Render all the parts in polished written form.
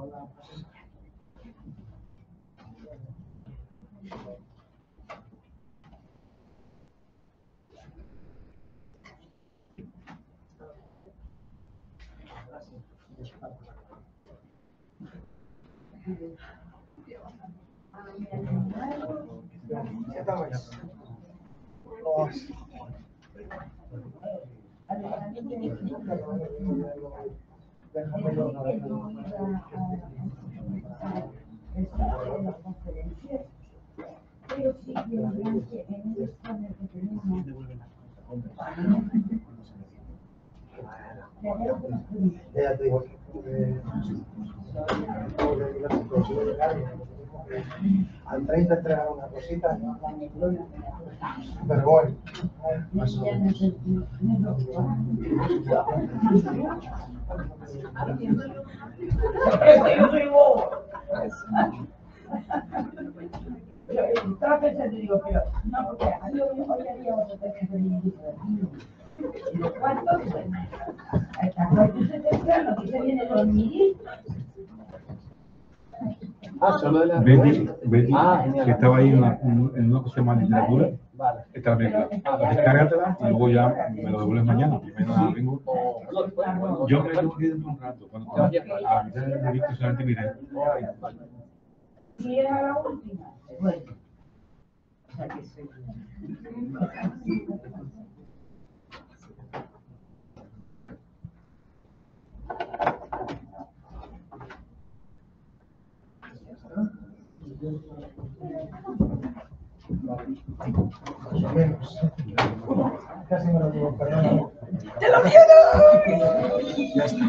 Ya te digo, al 30 entregar una cosita, pero bueno. Estaba pensando, digo, pero no, porque a mí hoy había otro técnico de ministro de vino. ¿Cuánto? Hasta cuánto se temprano, que se viene los miris. Solo de la Betty, genial. que estaba ahí en una cosa más literatura, Vale. esta la película. Descárgatela y luego ya me lo devuelves mañana. Primero vengo. Yo me tengo que ir un rato. Cuando te vayas a la mitad de visto solamente miré. Y era la última. Bueno. O sea que soy. Más o menos. Casi me lo digo, perdón. ¡Te lo pierdo! Ya está.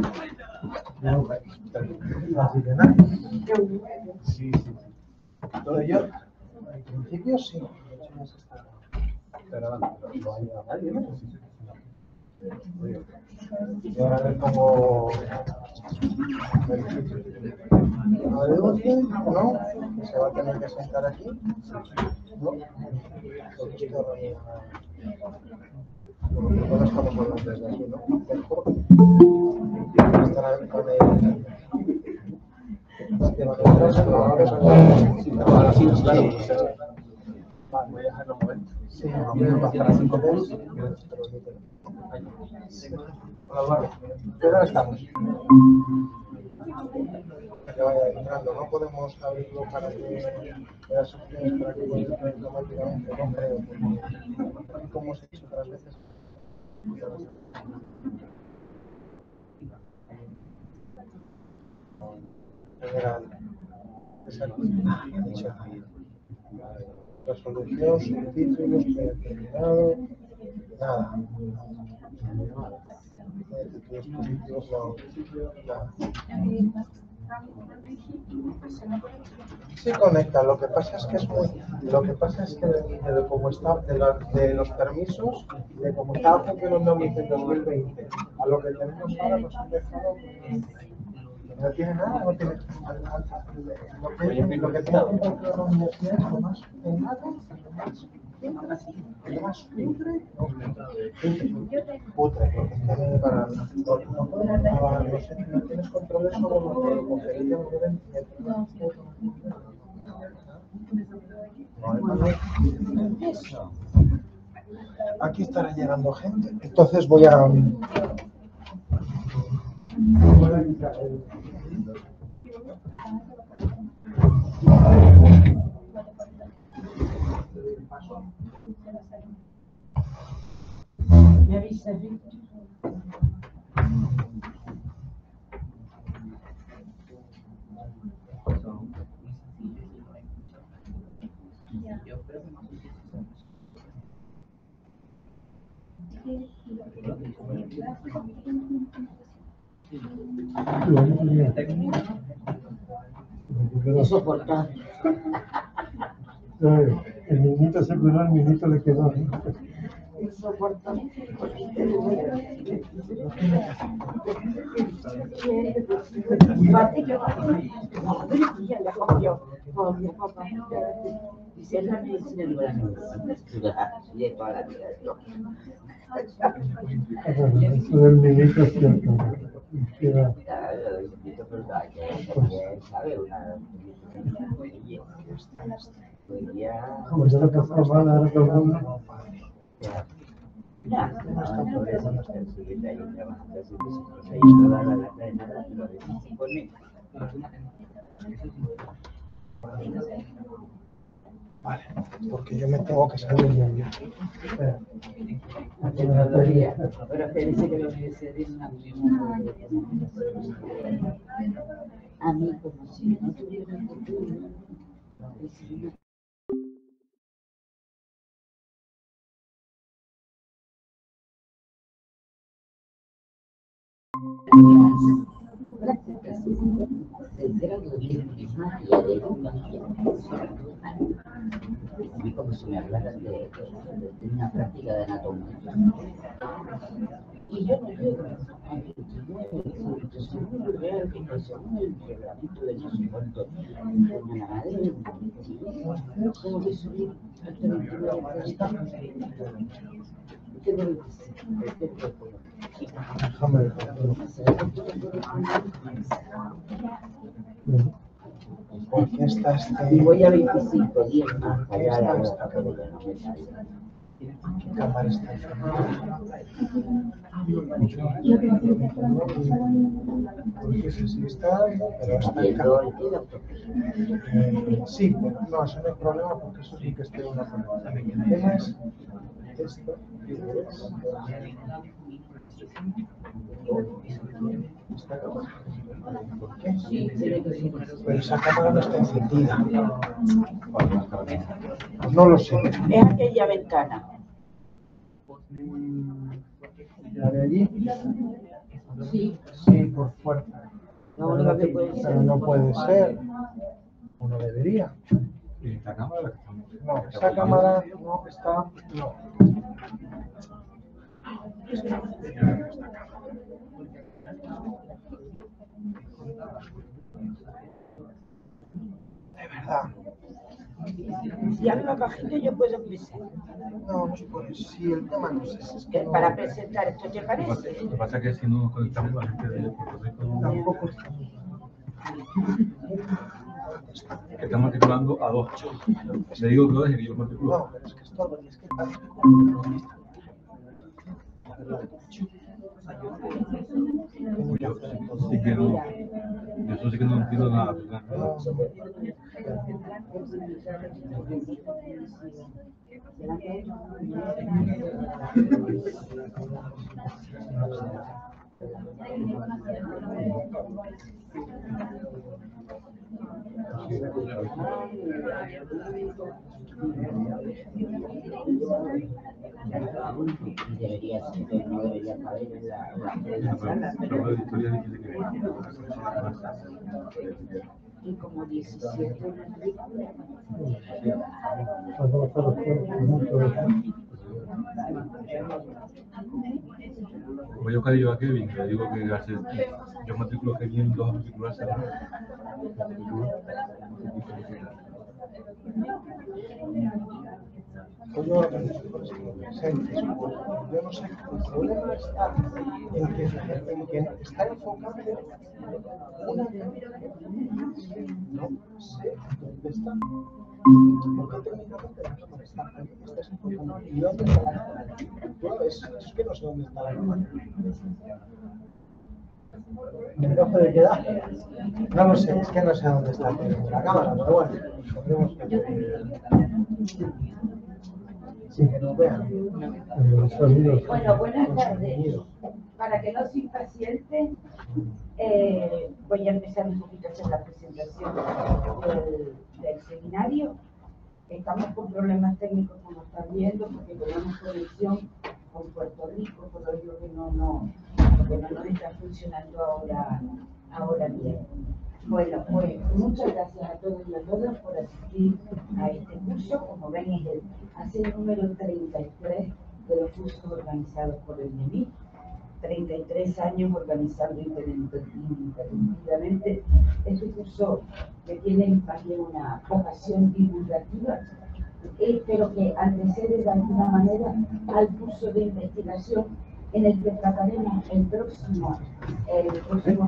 Así que nada. Sí. Todo yo, en principio sí. Pero no hay nadie, ¿no? Y ahora a ver cómo. A ver, ¿no? Se va a tener que sentar aquí. ¿No? Porque esto no estamos hablando desde aquí, ¿no? Mejor estará con el. Voy a dejarlo un momento. Sí, voy a pasar a 5 dedos. Vale, pero estamos. Que vaya entrando, no podemos abrirlo para que las opciones para que vaya automáticamente, no creo, porque como se ha hecho otras veces. General, resolución, subtítulos, predeterminado, nada. Dispositivos, no, nada. Sí conecta, lo que pasa es que de cómo está, de los permisos, de cómo estaba funcionando en 2020, a lo que tenemos ahora nos han dejado. No tiene nada, no tiene lo que tengo que encontrar en la universidad es lo más pegado, lo más putre, porque tiene para no sé, no tienes control sobre lo que conferencia no. Aquí estará llegando gente, entonces voy a quitar el. Me avisa, Soportar. El niñito se curó, el niñito le quedó. Insoportable. Eso del niñito es cierto. verdad que ¿sabes? Pues ya... Como yo lo que hago mal, ahora todo el mundo. Ya, no problema, no sé, subirte ahí trabajando así, pues ahí toda la lata de nada, pero de por mí. Vale, porque yo me tengo que salir de aquí. Espera. Pero parece que la universidad tiene una misma a mí como si no tuviera un futuro. El grado de primaria de a mí como si me hablaran de una práctica de anatomía. Y yo no llego a 29, según el real, según el reglamento de no sé cuánto, con la madre del tengo que subir hasta 29 tengo 25. Déjame ver. Porque esta Y voy a 25 días más allá de la esta que no me sale. ¿Qué cámara está encendida? Porque sí está dando, pero está en cámara. Sí, pero no, eso no hay problema porque eso sí que estoy en una conexión. El tema es esto. ¿Esta cámara? ¿Por qué? Pero esa cámara no está encendida. Pues no lo sé. Es aquella ventana. ¿La de allí? Sí. Sí, por fuerza. La única que puede ser. Pero no puede ser. O no debería. ¿Y esta cámara que estamos? No, esa cámara no está. No. De verdad. Si hablo bajito yo puedo empezar. No, no se puede. Sí, el tema no sé si es que no. Para presentar esto, ¿te parece? Lo que pasa es que si no nos conectamos la gente de Puerto Rico no... Tampoco está. Que están matriculando a 2. Le digo que 2 y que yo matriculo. No, pero es que esto es que está. Yo sí que no. Yo eso sí que no entiendo nada. Debería ser, no debería caber en la sala. Pero de historia dice que Y como 17 como yo cariño a Kevin, le digo que hace, yo matriculo a Kevin 2 a matricularse. Yo no sé, el problema está en que está enfocado una no sé dónde está. Porque técnicamente la cámara está ahí, está enfocando. ¿Y dónde está la cámara? Es que no sé dónde está la cámara. No puede quedar. No lo sé, es que no sé dónde está la cámara, pero bueno, tendremos que sí, que nos vean. Bueno, buenas tardes. Para que no se impacienten, voy a empezar un poquito a hacer la presentación del seminario. Estamos con problemas técnicos, como están viendo, porque tenemos conexión con Puerto Rico, por lo que no está funcionando ahora bien. Bueno, pues muchas gracias a todos y a todas por asistir a este curso. Como ven, es el número 33 de los cursos organizados por el NEMIC. 33 años organizando ininterrumpidamente. Es un curso que tiene también una vocación divulgativa, pero que antecede de alguna manera al curso de investigación en el que trataremos el próximo mes de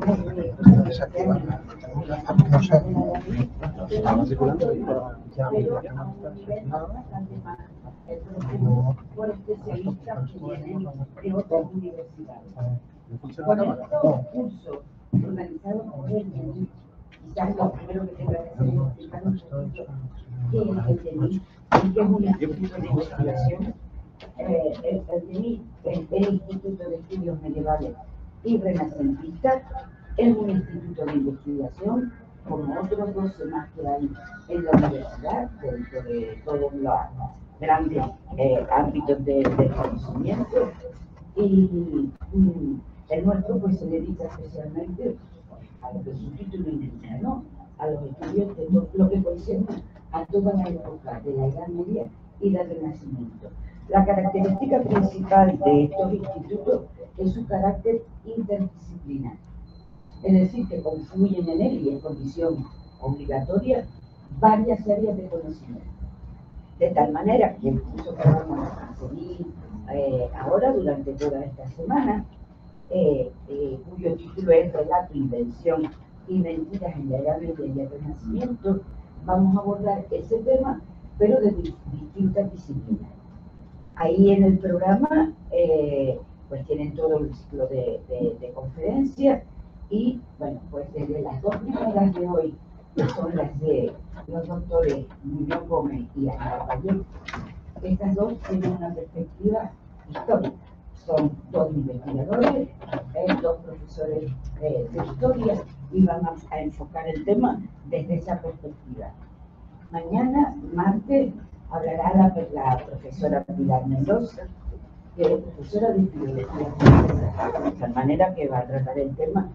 Estaba circulando y ya pero a un nivel bastante más próximo por especialistas que vienen de otras universidades. Con estos cursos organizados por el DENI, quizás lo primero que tenga que hacer es explicar un poquito qué es el DENI y qué es un instituto de investigación. El DENI, el Instituto de Estudios Medievales y Renacentistas, es un instituto de investigación como otros 12 más que hay en la universidad, dentro de todos los grandes ámbitos de conocimiento. Y el nuestro pues se dedica especialmente a lo que su título indica, ¿no? A los estudios de lo que concierne a toda la época de la Edad Media y del Renacimiento. La característica principal de estos institutos es su carácter interdisciplinar, es decir, que confluyen en él, y es condición obligatoria, varias áreas de conocimiento. De tal manera que el curso que vamos a seguir ahora durante toda esta semana, cuyo título es Relato, Invención y Mentiras en la Edad Media y el Renacimiento, vamos a abordar ese tema, pero de distintas disciplinas. Ahí en el programa, pues tienen todo el ciclo de conferencias y, bueno, pues desde las dos primeras de hoy, que son las de los doctores Muñoz Gómez y Ana Valle, estas dos tienen una perspectiva histórica. Son dos investigadores, dos profesores de historia y van a enfocar el tema desde esa perspectiva. Mañana, martes, hablará la profesora Pilar Mendoza, que es profesora de filología francesa, de tal manera que va a tratar el tema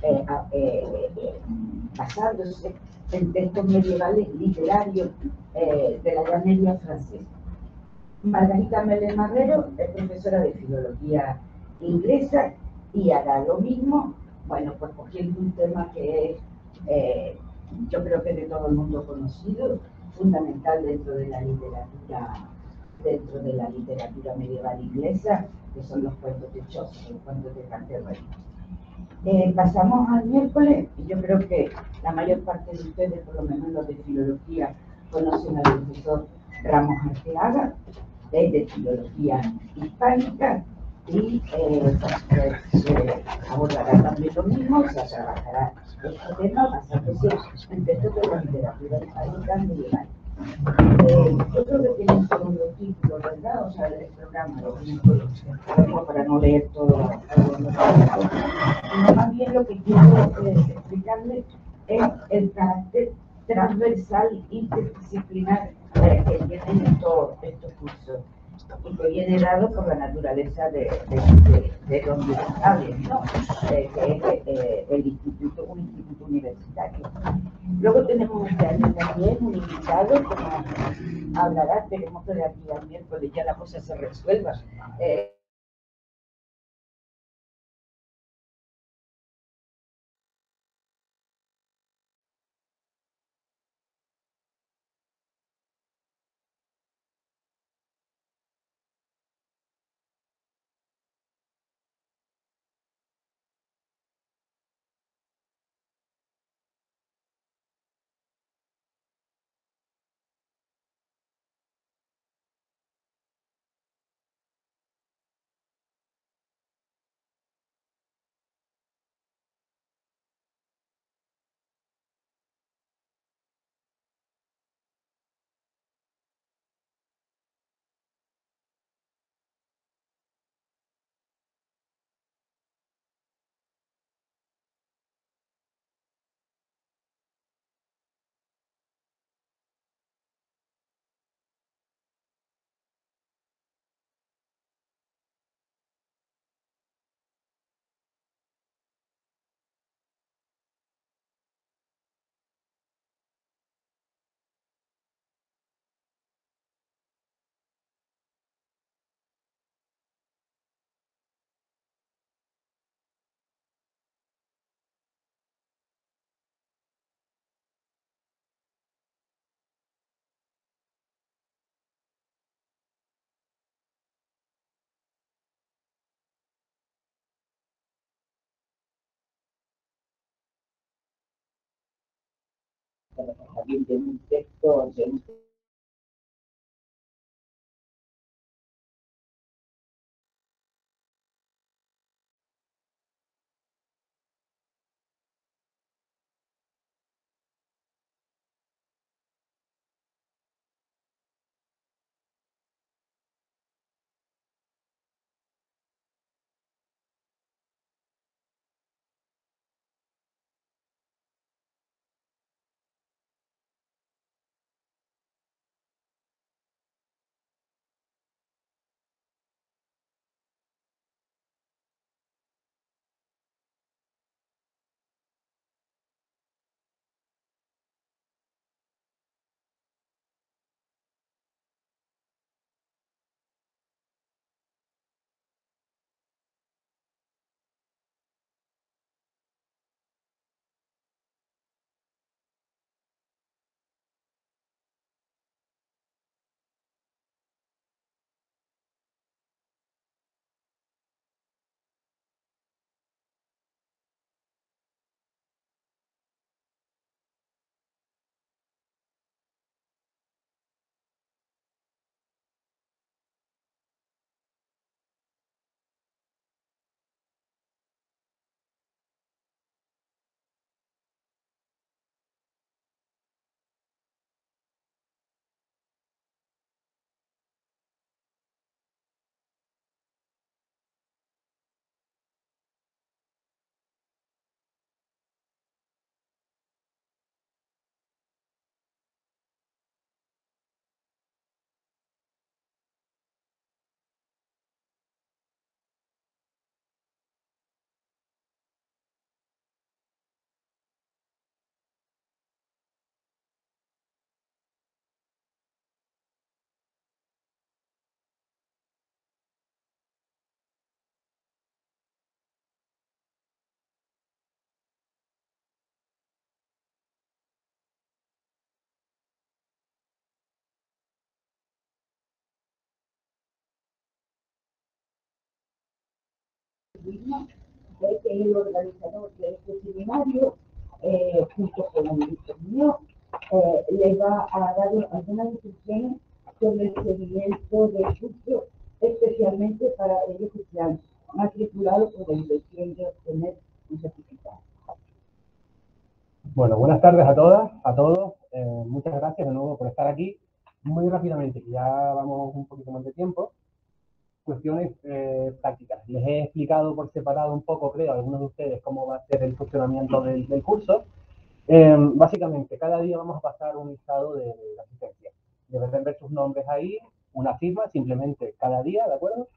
basándose en textos medievales literarios de la Edad Media francesa. Margarita Mele Marrero es profesora de filología inglesa y hará lo mismo, bueno, pues cogiendo un tema que es, yo creo que de todo el mundo conocido, fundamental dentro de la literatura medieval inglesa, que son los cuentos de Chaucer, los cuentos de Canterbury. Pasamos al miércoles, y yo creo que la mayor parte de ustedes, por lo menos los de filología, conocen al profesor Ramos Arteaga, de filología hispánica, y abordará también lo mismo, o sea, trabajará este tema basándose en textos de la literatura hispánica medieval. Yo creo que tienen todos los títulos, ¿verdad? O sea, el programa lo tienen todos, para no leer todos los títulos. Y más bien lo que quiero explicarles es el carácter transversal, interdisciplinar que tienen estos cursos, y que viene dado por la naturaleza de donde salen, ¿no? Que es el instituto, un instituto universitario. Luego tenemos este año también un invitado que nos hablará, esperemos que de aquí al miércoles ya la cosa se resuelva. también de un texto, de un de que el organizador de este seminario, junto con un ministro mío, les va a dar algunas instrucciones sobre el seguimiento del curso, especialmente para ellos que se han matriculado con la intención de obtener un certificado. Bueno, buenas tardes a todas, a todos. Muchas gracias de nuevo por estar aquí. Muy rápidamente, que ya vamos un poquito más de tiempo. Cuestiones prácticas. Les he explicado por separado un poco, creo, a algunos de ustedes cómo va a ser el funcionamiento del curso. Básicamente, cada día vamos a pasar un listado de asistencia. Deberán ver sus nombres ahí, una firma, simplemente cada día, ¿de acuerdo?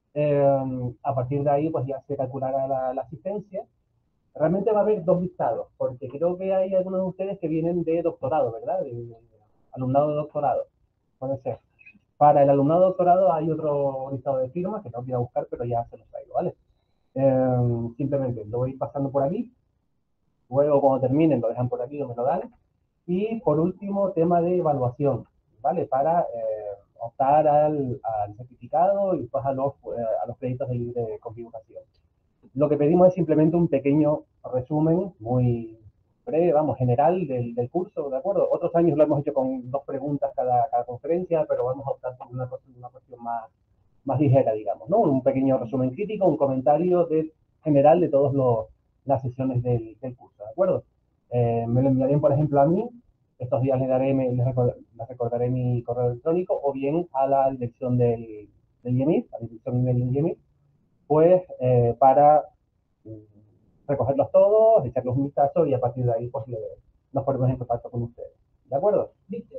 A partir de ahí, pues ya se calculará la asistencia. Realmente va a haber dos listados, porque creo que hay algunos de ustedes que vienen de doctorado, ¿verdad? De alumnado de doctorado, puede ser. Para el alumnado de doctorado hay otro listado de firmas que no voy a buscar, pero ya se los traigo, ¿vale? Simplemente lo voy pasando por aquí. Luego, cuando terminen, lo dejan por aquí o me lo dan. Y por último, tema de evaluación, ¿vale? Para optar al certificado y después a los créditos de libre configuración. Lo que pedimos es simplemente un pequeño resumen muy breve, vamos, general del curso, ¿de acuerdo? Otros años lo hemos hecho con 2 preguntas cada conferencia, pero vamos a optar por una cuestión más ligera, digamos, ¿no? Un pequeño resumen crítico, un comentario general de todas las sesiones del curso, ¿de acuerdo? Me lo enviarían, por ejemplo, a mí. Estos días les recordaré mi correo electrónico, o bien a la dirección del IEMIS, a la dirección del IEMIS, pues para recogerlos todos, echarlos un vistazo y a partir de ahí pues nos ponemos en contacto con ustedes. ¿De acuerdo? Víctor,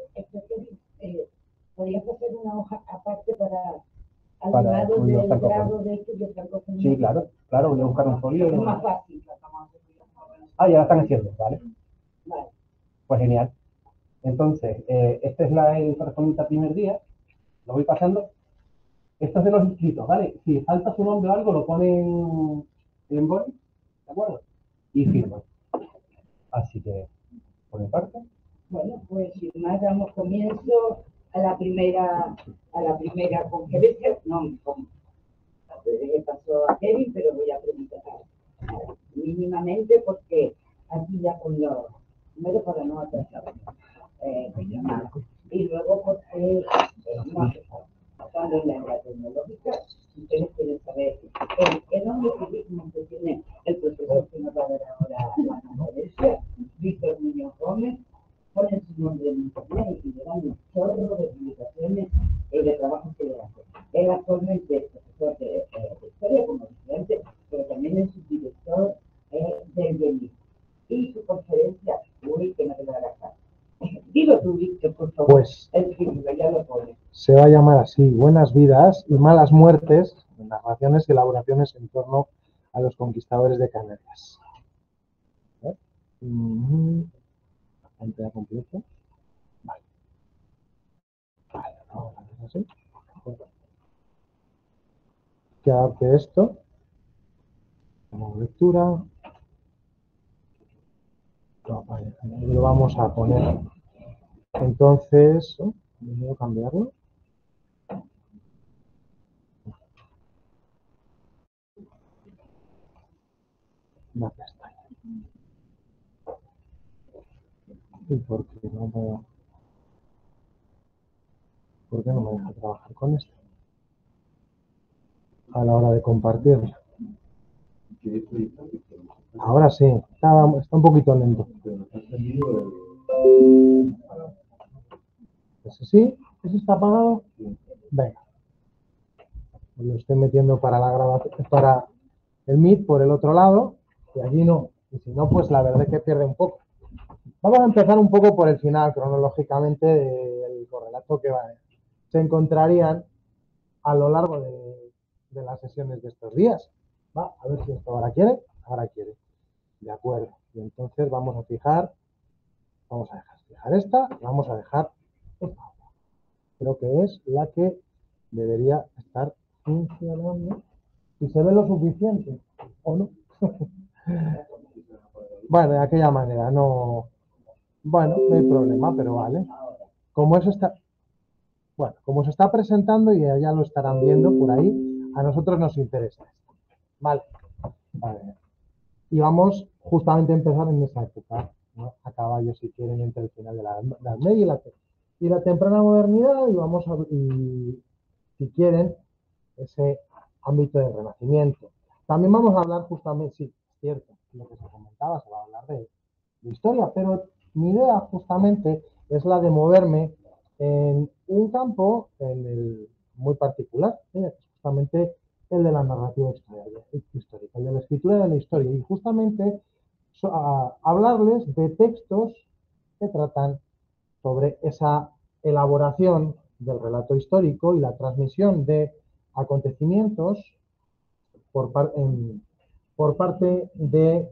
¿podrías hacer una hoja aparte para alumnado del grado de estudios francófonos? Sí, claro, voy a buscar un folio. Es más fácil. Ah, ya la están haciendo, ¿vale? Vale. Pues genial. Entonces, este es el correspondiente al primer día. Lo voy pasando. Esto es de los inscritos, ¿vale? Si falta su nombre o algo, lo ponen en boli, ¿de acuerdo? Y firman. Así que, por mi parte. Bueno, pues sin más damos comienzo a la primera conferencia. No me pasó a Kevin, pero voy a preguntar mínimamente porque aquí ya con los números para no atrasar. Y luego, porque no estando en la era tecnológica, ustedes quieren saber el hombre que tiene el profesor que nos va a dar ahora la conferencia, Víctor Muñoz Gómez, ponen su nombre en internet y le dan un chorro de publicaciones de trabajo que le hace. Él actualmente es profesor de historia como estudiante, pero también es subdirector del IENI. Y su conferencia, uy, que no te va a gastar. Dilo tú, Víctor, por favor. Pues el título, ya lo pone. se va a llamar así: Buenas vidas y malas muertes, narraciones y elaboraciones en torno a los conquistadores de Canarias. ¿Pantalla completa? Vale. Vale, vamos a hacer así. Que adapte esto. Como lectura. Lo vamos a poner. Entonces, ¿puedo cambiarlo? Una pestaña. ¿Y por qué no puedo? ¿Por qué no me deja trabajar con esto? A la hora de compartirlo. Ahora sí, está un poquito lento. ¿Ese sí? ¿Ese está apagado? Venga. Lo estoy metiendo para la grabación, para el Meet por el otro lado, y allí no. Y si no, pues la verdad es que pierde un poco. Vamos a empezar un poco por el final, cronológicamente, del correlato que se encontrarían a lo largo de las sesiones de estos días. ¿Va? A ver si esto ahora quiere. Ahora quiere. De acuerdo. Y entonces vamos a dejar esta, vamos a dejar esta. Creo que es la que debería estar funcionando. Si se ve lo suficiente o no. Bueno, de aquella manera, no. Bueno, no hay problema, pero vale. Como eso está. Bueno, como se está presentando y ya lo estarán viendo por ahí, a nosotros nos interesa esto. Vale. Vale. Y vamos justamente a empezar en esa época, ¿no? A caballo, si quieren, entre el final de la Edad Media y la temprana modernidad, y vamos a, y, si quieren, ese ámbito de Renacimiento. También vamos a hablar justamente, sí, es cierto, lo que se comentaba, se va a hablar de historia, pero mi idea justamente es la de moverme en un campo muy particular, que es justamente el de la narrativa histórica, el de la escritura de la historia, y justamente hablarles de textos que tratan sobre esa elaboración del relato histórico y la transmisión de acontecimientos por parte de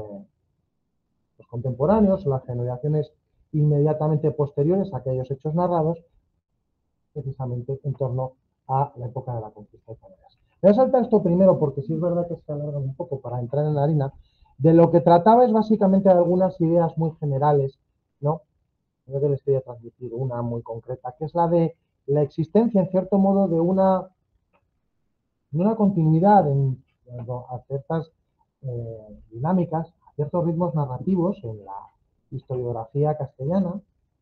los contemporáneos o las generaciones inmediatamente posteriores a aquellos hechos narrados, precisamente en torno a la época de la conquista de Canarias. Voy a saltar esto primero porque sí es verdad que se alarga un poco para entrar en la harina. De lo que trataba es básicamente de algunas ideas muy generales, ¿no? Yo les quería transmitir una muy concreta, que es la de la existencia, en cierto modo, de una continuidad a ciertas dinámicas, a ciertos ritmos narrativos en la historiografía castellana,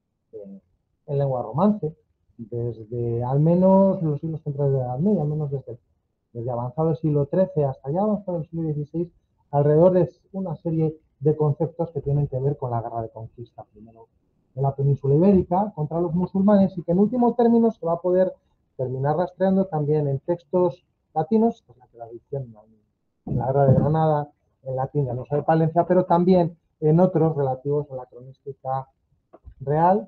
en lengua romance, desde al menos los siglos centrales de la Edad Media, al menos desde avanzado el siglo XIII hasta ya avanzado el siglo XVI, alrededor de una serie de conceptos que tienen que ver con la guerra de conquista, primero en la península ibérica contra los musulmanes, y que en último término se va a poder terminar rastreando también en textos latinos, pues la tradición en la guerra de Granada, en latín, no de Palencia, pero también en otros relativos a la cronística real,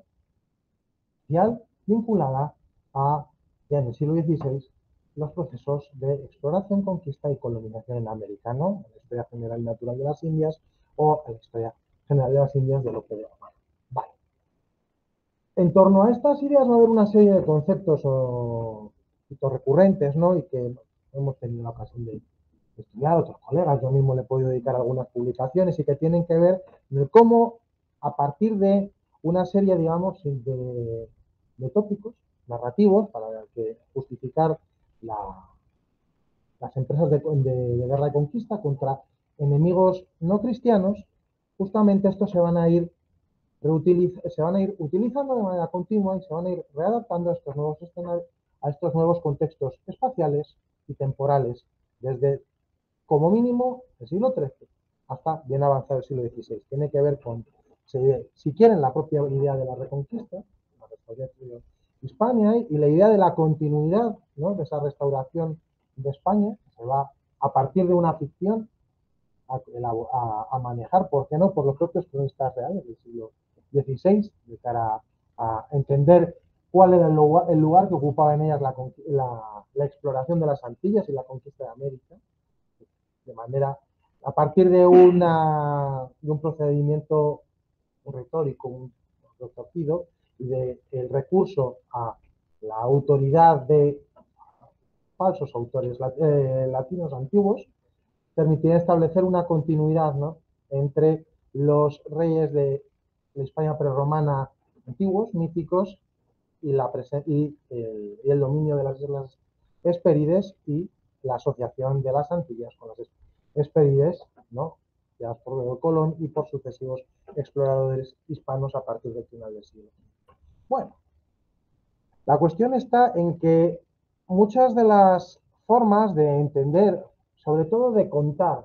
vinculada a, ya en el siglo XVI, los procesos de exploración, conquista y colonización en América, ¿no? La historia general y natural de las Indias o la historia general de las Indias de Lope de Guzmán. Vale. En torno a estas ideas va a haber una serie de conceptos recurrentes, ¿no? Y que hemos tenido la ocasión de estudiar otros colegas, yo mismo le he podido dedicar algunas publicaciones y que tienen que ver de cómo, a partir de una serie, digamos, de tópicos narrativos para que justificar las empresas de guerra y conquista contra enemigos no cristianos, justamente estos se van a ir se van a ir utilizando de manera continua y se van a ir readaptando a estos nuevos escenarios, a estos nuevos contextos espaciales y temporales, desde como mínimo el siglo XIII hasta bien avanzado el siglo XVI. Tiene que ver con, si quieren, la propia idea de la reconquista, la restauración de Hispania y la idea de la continuidad, ¿no?, de esa restauración de España, que se va a partir de una ficción a manejar, ¿por qué no?, por los propios cronistas reales del siglo XVI, de cara a entender cuál era el lugar que ocupaba en ellas la exploración de las Antillas y la conquista de América, de manera, a partir de un procedimiento retórico, retorcido, y del recurso a la autoridad de falsos autores latinos antiguos, permitiría establecer una continuidad, ¿no?, entre los reyes de la España prerromana antiguos, míticos, y el dominio de las Islas Hespérides y la asociación de las Antillas con las Hespérides, ¿no?, ya por Colón y por sucesivos exploradores hispanos a partir del final del siglo. Bueno, la cuestión está en que muchas de las formas de entender, sobre todo de contar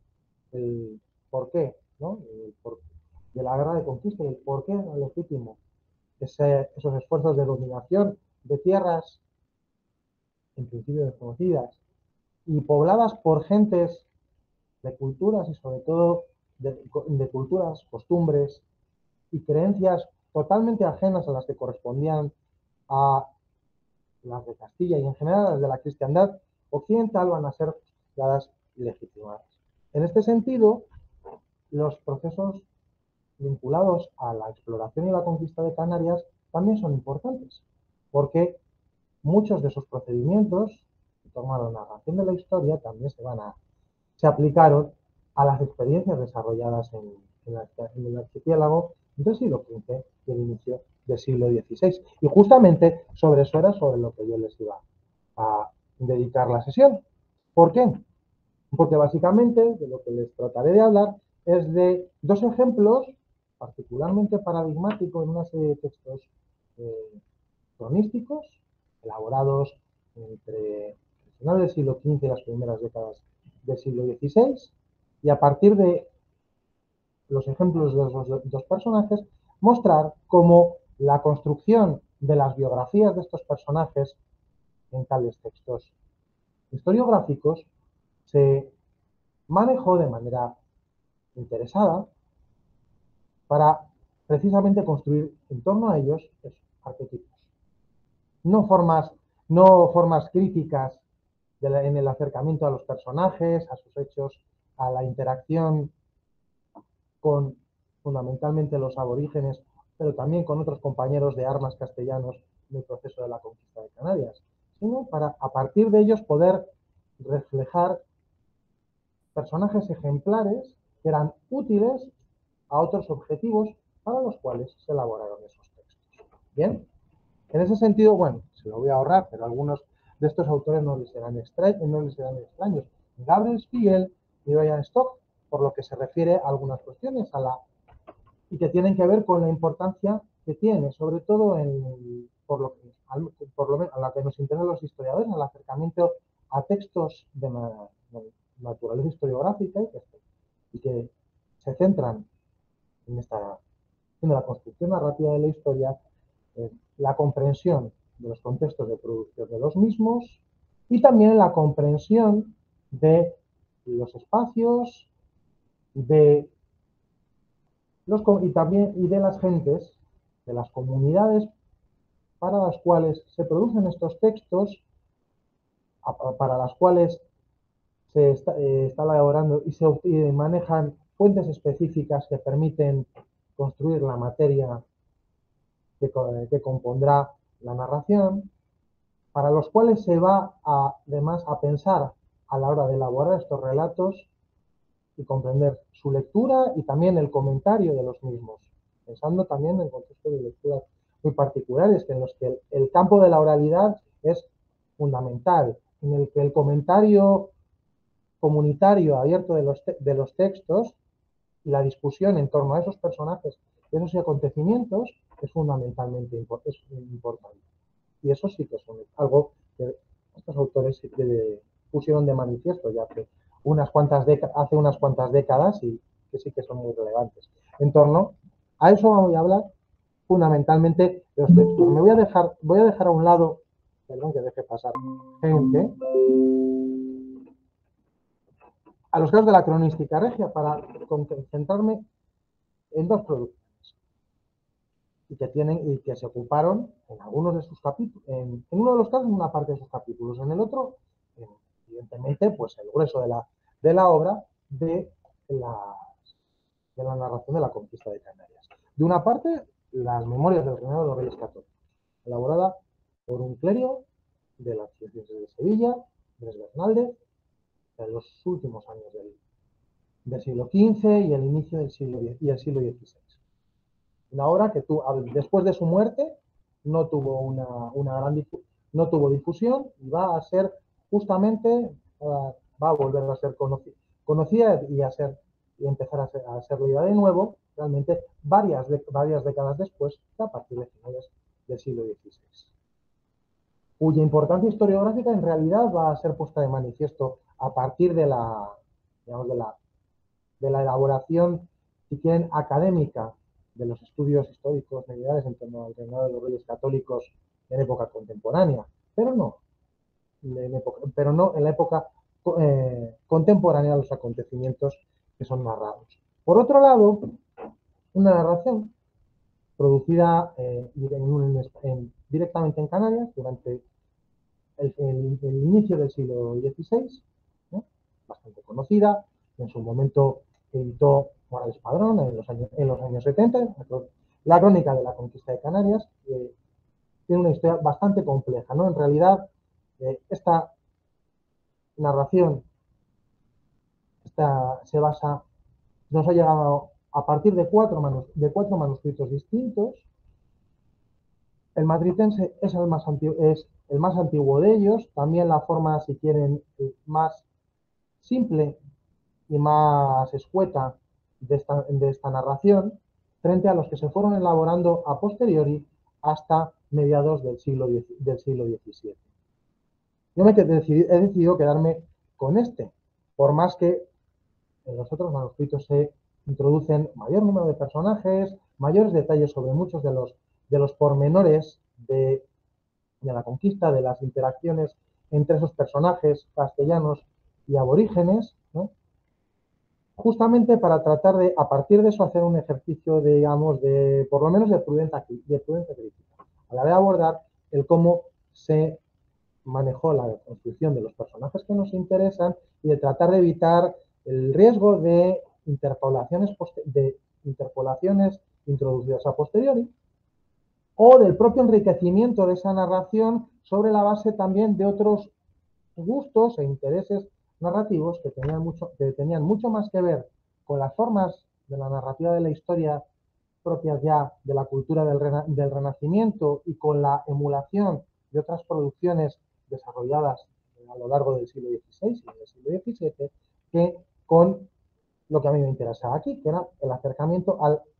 el porqué, ¿no?, de la guerra de conquista y el porqué legítimo, esos esfuerzos de dominación de tierras en principio desconocidas y pobladas por gentes de culturas y sobre todo de culturas, costumbres y creencias totalmente ajenas a las que correspondían a las de Castilla y en general a las de la cristiandad occidental, van a ser dadas y legitimadas. En este sentido, los procesos vinculados a la exploración y la conquista de Canarias también son importantes, porque muchos de esos procedimientos, en torno a la narración de la historia, también se aplicaron a las experiencias desarrolladas en el archipiélago del siglo XV y el inicio del siglo XVI. Y justamente sobre eso era sobre lo que yo les iba a dedicar la sesión. ¿Por qué? Porque básicamente de lo que les trataré de hablar es de dos ejemplos particularmente paradigmáticos en una serie de textos cronísticos elaborados entre el final del siglo XV y las primeras décadas del siglo XVI, y a partir de los ejemplos de los dos personajes, mostrar cómo la construcción de las biografías de estos personajes en tales textos historiográficos se manejó de manera interesada para precisamente construir en torno a ellos arquetipos. No formas críticas en el acercamiento a los personajes, a sus hechos, a la interacción con fundamentalmente los aborígenes, pero también con otros compañeros de armas castellanos en el proceso de la conquista de Canarias, sino para a partir de ellos poder reflejar personajes ejemplares que eran útiles a otros objetivos para los cuales se elaboraron esos textos. Bien, en ese sentido, bueno, se lo voy a ahorrar, pero algunos de estos autores no les serán extraños. Gabriel Spiegel y Brian Stock, por lo que se refiere a algunas cuestiones y que tienen que ver con la importancia que tiene, sobre todo por lo menos a la que nos interesan los historiadores, en el acercamiento a textos de naturaleza historiográfica y que se centran en la construcción narrativa de la historia, la comprensión de los contextos de producción de los mismos y también la comprensión de los espacios y de las gentes, de las comunidades para las cuales se producen estos textos, para las cuales se está elaborando y se manejan fuentes específicas que permiten construir la materia que compondrá la narración, para los cuales se va además a pensar a la hora de elaborar estos relatos y comprender su lectura y también el comentario de los mismos, pensando también en contextos de lecturas muy particulares, en los que el campo de la oralidad es fundamental, en el que el comentario comunitario abierto de los textos y la discusión en torno a esos personajes esos acontecimientos es fundamentalmente importante. Y eso sí que es algo que estos autores sí que pusieron de manifiesto ya hace unas cuantas décadas y que sí que son muy relevantes. En torno a eso voy a hablar fundamentalmente de los textos. Voy a dejar a un lado, perdón que deje pasar gente, a los casos de la cronística regia para concentrarme en dos productos y que se ocuparon en algunos de sus capítulos, en uno de los casos en una parte de sus capítulos, en el otro, evidentemente, pues el grueso de la obra de la narración de la conquista de Canarias. De una parte, las memorias del reinado de los Reyes Católicos, elaborada por un clérigo de la Archidiócesis de Sevilla, Andrés Bernaldez, en los últimos años del siglo XV y el inicio del siglo XVI. Una obra que después de su muerte no tuvo no tuvo difusión y va a ser justamente, va a volver a ser conocida y empezar a ser leída de nuevo, realmente varias décadas después, a partir de finales del siglo XVI, cuya importancia historiográfica en realidad va a ser puesta de manifiesto a partir de digamos, de la elaboración, si quieren, académica de los estudios históricos medievales en torno al reinado de los Reyes Católicos en época contemporánea, pero no en la época contemporánea de los acontecimientos que son narrados. Por otro lado, una narración producida directamente en Canarias durante el inicio del siglo XVI, ¿no? Bastante conocida, en su momento editó Morales Padrón en los años 70, la crónica de la conquista de Canarias, tiene una historia bastante compleja, ¿no? En realidad, esta narración nos ha llegado a partir de cuatro manuscritos distintos. El madritense es el más antiguo de ellos, también la forma, si quieren, más simple y más escueta de esta narración, frente a los que se fueron elaborando a posteriori hasta mediados del siglo XVII. Yo he decidido quedarme con este, por más que en los otros manuscritos se introducen mayor número de personajes, mayores detalles sobre muchos de los pormenores de la conquista, de las interacciones entre esos personajes castellanos y aborígenes, ¿no? Justamente para tratar de, a partir de eso, hacer un ejercicio, digamos, por lo menos de prudencia crítica, a la hora de abordar el cómo se manejó la construcción de los personajes que nos interesan y de tratar de evitar el riesgo de interpolaciones introducidas a posteriori o del propio enriquecimiento de esa narración sobre la base también de otros gustos e intereses narrativos que tenían mucho más que ver con las formas de la narrativa de la historia propias ya de la cultura del Renacimiento y con la emulación de otras producciones desarrolladas a lo largo del siglo XVI y del siglo XVII, que con lo que a mí me interesaba aquí, que era el acercamiento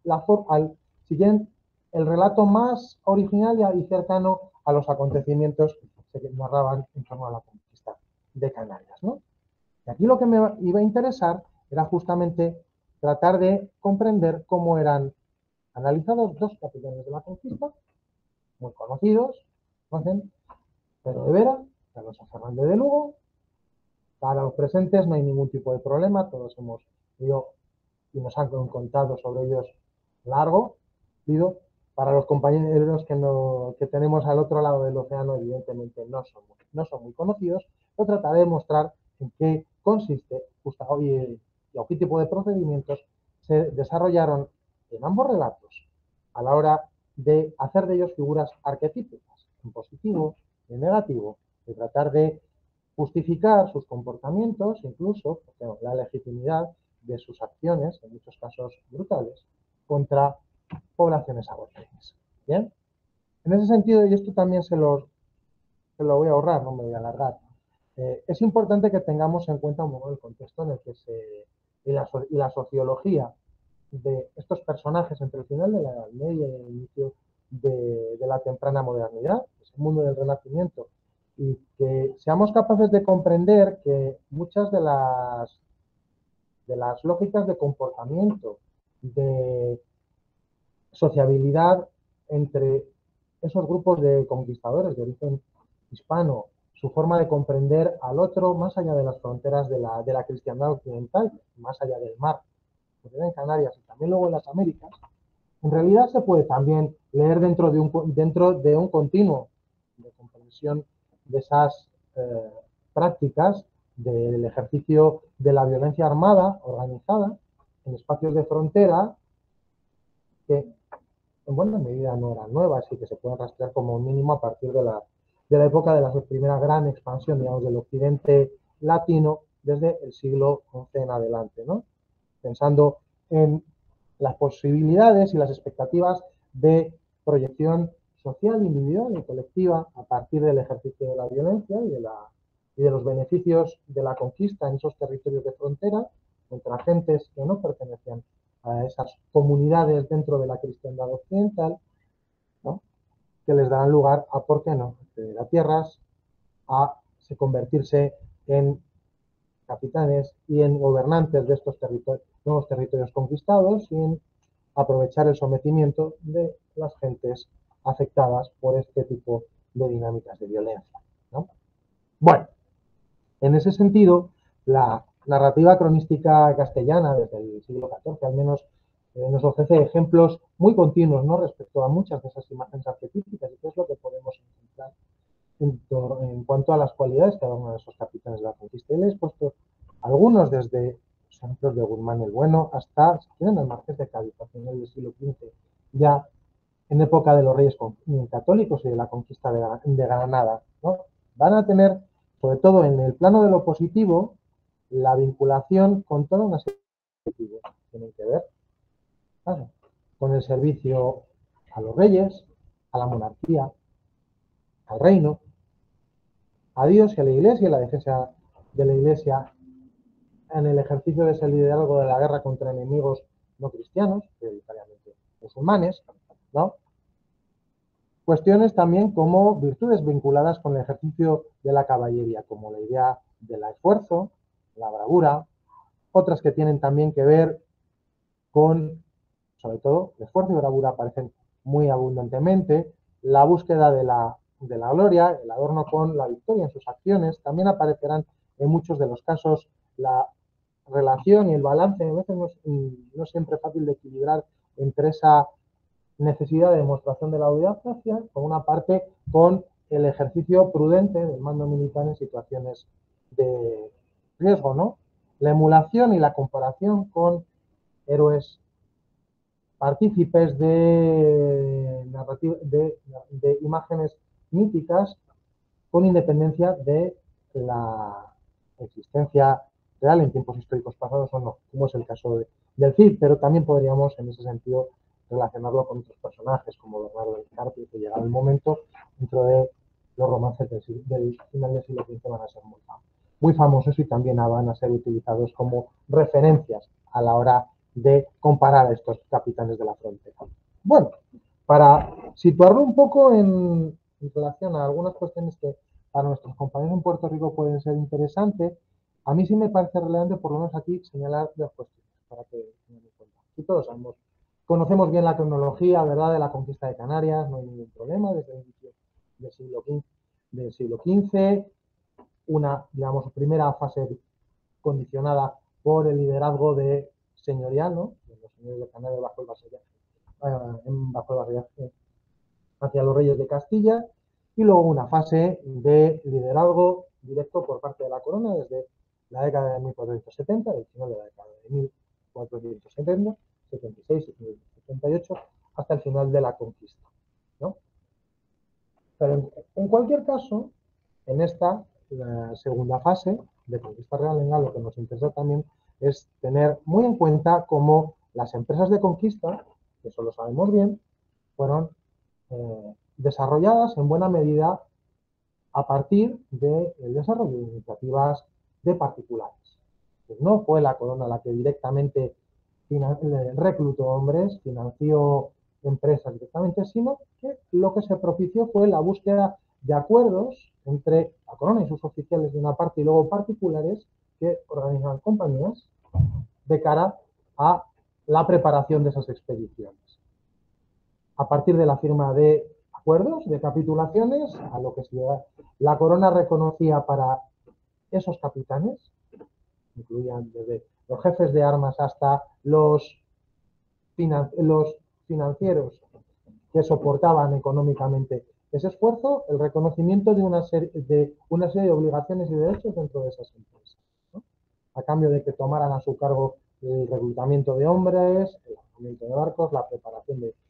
si quieren, el relato más original y cercano a los acontecimientos que se narraban en torno a la conquista de Canarias, ¿no? Y aquí lo que me iba a interesar era justamente tratar de comprender cómo eran analizados dos capitanes de la conquista, muy conocidos, conocen Pedro de Vera, Alonso Fernández de Lugo. Para los presentes no hay ningún tipo de problema, todos hemos ido y nos han contado sobre ellos largo. Pido, para los compañeros que tenemos al otro lado del océano, evidentemente no son muy conocidos, pero trataré de mostrar en qué consiste y qué tipo de procedimientos se desarrollaron en ambos relatos a la hora de hacer de ellos figuras arquetípicas, en positivo, en negativo, de tratar de justificar sus comportamientos, incluso la legitimidad de sus acciones, en muchos casos brutales, contra poblaciones aborígenes. ¿Bien? En ese sentido, y esto también se lo voy a ahorrar, no me voy a alargar, es importante que tengamos en cuenta un poco el contexto en el que y la sociología de estos personajes entre el final de la Edad Media y el inicio de la temprana modernidad, ese mundo del Renacimiento, y que seamos capaces de comprender que muchas de las lógicas de comportamiento, de sociabilidad entre esos grupos de conquistadores de origen hispano, su forma de comprender al otro más allá de las fronteras de la cristiandad occidental, más allá del mar, en Canarias y también luego en las Américas, en realidad se puede también leer dentro de un continuo de comprensión de esas prácticas del ejercicio de la violencia armada organizada en espacios de frontera que en buena medida no eran nuevas y que se pueden rastrear como mínimo a partir de la época de la primera gran expansión, digamos, del occidente latino desde el siglo XI en adelante, ¿no? Pensando en las posibilidades y las expectativas de proyección social, individual y colectiva a partir del ejercicio de la violencia y de los beneficios de la conquista en esos territorios de frontera contra agentes que no pertenecían a esas comunidades dentro de la cristiandad occidental, ¿no? Que les darán lugar a, ¿por qué no?, acceder a tierras, a convertirse en capitanes y en gobernantes de estos nuevos territorios conquistados y en aprovechar el sometimiento de las gentes afectadas por este tipo de dinámicas de violencia, ¿no? Bueno, en ese sentido, la narrativa cronística castellana desde el siglo XIV al menos nos ofrece ejemplos muy continuos, ¿no?, respecto a muchas de esas imágenes arquetípicas y qué es lo que podemos encontrar en cuanto a las cualidades que cada uno de esos capitanes de la conquista. Y les he puesto algunos desde los ejemplos de Guzmán el Bueno hasta, si quieren, el Marqués de Cádiz, a finales del siglo XV, ya en época de los reyes católicos y de la conquista de Granada, ¿no? Van a tener, sobre todo en el plano de lo positivo, la vinculación con toda una serie de objetivos que tienen que ver, claro, con el servicio a los reyes, a la monarquía, al reino, a Dios y a la Iglesia, y la defensa de la Iglesia en el ejercicio de ese liderazgo de la guerra contra enemigos no cristianos, prioritariamente musulmanes, ¿no? Cuestiones también como virtudes vinculadas con el ejercicio de la caballería, como la idea del esfuerzo, la bravura, otras que tienen también que ver con, sobre todo, el esfuerzo y bravura aparecen muy abundantemente, la búsqueda de la gloria, el adorno con la victoria en sus acciones, también aparecerán en muchos de los casos la relación y el balance, a veces no siempre fácil de equilibrar entre esa necesidad de demostración de la audacia, por una parte, con el ejercicio prudente del mando militar en situaciones de riesgo, ¿no? La emulación y la comparación con héroes partícipes de imágenes míticas con independencia de la existencia real en tiempos históricos pasados o no, como es el caso del Cid, pero también podríamos en ese sentido relacionarlo con otros personajes como Bernardo del Carpio, que llegado el momento, dentro de los romances del final del siglo XV van a ser muy famosos y también van a ser utilizados como referencias a la hora de comparar a estos capitanes de la frontera. Bueno, para situarlo un poco en relación a algunas cuestiones que para nuestros compañeros en Puerto Rico pueden ser interesantes, a mí sí me parece relevante por lo menos aquí señalar dos cuestiones para que tengan en cuenta. Y todos sabemos, conocemos bien la cronología, ¿verdad?, de la conquista de Canarias, no hay ningún problema, desde el inicio del siglo XV, una, digamos, primera fase condicionada por el liderazgo de señorial, ¿no?, de los señores de Canarias bajo el vasallaje hacia los reyes de Castilla, y luego una fase de liderazgo directo por parte de la corona desde la década de 1470, el final de la década de 1470, 76, 78, hasta el final de la conquista, ¿no? Pero en cualquier caso, en esta la segunda fase de conquista real en lo que nos interesa también es tener muy en cuenta cómo las empresas de conquista, que eso lo sabemos bien, fueron desarrolladas en buena medida a partir del desarrollo de iniciativas de particulares. Pues no fue la corona la que directamente reclutó hombres, financió empresas directamente, sino que lo que se propició fue la búsqueda de acuerdos entre la corona y sus oficiales de una parte y luego particulares que organizaban compañías de cara a la preparación de esas expediciones. A partir de la firma de acuerdos, de capitulaciones, a lo que la corona reconocía para esos capitanes, incluían desde los jefes de armas hasta los financieros que soportaban económicamente ese esfuerzo, el reconocimiento de una serie de obligaciones y derechos dentro de esas empresas, ¿no? A cambio de que tomaran a su cargo el reclutamiento de hombres, el armamento de barcos, la preparación de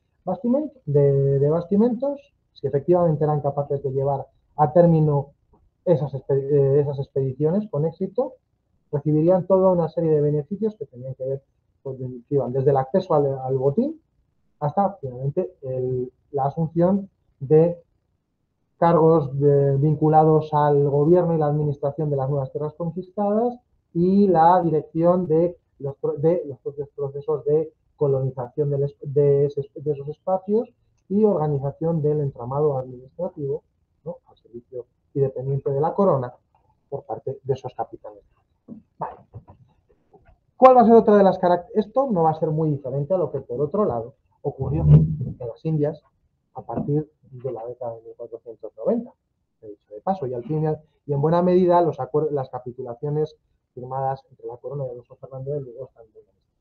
bastimentos, si efectivamente eran capaces de llevar a término esas expediciones con éxito, recibirían toda una serie de beneficios que tenían que ver, pues, desde el acceso al botín hasta finalmente la asunción de cargos vinculados al gobierno y la administración de las nuevas tierras conquistadas y la dirección de los propios procesos de colonización de esos espacios y organización del entramado administrativo, ¿no?, al servicio y dependiente de la corona por parte de esos capitanes. Vale. ¿Cuál va a ser otra de las características? Esto no va a ser muy diferente a lo que, por otro lado, ocurrió en las Indias a partir de la década de 1490, he dicho de paso, y en buena medida las capitulaciones firmadas entre la corona y Alonso Fernández de Lugo están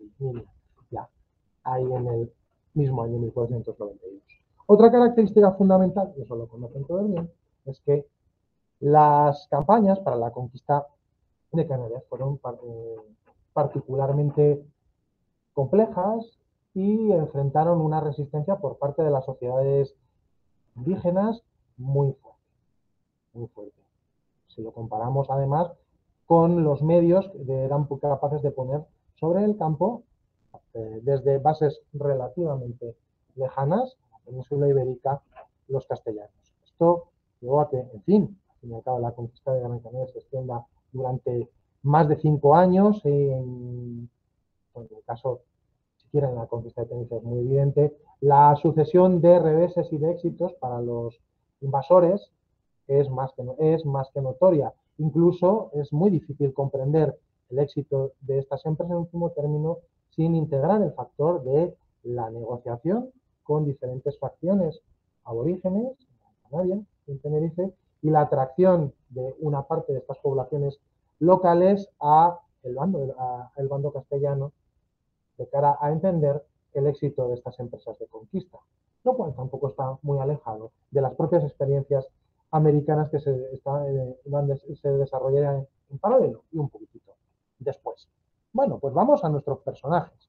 ya ahí en el mismo año 1492. Otra característica fundamental, y eso lo conocen todos bien, es que las campañas para la conquista de Canarias fueron particularmente complejas y enfrentaron una resistencia por parte de las sociedades indígenas muy fuerte, muy fuerte. Si lo comparamos además con los medios que eran capaces de poner sobre el campo desde bases relativamente lejanas, la península ibérica, los castellanos. Esto llevó a que, en fin, al fin y al cabo, la conquista de Gran Canaria se extienda durante más de 5 años. En el caso, siquiera en la conquista de Tenerife es muy evidente, la sucesión de reveses y de éxitos para los invasores es más que notoria. Incluso es muy difícil comprender el éxito de estas empresas, en último término, sin integrar el factor de la negociación con diferentes facciones aborígenes en Canarias, en Tenerife, y la atracción de una parte de estas poblaciones locales a el bando castellano, de cara a entender el éxito de estas empresas de conquista, lo cual tampoco está muy alejado de las propias experiencias americanas que se desarrollarían en paralelo y un poquitito después. Bueno, pues vamos a nuestros personajes.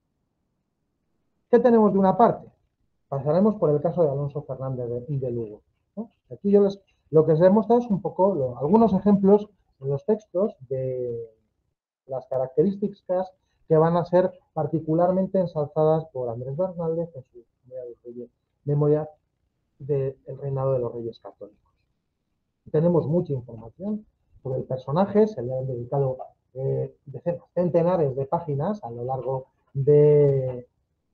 ¿Qué tenemos de una parte? Pasaremos por el caso de Alonso Fernández de Lugo, ¿no? Aquí lo que os he mostrado es un poco algunos ejemplos en los textos de las características que van a ser particularmente ensalzadas por Andrés Bernaldez en su memoria del reinado de los Reyes Católicos. Tenemos mucha información sobre el personaje, se le han dedicado decenas, centenares de páginas a lo largo de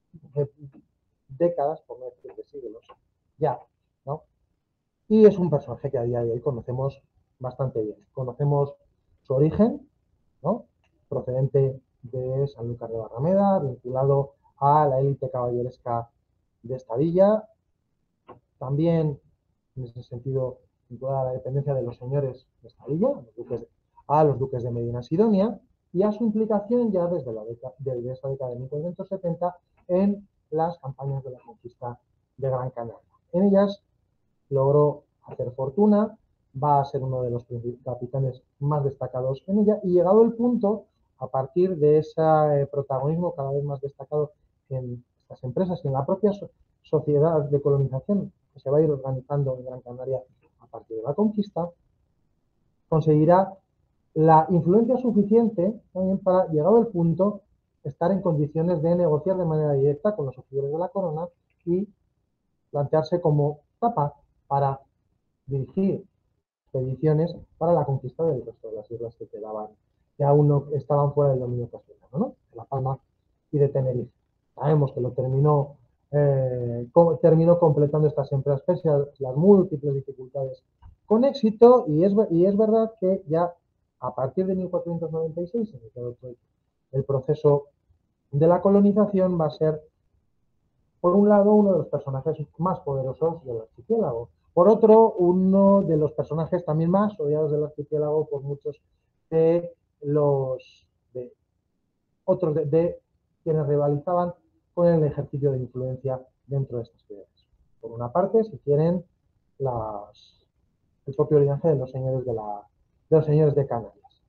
décadas, por no decir de siglos, ya, ¿no? Y es un personaje que a día de hoy conocemos bastante bien. Conocemos su origen, ¿no?, procedente de Sanlúcar de Barrameda, vinculado a la élite caballeresca de esta villa, también en ese sentido vinculada a la dependencia de los señores de esta villa, a los duques de Medina Sidonia, y a su implicación ya desde esta década de 1470 en las campañas de la conquista de Gran Canaria. En ellas logró hacer fortuna, va a ser uno de los capitanes más destacados en ella, y llegado el punto, a partir de ese protagonismo cada vez más destacado en estas empresas y en la propia sociedad de colonización que se va a ir organizando en Gran Canaria a partir de la conquista, conseguirá la influencia suficiente también para, llegado el punto, estar en condiciones de negociar de manera directa con los oficiales de la corona y plantearse como capaz para dirigir expediciones para la conquista del resto de las islas que quedaban, que aún no estaban fuera del dominio castellano, ¿no?, La Palma y y de Tenerife. Sabemos que lo terminó completando estas empresas pese a las múltiples dificultades con éxito, y es verdad que ya a partir de 1496 el proceso de la colonización va a ser, por un lado, uno de los personajes más poderosos del archipiélago. Por otro, uno de los personajes también más odiados del archipiélago por muchos de quienes rivalizaban con el ejercicio de influencia dentro de estas ciudades. Por una parte, si quieren, el propio linaje de los señores de Canarias.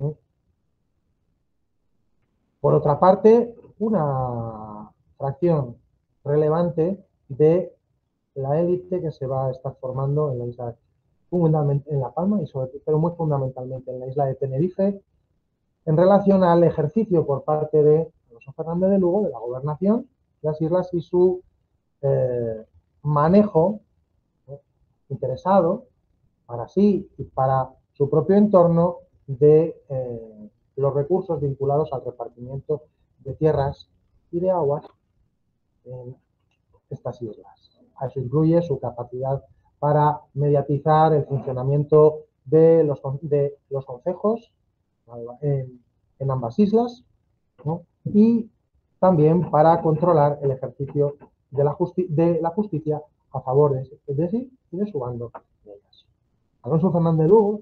Por otra parte, una fracción relevante de la élite que se va a estar formando en la isla, en La Palma, pero muy fundamentalmente en la isla de Tenerife, en relación al ejercicio por parte de Alonso Fernández de Lugo de la gobernación de las islas y su manejo interesado para sí y para su propio entorno de los recursos vinculados al repartimiento de tierras y de aguas en estas islas. A eso incluye su capacidad para mediatizar el funcionamiento de los concejos en ambas islas, ¿no? Y también para controlar el ejercicio de la justicia a favor de sí y de su bando de ellas. Alonso Fernández de Lugo,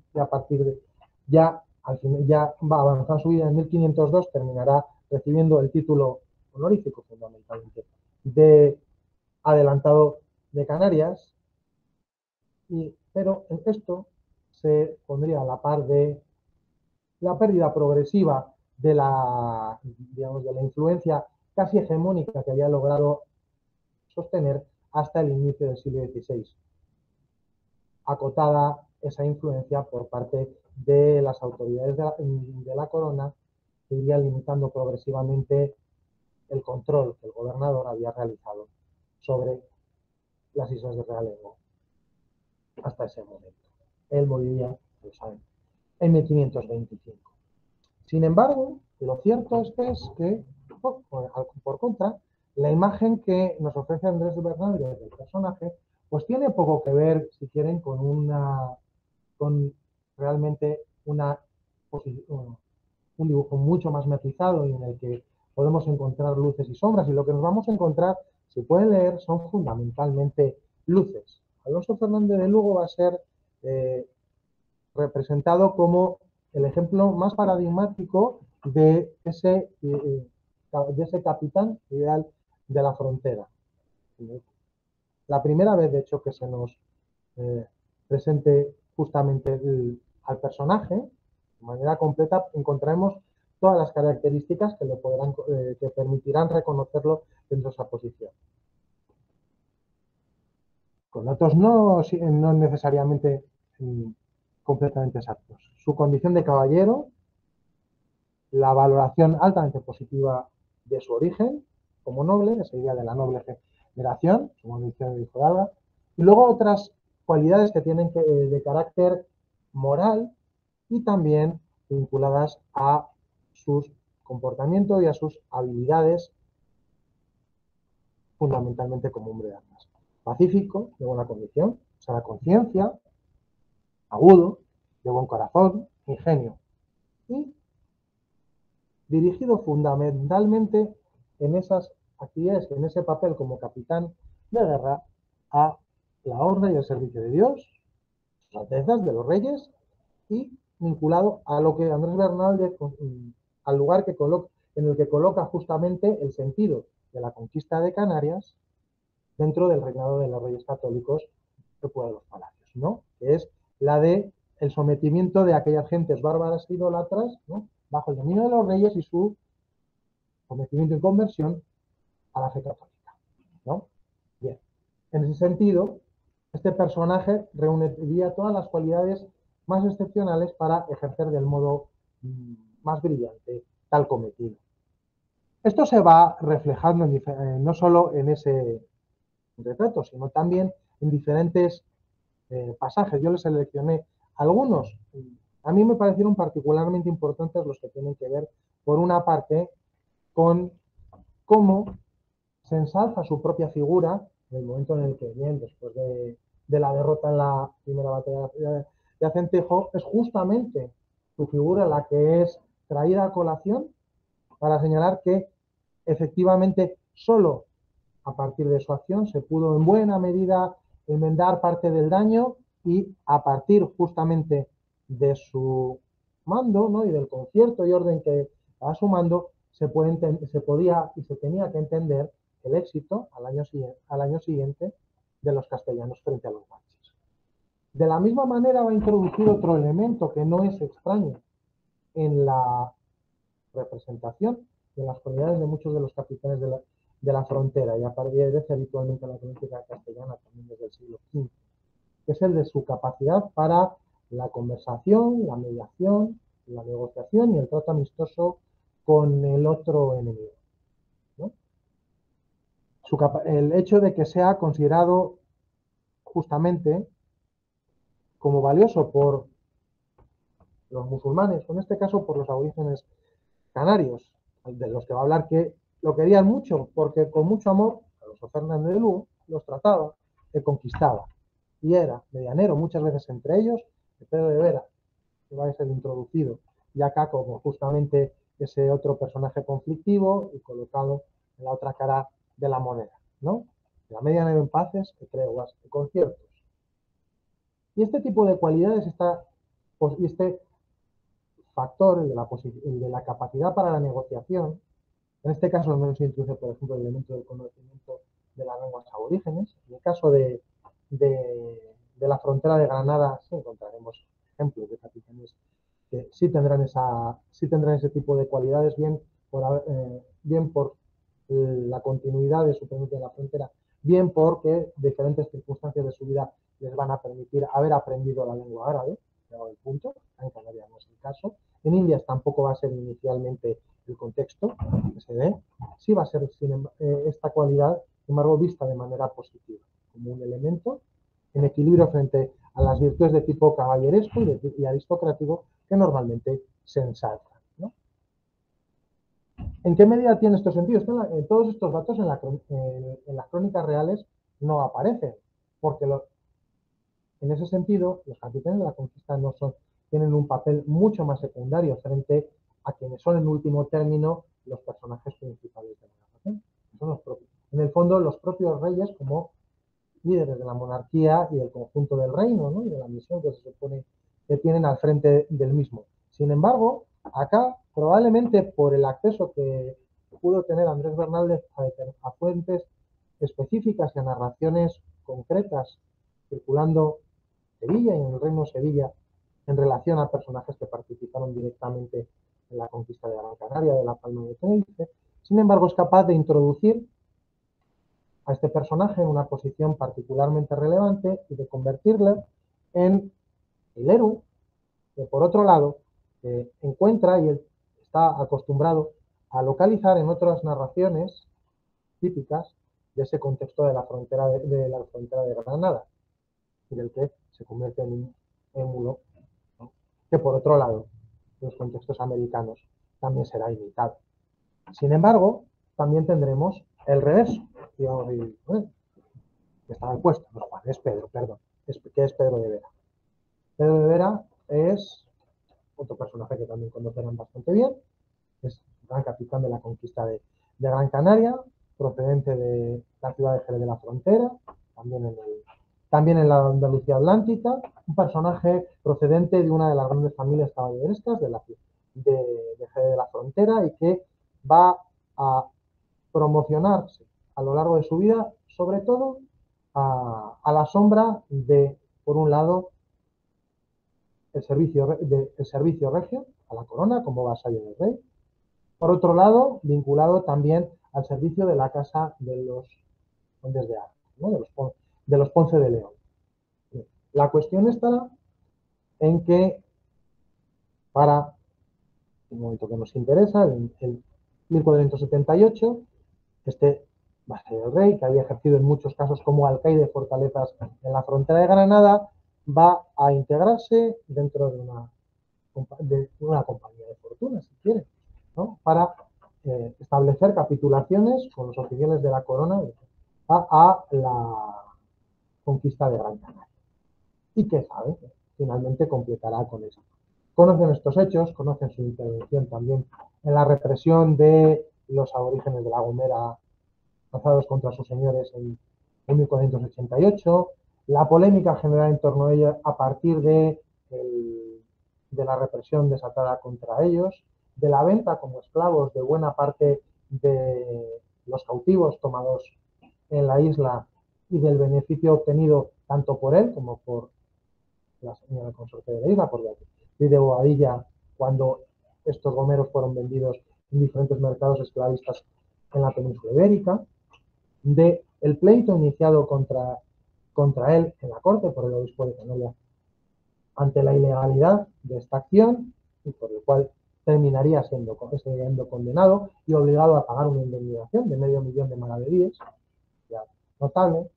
ya va a avanzar su vida en 1502, terminará recibiendo el título honorífico fundamentalmente de adelantado de Canarias, pero en esto se pondría a la par de la pérdida progresiva de la influencia casi hegemónica que había logrado sostener hasta el inicio del siglo XVI. Acotada esa influencia por parte de las autoridades de la corona, que iría limitando progresivamente el control que el gobernador había realizado sobre las islas de Realengo hasta ese momento. Él moriría, lo saben, en 1525. Sin embargo, lo cierto es que por contra, la imagen que nos ofrece Andrés Bernal del personaje, pues tiene poco que ver, si quieren, con realmente un dibujo mucho más matizado y en el que podemos encontrar luces y sombras, y lo que nos vamos a encontrar, si pueden leer, son fundamentalmente luces. Alonso Fernández de Lugo va a ser representado como el ejemplo más paradigmático de ese capitán ideal de la frontera. La primera vez, de hecho, que se nos presente justamente al personaje de manera completa, encontraremos todas las características que permitirán reconocerlo dentro de esa posición. Con datos no necesariamente completamente exactos. Su condición de caballero, la valoración altamente positiva de su origen como noble, esa idea de la noble generación, como dice el hijo de Alba, y luego otras cualidades que tienen de carácter moral y también vinculadas a su comportamiento y a sus habilidades, fundamentalmente como hombre de armas. Pacífico, de buena condición, o sea, la conciencia, agudo, de buen corazón, ingenio, y dirigido fundamentalmente en esas actividades, en ese papel como capitán de guerra, a la honra y el servicio de Dios, sus altezas, de los reyes, y vinculado a lo que Andrés Bernal, al lugar en el que coloca justamente el sentido de la conquista de Canarias dentro del reinado de los reyes católicos que fue de los palacios, ¿no? Que es la de el sometimiento de aquellas gentes bárbaras e idólatras, ¿no?, bajo el dominio de los reyes y su sometimiento y conversión a la fe católica, ¿no? Bien, en ese sentido, este personaje reuniría todas las cualidades más excepcionales para ejercer del modo más brillante tal cometido. Esto se va reflejando no solo en ese retrato, sino también en diferentes pasajes. Yo les seleccioné algunos. A mí me parecieron particularmente importantes los que tienen que ver, por una parte, con cómo se ensalza su propia figura en el momento en el que, bien, después de la derrota en la primera batalla de Acentejo, es justamente su figura la que es traída a colación para señalar que efectivamente solo a partir de su acción se pudo en buena medida enmendar parte del daño y a partir justamente de su mando, ¿no?, y del concierto y orden que a su mando se podía y se tenía que entender el éxito al año siguiente de los castellanos frente a los manches. De la misma manera va a introducir otro elemento que no es extraño en la representación de las cualidades de muchos de los capitanes de la frontera, y aparece habitualmente en la crónica castellana también desde el siglo XV, que es el de su capacidad para la conversación, la mediación, la negociación y el trato amistoso con el otro enemigo, ¿no? El hecho de que sea considerado justamente como valioso por los musulmanes, o en este caso por los aborígenes canarios, de los que va a hablar, que lo querían mucho, porque con mucho amor, Alonso Fernández de Lugo los trataba, que conquistaba, y era medianero muchas veces entre ellos, de Pedro de Vera, que va a ser introducido, y acá como justamente ese otro personaje conflictivo y colocado en la otra cara de la moneda, ¿no? La medianero en paces, que treguas, que conciertos. Y este tipo de cualidades y este factor, el de la capacidad para la negociación, en este caso no se introduce, por ejemplo, el elemento del conocimiento de las lenguas aborígenes. En el caso de la frontera de Granada sí encontraremos ejemplos de capitanes que sí tendrán ese tipo de cualidades, bien por la continuidad de su presencia en la frontera, bien porque diferentes circunstancias de su vida les van a permitir haber aprendido la lengua árabe, llegado el punto. En Canarias no es el caso. En Indias tampoco va a ser inicialmente el contexto que se dé. Sí va a ser esta cualidad, sin embargo, vista de manera positiva, como un elemento en equilibrio frente a las virtudes de tipo caballeresco y aristocrático que normalmente se ensalzan, ¿no? ¿En qué medida tiene estos sentidos? En todos estos datos en las crónicas reales no aparecen, porque en ese sentido los capitanes de la conquista tienen un papel mucho más secundario frente a quienes son en último término los personajes principales de la narración. Son en el fondo los propios reyes como líderes de la monarquía y del conjunto del reino, ¿no?, y de la misión que se supone que tienen al frente del mismo. Sin embargo, acá, probablemente por el acceso que pudo tener Andrés Bernaldez a fuentes específicas y a narraciones concretas circulando en Sevilla y en el reino de Sevilla en relación a personajes que participaron directamente en la conquista de Gran Canaria, de la Palma de Tenerife, sin embargo es capaz de introducir a este personaje en una posición particularmente relevante y de convertirle en el héroe que, por otro lado, encuentra y está acostumbrado a localizar en otras narraciones típicas de ese contexto de la frontera de Granada, y del que se convierte en un émulo, ¿no?, que, por otro lado, en los contextos americanos también será imitado. Sin embargo, también tendremos el reverso, digamos, que está mal puesto, no, Juan, es Pedro, perdón, que es Pedro de Vera. Pedro de Vera es otro personaje que también conocerán bastante bien, es el gran capitán de la conquista de Gran Canaria, procedente de la ciudad de Jerez de la Frontera, también en la Andalucía Atlántica, un personaje procedente de una de las grandes familias caballerescas de Jerez de la Frontera, y que va a promocionarse a lo largo de su vida, sobre todo a la sombra de, por un lado, el servicio regio a la corona como vasallo del rey, por otro lado, vinculado también al servicio de la casa de los condes de Arcos, ¿no?, de los Ponce de León. La cuestión está en que, para el momento que nos interesa, en 1478, este vasallo del rey, que había ejercido en muchos casos como alcaide de fortalezas en la frontera de Granada, va a integrarse dentro de una compañía de fortuna, si quiere, ¿no?, para establecer capitulaciones con los oficiales de la corona a la conquista de Gran Canaria. ¿Y qué sabe? Finalmente completará con eso. Conocen estos hechos, conocen su intervención también en la represión de los aborígenes de La Gomera lanzados contra sus señores en 1488, la polémica generada en torno a ella a partir de la represión desatada contra ellos, de la venta como esclavos de buena parte de los cautivos tomados en la isla y del beneficio obtenido tanto por él como por la señora consorte de la isla, por Beatriz de Bobadilla, cuando estos gomeros fueron vendidos en diferentes mercados esclavistas en la península ibérica, de el pleito iniciado contra él en la corte por el obispo de Canolia ante la ilegalidad de esta acción y por el cual terminaría siendo condenado y obligado a pagar una indemnización de $500,000 de maravedíes, ya notable,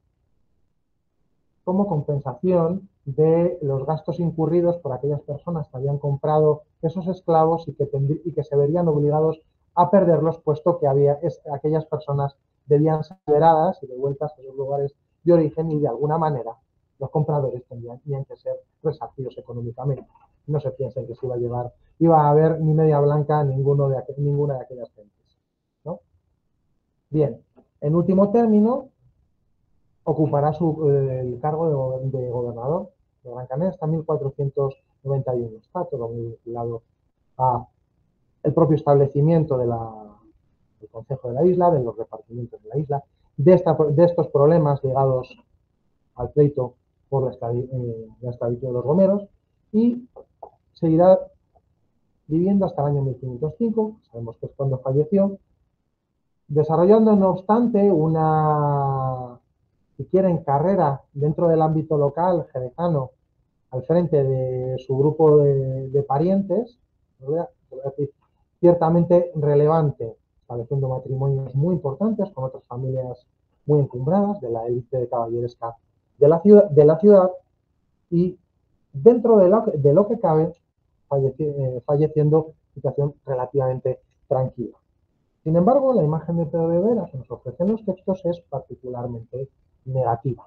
como compensación de los gastos incurridos por aquellas personas que habían comprado esos esclavos y que se verían obligados a perderlos, puesto que aquellas personas debían ser liberadas y devueltas a sus lugares de origen y de alguna manera los compradores tenían que ser resarcidos económicamente. No se piensen que se iba a haber ni media blanca ninguna de aquellas gentes, ¿no? Bien, en último término, ocupará el cargo de gobernador de Gran Canaria hasta 1491. Está todo muy vinculado a el propio establecimiento del Consejo de la Isla, de los repartimientos de la isla, de estos problemas ligados al pleito por la esclavitud de los gomeros, y seguirá viviendo hasta el año 1505, sabemos que es cuando falleció, desarrollando no obstante una, si quieren, carrera dentro del ámbito local jerezano al frente de su grupo de parientes, ciertamente relevante, estableciendo matrimonios muy importantes con otras familias muy encumbradas de la élite de caballeresca de la ciudad y dentro de lo que cabe falleciendo en situación relativamente tranquila. Sin embargo, la imagen de Pedro de Vera que nos ofrecen los textos es particularmente negativa.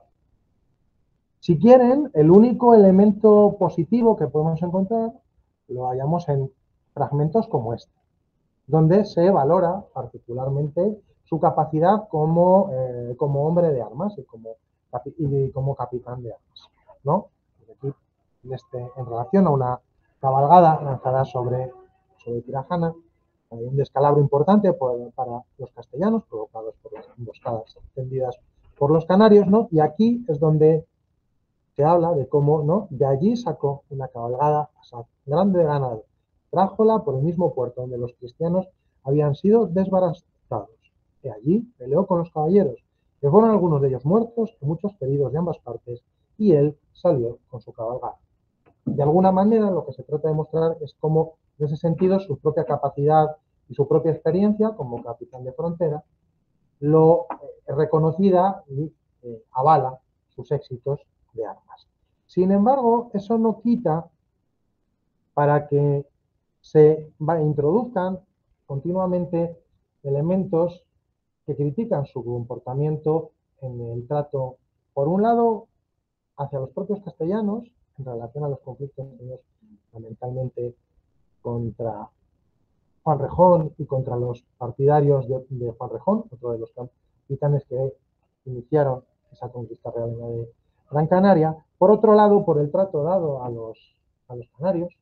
Si quieren, el único elemento positivo que podemos encontrar lo hallamos en fragmentos como este, donde se valora particularmente su capacidad como hombre de armas y como capitán de armas, ¿no? Aquí, en relación a una cabalgada lanzada sobre Tirajana, hay un descalabro importante para los castellanos, provocados por las emboscadas tendidas por los canarios, ¿no? Y aquí es donde se habla de cómo, ¿no?, de allí sacó una cabalgada grande de ganado, trájola por el mismo puerto donde los cristianos habían sido desbarastados, y allí peleó con los caballeros, que fueron algunos de ellos muertos y muchos feridos de ambas partes, y él salió con su cabalgada. De alguna manera, lo que se trata de mostrar es cómo, en ese sentido, su propia capacidad y su propia experiencia como capitán de frontera lo reconocida y avala sus éxitos de armas. Sin embargo, eso no quita para que se introduzcan continuamente elementos que critican su comportamiento en el trato, por un lado, hacia los propios castellanos, en relación a los conflictos tenidos fundamentalmente contra Juan Rejón y contra los partidarios de Juan Rejón, otro de los capitanes que iniciaron esa conquista real de Gran Canaria. Por otro lado, por el trato dado a los canarios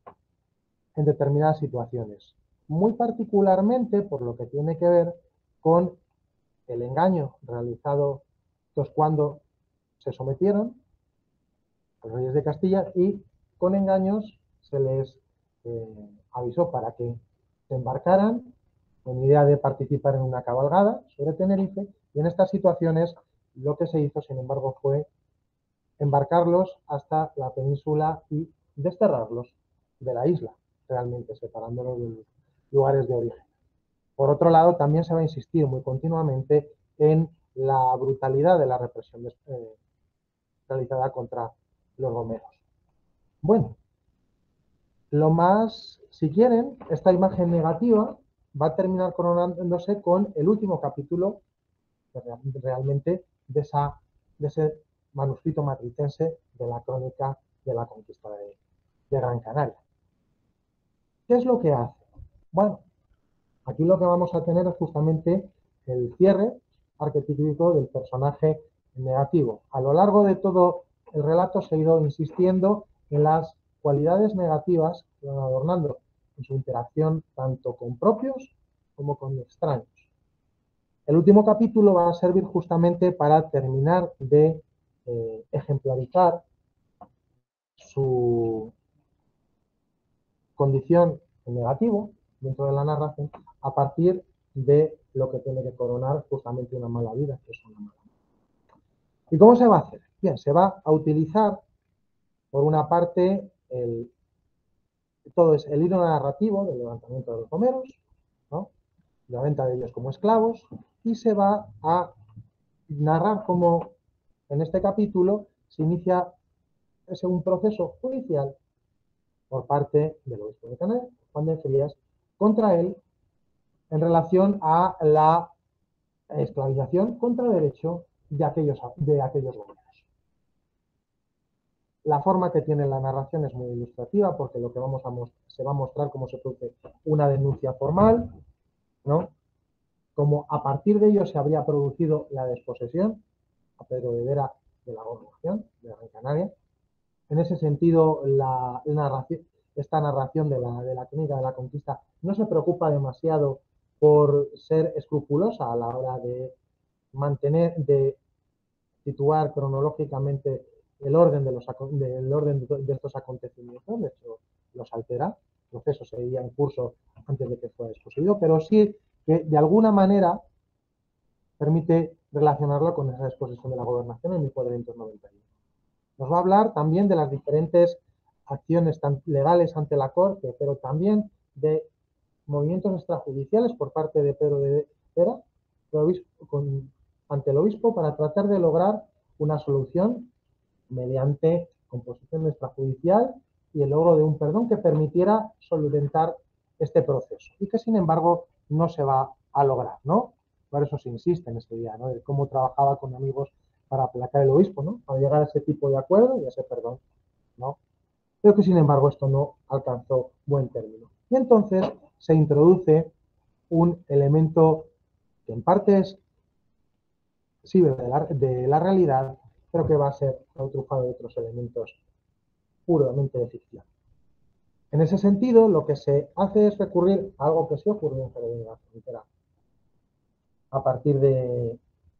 en determinadas situaciones, muy particularmente por lo que tiene que ver con el engaño realizado cuando se sometieron los reyes de Castilla, y con engaños se les avisó para que se embarcaran con idea de participar en una cabalgada sobre Tenerife, y en estas situaciones lo que se hizo, sin embargo, fue embarcarlos hasta la península y desterrarlos de la isla, realmente separándolos de los lugares de origen. Por otro lado, también se va a insistir muy continuamente en la brutalidad de la represión realizada contra los gomeros. Bueno, si quieren, esta imagen negativa va a terminar coronándose con el último capítulo realmente de ese manuscrito matritense de la crónica de la conquista de Gran Canaria. ¿Qué es lo que hace? Bueno, aquí lo que vamos a tener es justamente el cierre arquetípico del personaje negativo. A lo largo de todo el relato se ha ido insistiendo en las cualidades negativas que van adornando en su interacción tanto con propios como con extraños. El último capítulo va a servir justamente para terminar de ejemplarizar su condición en negativo dentro de la narración a partir de lo que tiene que coronar justamente una mala vida, que es una mala vida. ¿Y cómo se va a hacer? Bien, se va a utilizar, por una parte, todo es el hilo narrativo del levantamiento de los romeros, ¿no? La venta de ellos como esclavos, y se va a narrar cómo en este capítulo se inicia un proceso judicial por parte del obispo de Canarias, Juan de Frías, contra él en relación a la esclavización contra derecho de aquellos obreros. La forma que tiene la narración es muy ilustrativa porque lo que se va a mostrar cómo se produce una denuncia formal, ¿no? Como a partir de ello se habría producido la desposesión a Pedro de Vera de la gobernación de Gran Canaria. En ese sentido, esta narración de la crónica de la conquista no se preocupa demasiado por ser escrupulosa a la hora de situar cronológicamente el orden de estos acontecimientos. De hecho, los altera. El proceso seguía en curso antes de que fuera desposeído, pero sí que de alguna manera permite relacionarlo con esa disposición de la gobernación en 1491. Nos va a hablar también de las diferentes acciones legales ante la Corte, pero también de movimientos extrajudiciales por parte de Pedro de Vera ante el obispo para tratar de lograr una solución mediante composición extrajudicial y el logro de un perdón que permitiera solventar este proceso y que sin embargo no se va a lograr, ¿no? Por eso se insiste en este día, ¿no? De cómo trabajaba con amigos para aplacar el obispo, ¿no? Para llegar a ese tipo de acuerdo y a ese perdón, ¿no? Pero que sin embargo esto no alcanzó buen término. Y entonces se introduce un elemento que en parte sí de la realidad, pero que va a ser trufado de otros elementos puramente de ficción. En ese sentido, lo que se hace es recurrir a algo que sí ocurrió en Jerez de la Frontera a partir de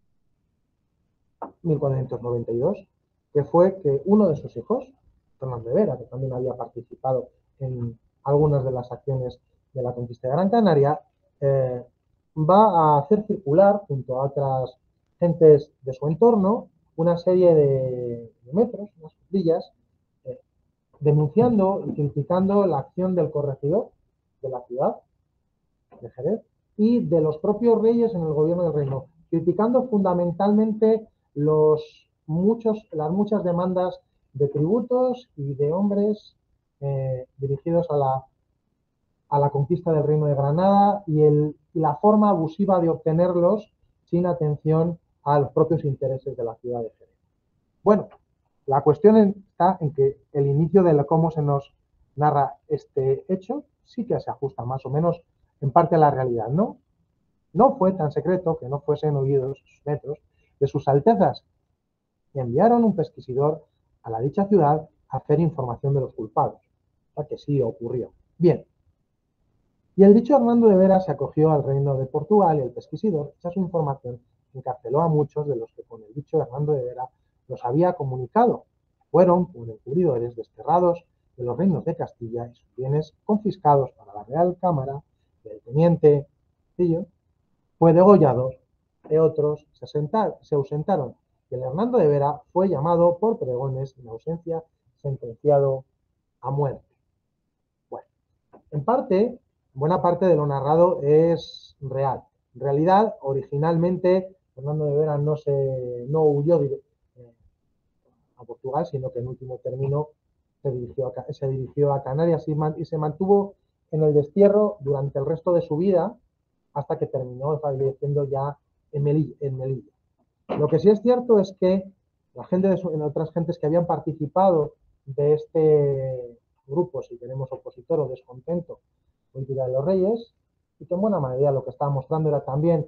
1492, que fue que uno de sus hijos, Tomás de Vera, que también había participado en algunas de las acciones de la conquista de Gran Canaria, va a hacer circular, junto a otras gentes de su entorno, una serie de metros, unas cuadrillas, denunciando y criticando la acción del corregidor de la ciudad de Jerez y de los propios reyes en el gobierno del reino, criticando fundamentalmente las muchas demandas de tributos y de hombres dirigidos a la conquista del reino de Granada y la forma abusiva de obtenerlos sin atención a los propios intereses de la ciudad de Jerez. Bueno, la cuestión está en que el inicio de cómo se nos narra este hecho sí que se ajusta más o menos en parte a la realidad, ¿no? No fue tan secreto que no fuesen oídos sus metros de sus altezas y enviaron un pesquisidor a la dicha ciudad a hacer información de los culpados. O sea que sí ocurrió. Bien. Y el dicho Hernando de Vera se acogió al reino de Portugal y el pesquisidor, hecha su información, encarceló a muchos de los que con el dicho Hernando de Vera los había comunicado. Fueron, por encubridores, desterrados de los reinos de Castilla y sus bienes confiscados para la Real Cámara. El teniente Castillo fue degollado y otros se ausentaron. Y el Hernando de Vera fue llamado por pregones en ausencia, sentenciado a muerte. Bueno, en parte, buena parte de lo narrado es real. En realidad, originalmente, Hernando de Vera no huyó a Portugal, sino que en último término se dirigió a Canarias y se mantuvo en el destierro durante el resto de su vida, hasta que terminó falleciendo ya en Melilla. Lo que sí es cierto es que la gente en otras gentes que habían participado de este grupo, si queremos opositor o descontento política de los reyes, y que en buena medida lo que estaba mostrando era también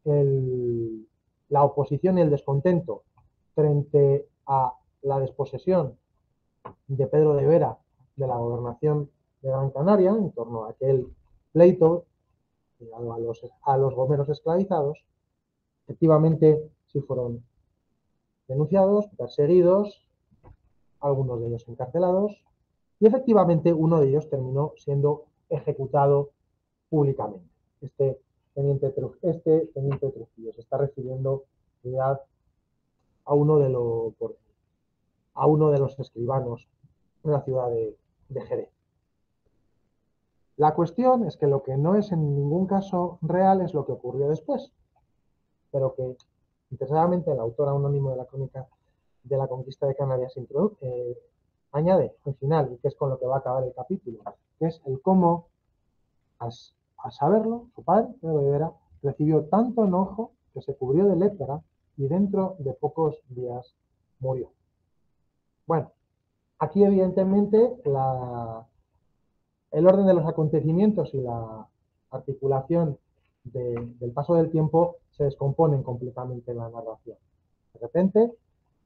la oposición y el descontento frente a la desposesión de Pedro de Vera de la gobernación de Gran Canaria en torno a aquel pleito a los gomeros esclavizados. Efectivamente sí fueron denunciados, perseguidos, algunos de ellos encarcelados, y efectivamente uno de ellos terminó siendo ejecutado públicamente. Este teniente Trujillo se está refiriendo ya a uno de los escribanos en la ciudad de Jerez. La cuestión es que lo que no es en ningún caso real es lo que ocurrió después, pero que interesadamente el autor anónimo de la crónica de la conquista de Canarias añade al final, y que es con lo que va a acabar el capítulo, que es el cómo, a saberlo, su padre, Pedro de Vera, recibió tanto enojo que se cubrió de lepra y dentro de pocos días murió. Bueno, aquí evidentemente el orden de los acontecimientos y la articulación del paso del tiempo se descomponen completamente en la narración. De repente,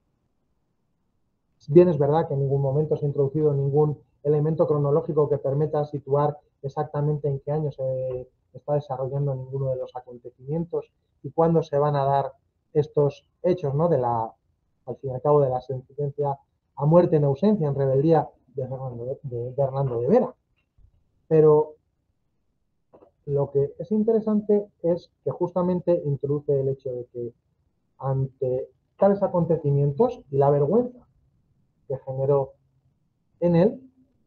bien es verdad que en ningún momento se ha introducido ningún elemento cronológico que permita situar exactamente en qué año se está desarrollando ninguno de los acontecimientos y cuándo se van a dar estos hechos, ¿no? Al fin y al cabo, de la sentencia a muerte en ausencia, en rebeldía de Hernando de Vera. Pero lo que es interesante es que justamente introduce el hecho de que ante tales acontecimientos y la vergüenza que generó en él,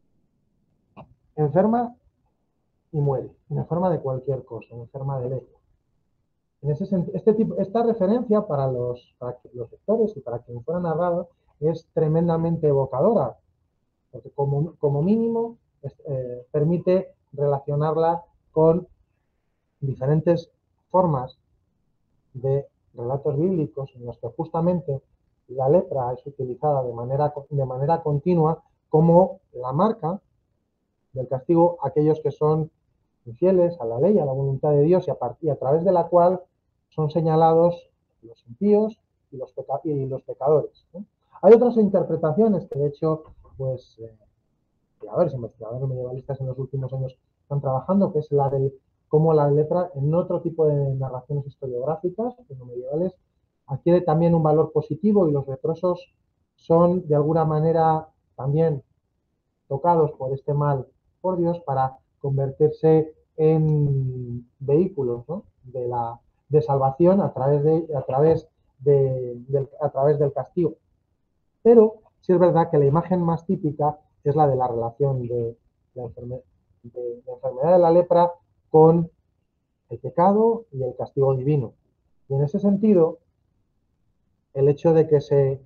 enferma y muere, enferma de cualquier cosa, enferma de lepra. En ese sentido, esta referencia para los lectores y para quien fuera narrado es tremendamente evocadora, porque como mínimo permite relacionarla con diferentes formas de relatos bíblicos en los que justamente la lepra es utilizada de manera continua como la marca del castigo a aquellos que son infieles a la ley, a la voluntad de Dios, y a través de la cual son señalados los impíos y los pecadores, ¿no? Hay otras interpretaciones que de hecho, pues, investigadores medievalistas en los últimos años están trabajando, que es la del cómo la lepra en otro tipo de narraciones historiográficas, no medievales, adquiere también un valor positivo y los leprosos son de alguna manera también tocados por este mal por Dios para convertirse en vehículos, ¿no? de salvación a través del castigo. Pero sí es verdad que la imagen más típica es la de la relación de la enfermedad de la lepra con el pecado y el castigo divino. Y en ese sentido, el hecho de que se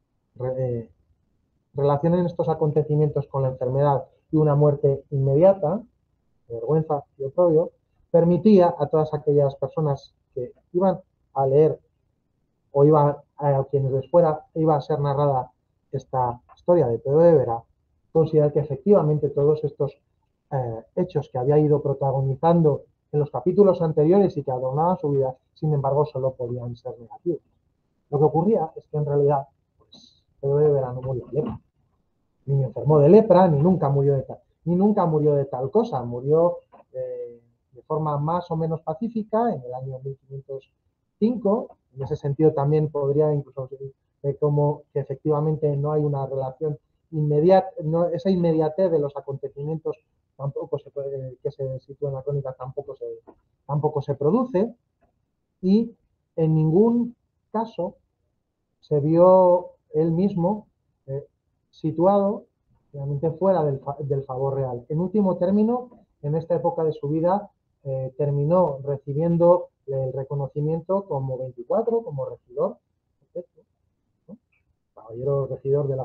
relacionen estos acontecimientos con la enfermedad y una muerte inmediata, de vergüenza y oprobio, permitía a todas aquellas personas que iban a leer o a quienes les iba a ser narrada esta historia de Pedro de Vera, considerar que efectivamente todos estos hechos que había ido protagonizando en los capítulos anteriores y que adornaban su vida, sin embargo, solo podían ser negativos. Lo que ocurría es que en realidad, pues, Pedro de Vera no murió de lepra, ni enfermó de lepra, ni nunca murió de tal cosa. Murió de forma más o menos pacífica en el año 1505. En ese sentido también podría incluso decir como que efectivamente no hay una relación inmediata, esa inmediatez de los acontecimientos que se sitúa en la crónica tampoco se produce, y en ningún caso se vio él mismo situado realmente fuera del favor real. En último término, en esta época de su vida, terminó recibiendo el reconocimiento como 24, como regidor, ¿no? Caballero regidor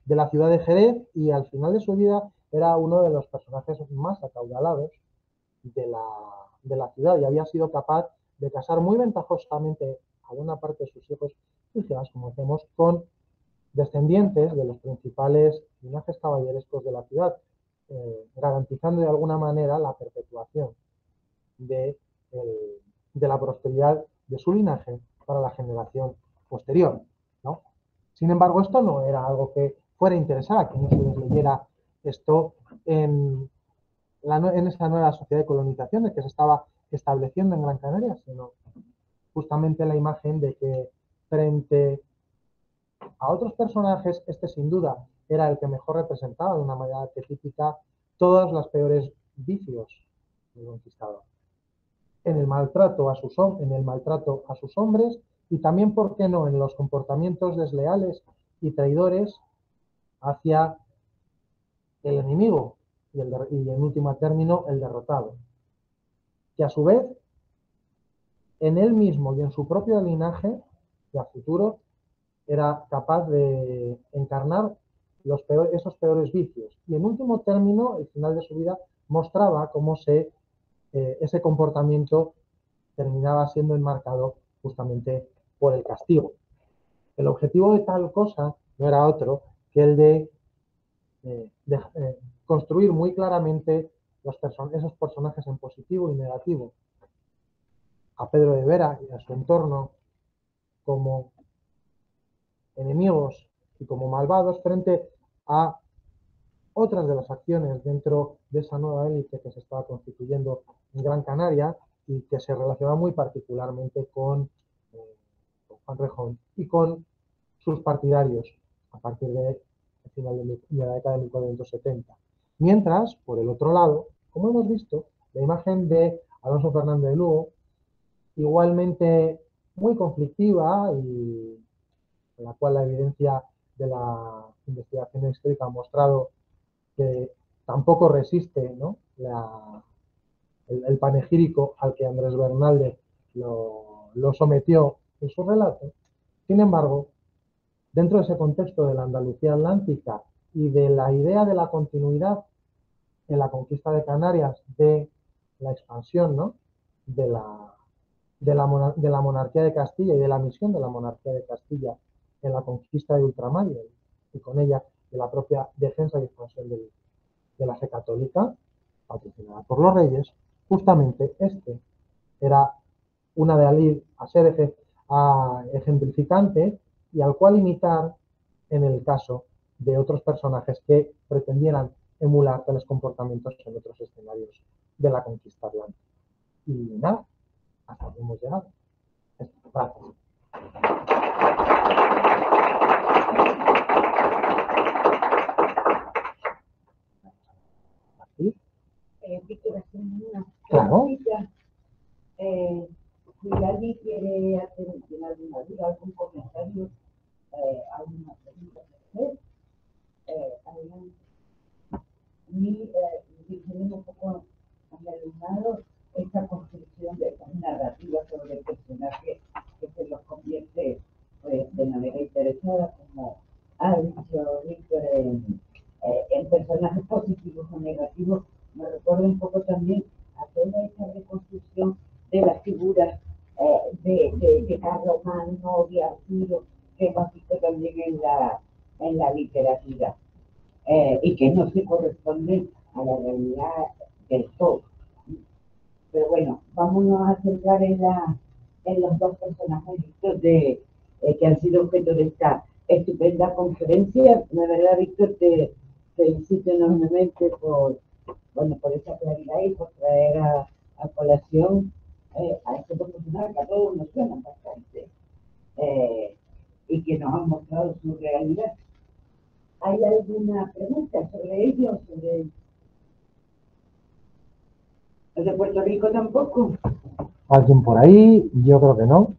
de la ciudad de Jerez y al final de su vida era uno de los personajes más acaudalados de la ciudad y había sido capaz de casar muy ventajosamente a buena parte de sus hijos y hijas, como decimos, con descendientes de los principales linajes caballerescos de la ciudad, garantizando de alguna manera la perpetuación de, de la prosperidad de su linaje para la generación posterior, ¿no? Sin embargo, esto no era algo que fuera a interesar a quien no se les leyera esto en esta nueva sociedad de colonización que se estaba estableciendo en Gran Canaria, sino justamente la imagen de que frente a otros personajes, este sin duda era el que mejor representaba de una manera arquetípica todos los peores vicios del conquistador. En el maltrato a sus hombres y también, ¿por qué no?, en los comportamientos desleales y traidores hacia el enemigo y en último término el derrotado, que a su vez en él mismo y en su propio linaje y a futuro era capaz de encarnar esos peores vicios. Y en último término, el final de su vida mostraba cómo ese comportamiento terminaba siendo enmarcado justamente por el castigo. El objetivo de tal cosa no era otro que el de construir muy claramente esos personajes en positivo y negativo. A Pedro de Vera y a su entorno como enemigos y como malvados frente a otras de las acciones dentro de esa nueva élite que se estaba constituyendo en Gran Canaria y que se relaciona muy particularmente con Juan Rejón y con sus partidarios a partir de la década de 1470. Mientras, por el otro lado, como hemos visto, la imagen de Alonso Fernández de Lugo, igualmente muy conflictiva y en la cual la evidencia de la investigación histórica ha mostrado que tampoco resiste, ¿no?, el panegírico al que Andrés Bernaldez lo sometió en su relato. Sin embargo, dentro de ese contexto de la Andalucía atlántica y de la idea de la continuidad en la conquista de Canarias, de la expansión, ¿no?, de la monarquía de Castilla y de la misión de la monarquía de Castilla en la conquista de ultramar y con ella de la propia defensa y expansión de la fe católica, patrocinada por los reyes, justamente este era una de a ser ejemplificante y al cual imitar en el caso de otros personajes que pretendieran emular tales comportamientos en otros escenarios de la conquista atlántica. Y nada, hasta aquí hemos llegado. Gracias. ¿Sí? Víctor, hacemos una Claro. preguntita. Si alguien quiere hacer alguna duda, algún comentario, alguna pregunta que hacer, adelante. Dijimos un poco al alumnado esta construcción de esta narrativa sobre el personaje que se los convierte pues, de manera interesada, como ha dicho Víctor, en personajes positivos o negativos. Me recuerda un poco también a toda esta reconstrucción de las figuras de Carlomagno, de Arturo, que hemos visto también en la literatura. Y que no se corresponden a la realidad del todo. Pero bueno, vámonos a centrar en los dos personajes que han sido objeto de esta estupenda conferencia. La verdad, Víctor, te felicito enormemente por esa claridad y por traer a colación a estos dos personajes que a todos nos suenan bastante y que nos han mostrado su realidad. ¿Hay alguna pregunta sobre ellos? ¿Sobre los de Puerto Rico tampoco? ¿Alguien por ahí? Yo creo que no.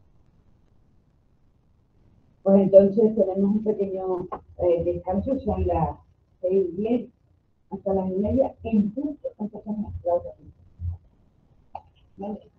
Pues entonces tenemos un pequeño descanso, son las 6:10 hasta las 9:30, en punto, hasta la otra. ¿Vale?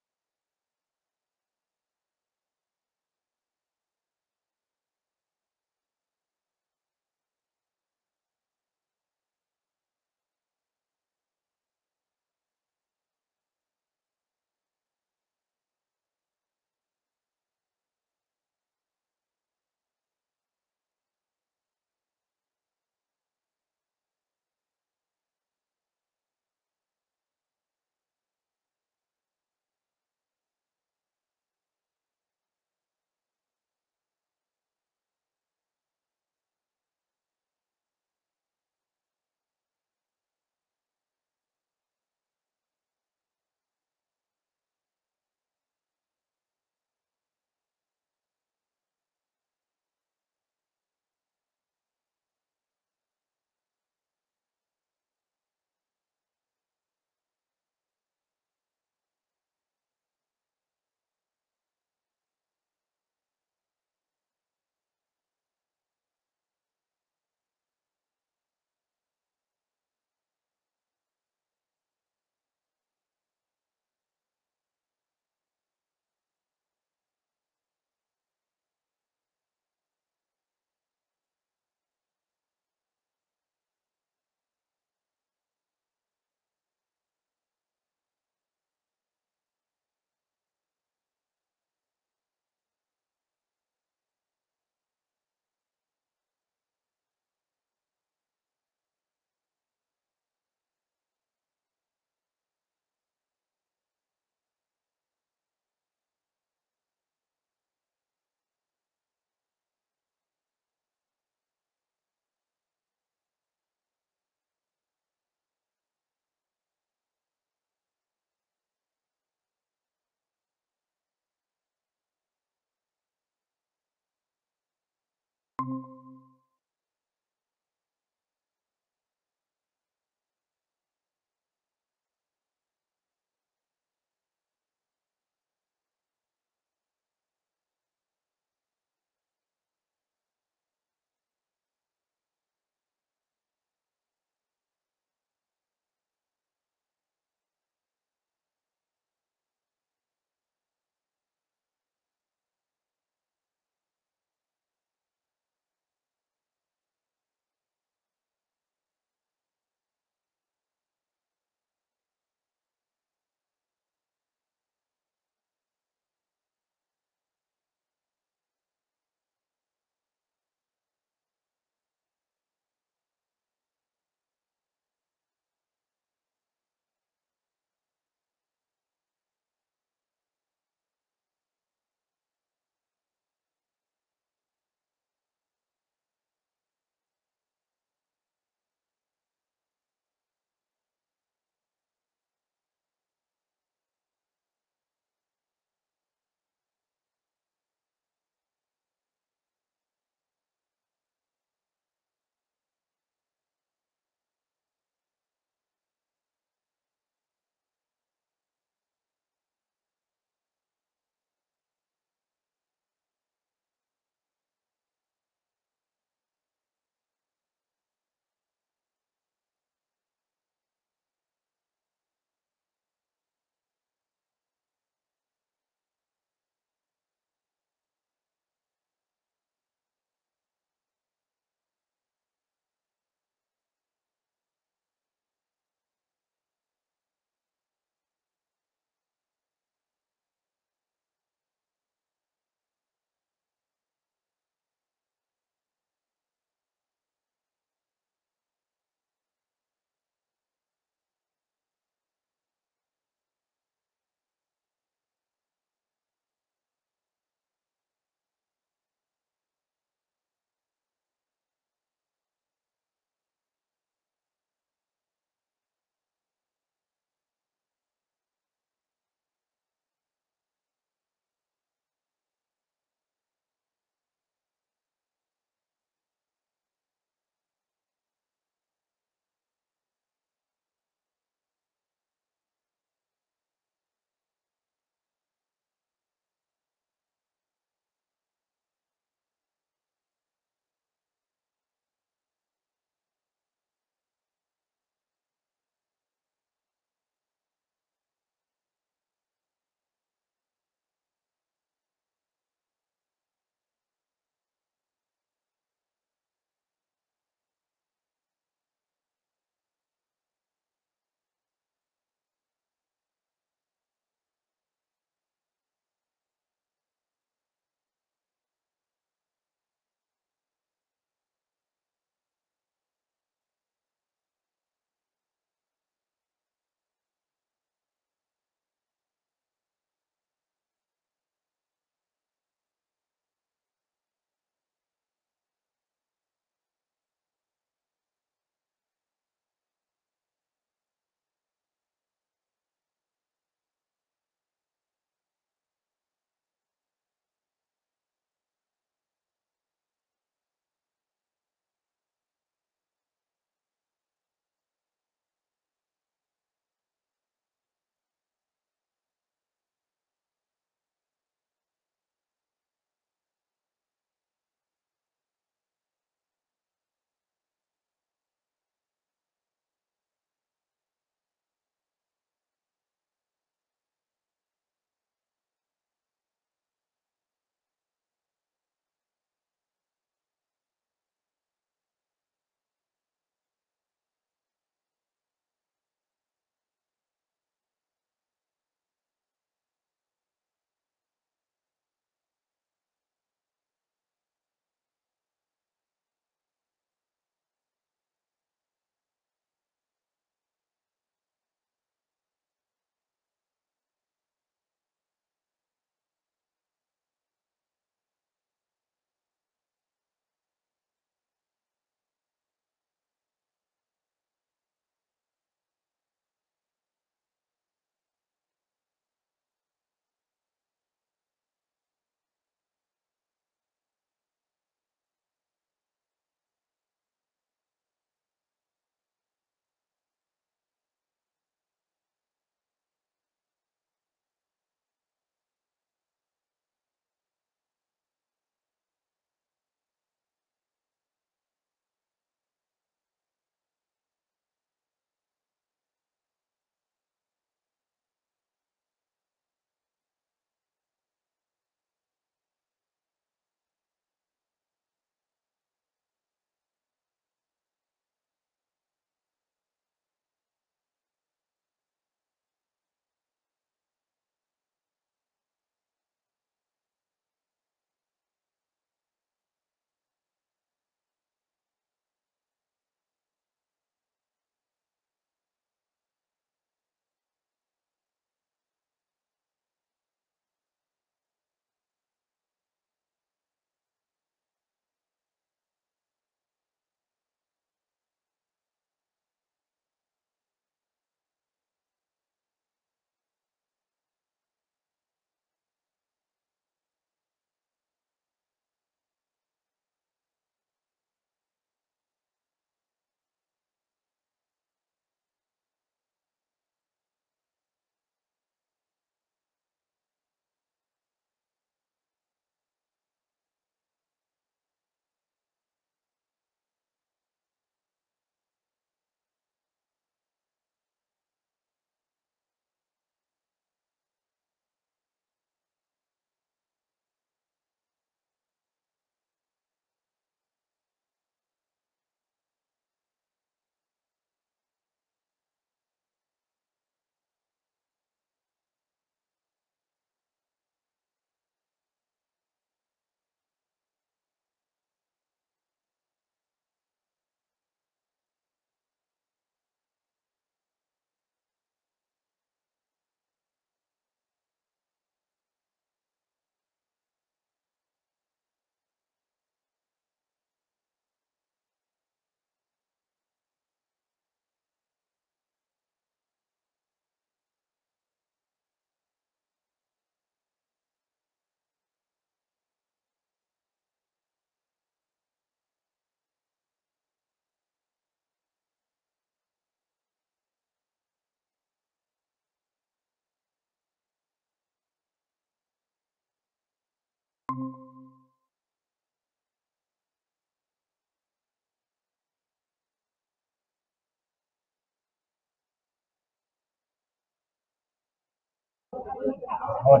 Ahora.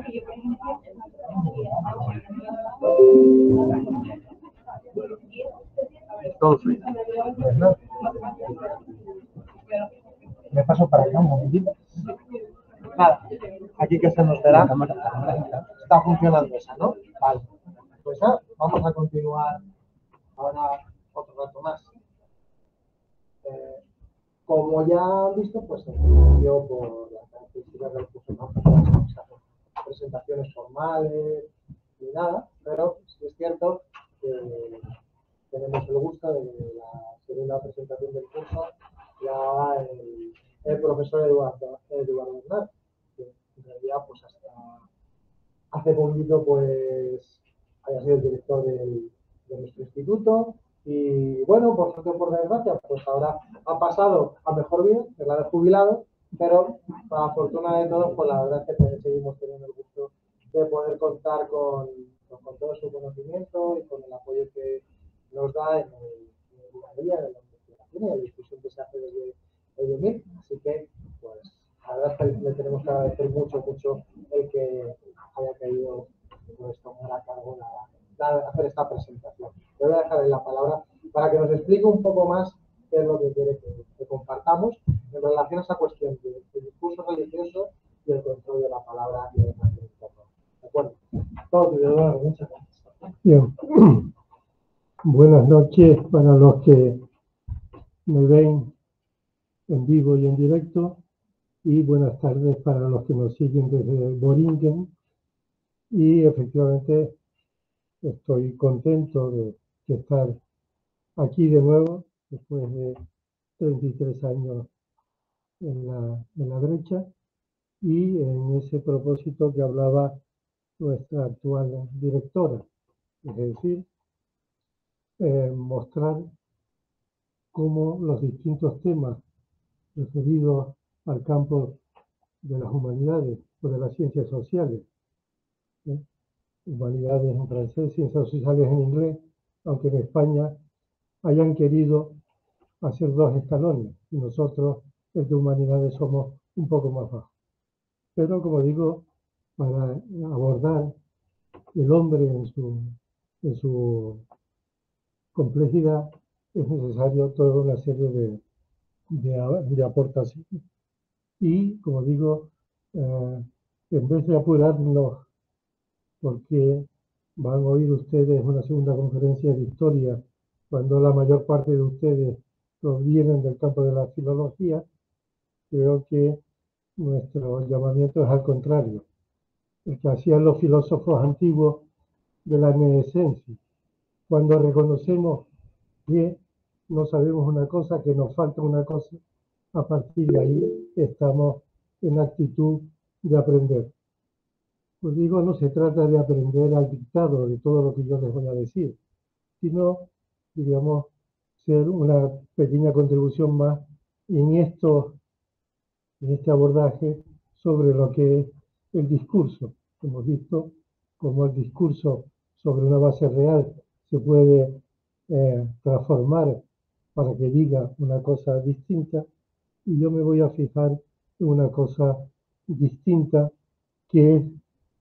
Todo suyo. Me paso para acá un momentito. Nada, aquí que se nos verá. Está funcionando esa, ¿no? Vale. Pues nada, vamos a continuar ahora otro rato más. Como ya han visto, pues yo por las características del curso no vamos a hacer presentaciones formales ni nada, pero sí es cierto que tenemos el gusto de que la segunda presentación del curso la haga el profesor Eduardo Bernat, que en realidad pues hasta hace poquito pues haya sido el director de nuestro instituto y bueno, por suerte o por desgracia, pues ahora ha pasado a mejor vida, es la de jubilado, pero para fortuna de todos, pues la verdad es que seguimos teniendo el gusto de poder contar con todo su conocimiento y con el apoyo que nos da en el día a día de la investigación y de la discusión que se hace desde MIR. Así que, pues, la verdad es que le tenemos que agradecer mucho el que haya caído pues, tomar a cargo hacer esta presentación. Le voy a dejar la palabra para que nos explique un poco más qué es lo que quiere que compartamos en relación a esa cuestión del discurso religioso y el control de la palabra y demás. ¿De acuerdo? Todo tuyo, Eduardo. Muchas gracias. Bien. Buenas noches para los que me ven en vivo y en directo y buenas tardes para los que nos siguen desde Boringen. Y efectivamente estoy contento de estar aquí de nuevo después de 33 años en la brecha y en ese propósito que hablaba nuestra actual directora, es decir, mostrar cómo los distintos temas referidos al campo de las humanidades o de las ciencias sociales, humanidades en francés, ciencias sociales en inglés, aunque en España hayan querido hacer 2 escalones y nosotros el de humanidades somos un poco más bajos. Pero como digo, para abordar el hombre en su complejidad es necesario toda una serie de aportaciones. Y, como digo, en vez de apurarnos, porque van a oír ustedes una segunda conferencia de historia, cuando la mayor parte de ustedes provienen del campo de la filología, creo que nuestro llamamiento es al contrario, el que hacían los filósofos antiguos de la neescencia, cuando reconocemos que no sabemos una cosa, que nos falta una cosa, a partir de ahí estamos en actitud de aprender. Pues digo, no se trata de aprender al dictado de todo lo que yo les voy a decir, sino, digamos, ser una pequeña contribución más en este abordaje sobre lo que es el discurso. Hemos visto cómo el discurso sobre una base real se puede transformar para que diga una cosa distinta, y yo me voy a fijar en una cosa distinta que es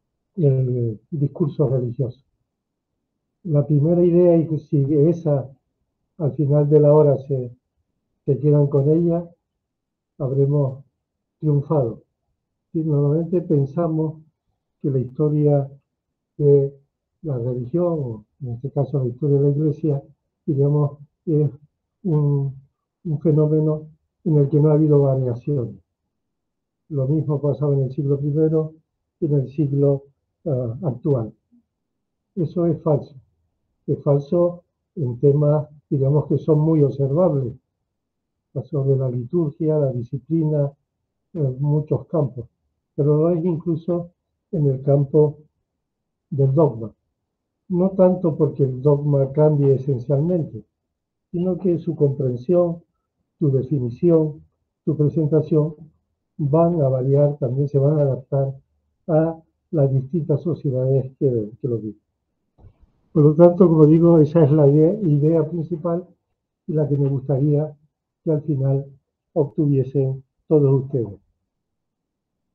el discurso religioso. La primera idea, y que si esa al final de la hora se quedan con ella, habremos triunfado. Y normalmente pensamos que la historia de la religión, o en este caso la historia de la Iglesia, digamos, es un fenómeno en el que no ha habido variaciones. Lo mismo pasaba en el siglo I que en el siglo actual. Eso es falso. Es falso en temas, digamos, que son muy observables, sobre la liturgia, la disciplina, en muchos campos, pero lo es incluso en el campo del dogma. No tanto porque el dogma cambie esencialmente, sino que su comprensión, su definición, su presentación van a variar, también se van a adaptar a las distintas sociedades que lo viven. Por lo tanto, como digo, esa es la idea principal y la que me gustaría que al final obtuviesen todos ustedes.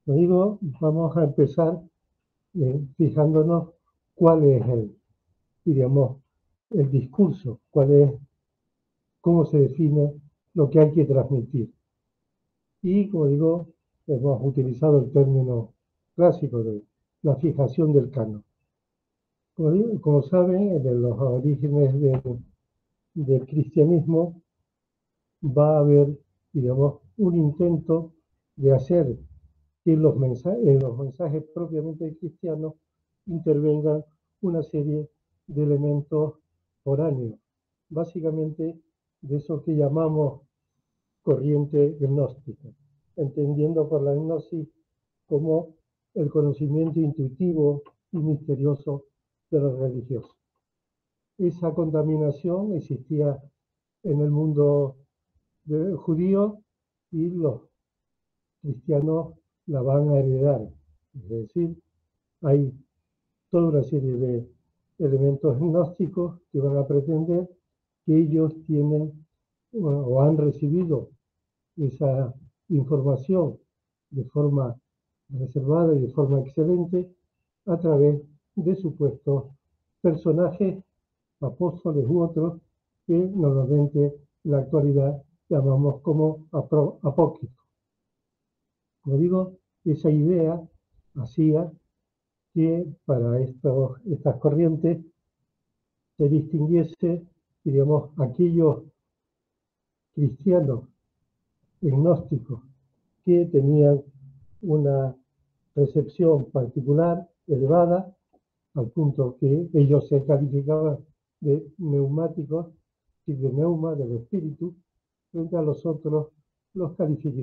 Lo digo, vamos a empezar fijándonos cuál es diríamos, el discurso, cómo se define lo que hay que transmitir. Y, como digo, hemos utilizado el término clásico de la fijación del canon. Como saben, en los orígenes del cristianismo va a haber, digamos, un intento de hacer que en los mensajes propiamente cristianos intervengan una serie de elementos foráneos, básicamente de eso que llamamos corriente gnóstica, entendiendo por la gnosis como el conocimiento intuitivo y misterioso de los religiosos. Esa contaminación existía en el mundo judío y los cristianos la van a heredar. Es decir, hay toda una serie de elementos gnósticos que van a pretender que ellos tienen o han recibido esa información de forma reservada y de forma excelente a través de supuestos personajes, apóstoles u otros, que normalmente en la actualidad llamamos como apócrifos. Como digo, esa idea hacía que para estas corrientes se distinguiese, digamos, aquellos cristianos gnósticos que tenían una recepción particular, elevada, al punto que ellos se calificaban de neumáticos y de neuma, del espíritu, frente a los otros los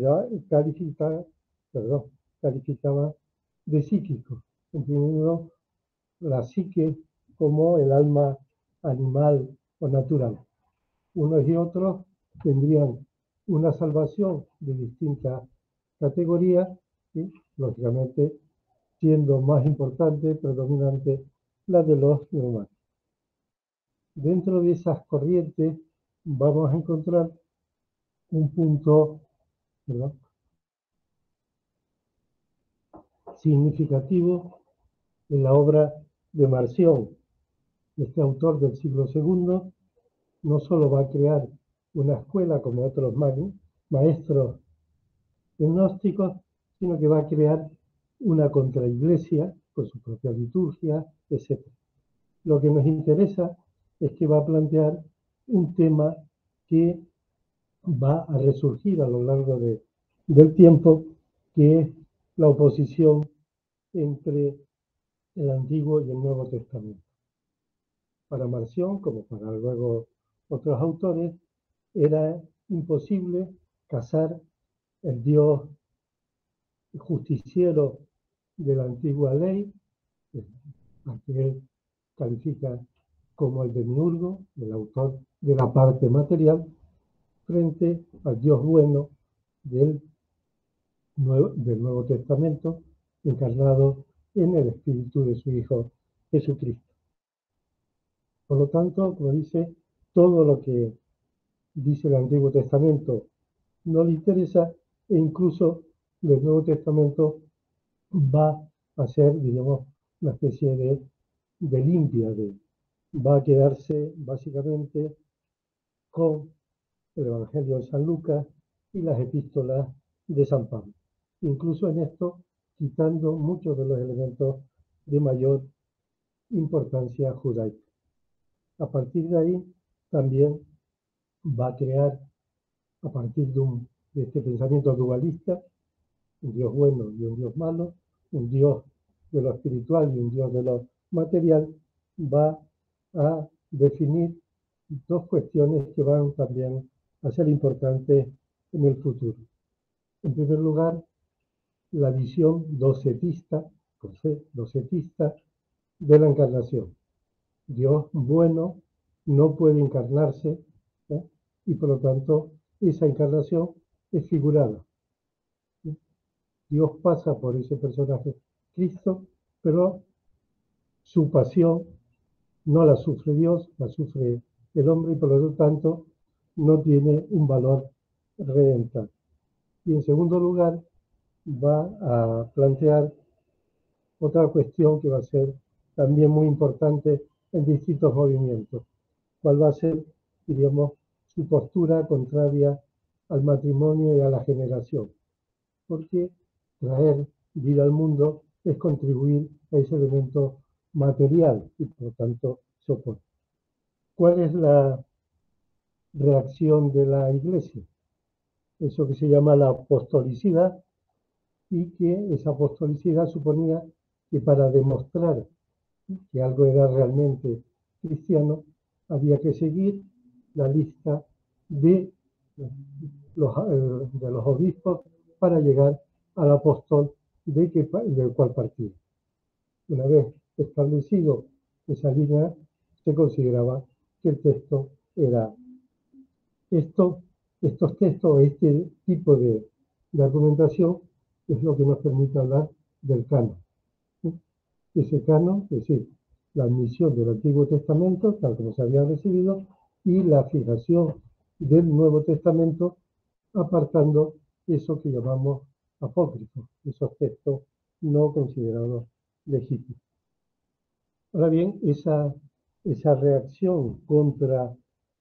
calificaban de psíquicos, entendiendo la psique como el alma animal o natural. Unos y otros tendrían una salvación de distintas categorías y, lógicamente, siendo más importante, predominante, la de los neumáticos. Dentro de esas corrientes vamos a encontrar un punto, ¿verdad?, significativo en la obra de Marción. Este autor del siglo II no solo va a crear una escuela como otros maestros gnósticos, sino que va a crear una contraiglesia con su propia liturgia, etc. Lo que nos interesa es que va a plantear un tema que va a resurgir a lo largo del tiempo, que es la oposición entre el Antiguo y el Nuevo Testamento. Para Marción, como para luego otros autores, era imposible casar el Dios justiciero de la antigua ley, al que él califica como el demiurgo, el autor de la parte material, frente al Dios bueno del Nuevo Testamento, encarnado en el espíritu de su Hijo Jesucristo. Por lo tanto, como dice, todo lo que dice el Antiguo Testamento no le interesa, e incluso el Nuevo Testamento va a ser, digamos, una especie de limpia, va a quedarse básicamente con el Evangelio de San Lucas y las epístolas de San Pablo. Incluso en esto, quitando muchos de los elementos de mayor importancia judaica. A partir de ahí, también va a crear, a partir de este pensamiento dualista, un Dios bueno y un Dios malo, un Dios de lo espiritual y un Dios de lo material, va a definir dos cuestiones que van también a ser importantes en el futuro. En primer lugar, la visión docetista de la encarnación. Dios bueno no puede encarnarse, y por lo tanto esa encarnación es figurada. Dios pasa por ese personaje, Cristo, pero su pasión no la sufre Dios, la sufre el hombre, y por lo tanto no tiene un valor redentor. Y en segundo lugar, va a plantear otra cuestión que va a ser también muy importante en distintos movimientos. ¿Cuál va a ser, diríamos, su postura contraria al matrimonio y a la generación? Porque traer vida al mundo es contribuir a ese elemento material y por lo tanto se opone. ¿Cuál es la reacción de la Iglesia? Eso que se llama la apostolicidad, y que esa apostolicidad suponía que para demostrar que algo era realmente cristiano, había que seguir la lista de los obispos para llegar al apóstol del cual partía. Una vez establecido esa línea, se consideraba que el texto era estos textos, este tipo de argumentación es lo que nos permite hablar del canon. Ese canon, es decir, la admisión del Antiguo Testamento, tal como se había recibido, y la fijación del Nuevo Testamento, apartando eso que llamamos apócrifos, esos textos no considerados legítimos. Ahora bien, esa reacción contra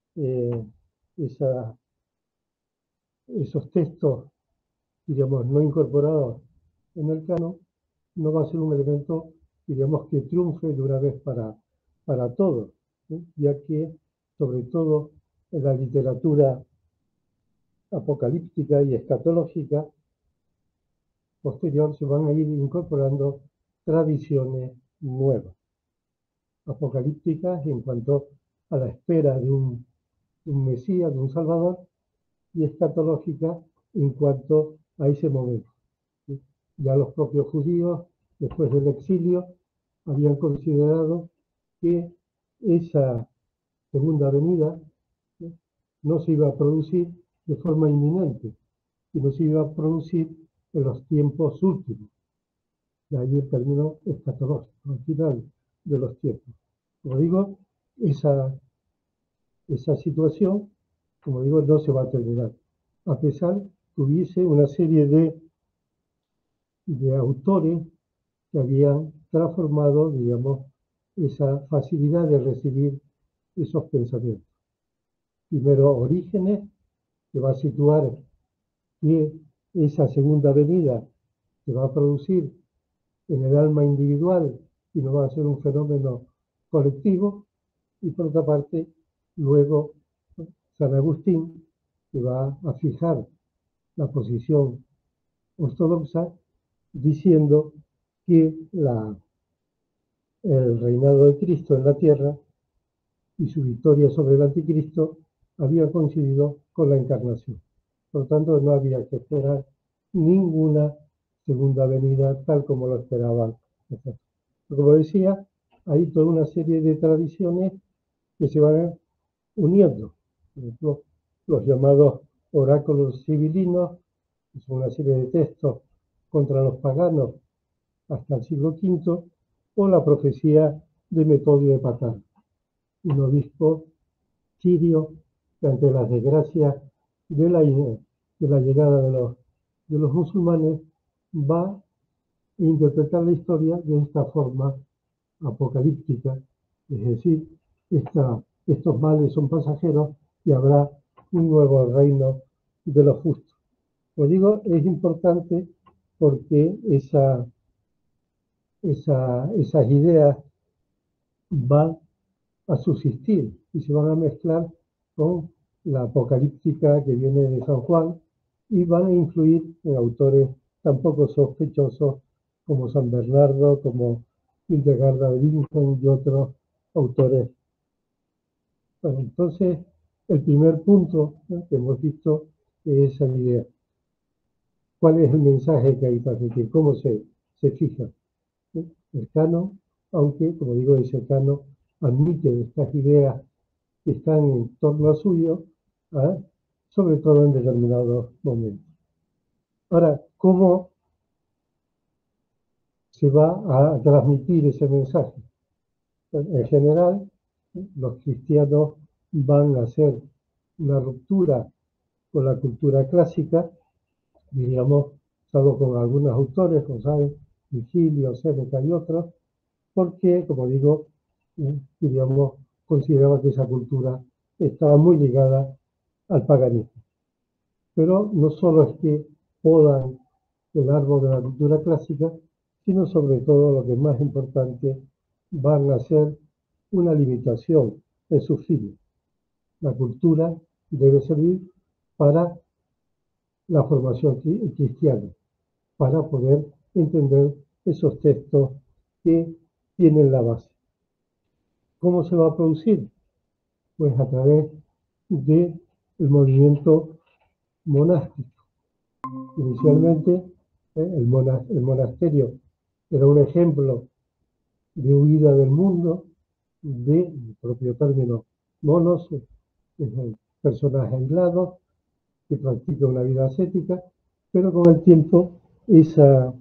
esos textos, diríamos, no incorporados en el canon, no va a ser un elemento, diríamos, que triunfe de una vez para todos, ya que, sobre todo, en la literatura apocalíptica y escatológica posterior se van a ir incorporando tradiciones nuevas, apocalípticas en cuanto a la espera de un Mesías, de un Salvador, y escatológica en cuanto a ese momento. Ya los propios judíos, después del exilio, habían considerado que esa segunda venida no se iba a producir de forma inminente, sino se iba a producir en los tiempos últimos. De ahí el término escatológico, al final de los tiempos. Como digo, esa situación, como digo, no se va a terminar, a pesar que hubiese una serie de autores que habían transformado, digamos, esa facilidad de recibir esos pensamientos. Primero, Orígenes, que va a situar que esa segunda venida se va a producir en el alma individual y no va a ser un fenómeno colectivo, y por otra parte, luego San Agustín, que va a fijar la posición ortodoxa, diciendo que el reinado de Cristo en la tierra y su victoria sobre el anticristo había coincidido con la encarnación. Por lo tanto, no había que esperar ninguna segunda venida tal como lo esperaban. Como decía, hay toda una serie de tradiciones que se van uniendo. Por ejemplo, los llamados oráculos civilinos, que son una serie de textos contra los paganos hasta el siglo V, o la profecía de Metodio de Patán, un obispo sirio que ante las desgracias de la llegada de los musulmanes va a interpretar la historia de esta forma apocalíptica, es decir, estos males son pasajeros y habrá un nuevo reino de los justos. Lo digo, es importante porque esas ideas van a subsistir y se van a mezclar con la apocalíptica que viene de San Juan y van a influir en autores tan poco sospechosos como San Bernardo, como Hildegarda de Bingen y otros autores. Bueno, entonces, el primer punto que hemos visto es esa idea. ¿Cuál es el mensaje que hay que transmitir? ¿Cómo se fija? El canon, aunque, como digo, ese canon admite estas ideas que están en torno a suyo, sobre todo en determinados momentos. Ahora, ¿cómo se va a transmitir ese mensaje? En general, los cristianos van a hacer una ruptura con la cultura clásica, diríamos, salvo con algunos autores, como saben, Virgilio, Séneca y otros, porque, como digo, diríamos, consideraba que esa cultura estaba muy ligada al paganismo. Pero no solo es que podan el árbol de la cultura clásica, sino sobre todo, lo que es más importante, van a ser una limitación en sus fines. La cultura debe servir para la formación cristiana, para poder entender esos textos que tienen la base. ¿Cómo se va a producir? Pues a través del movimiento monástico. Inicialmente, el monasterio era un ejemplo de huida del mundo, del propio término monos, es el personaje aislado que practica una vida ascética, pero con el tiempo esa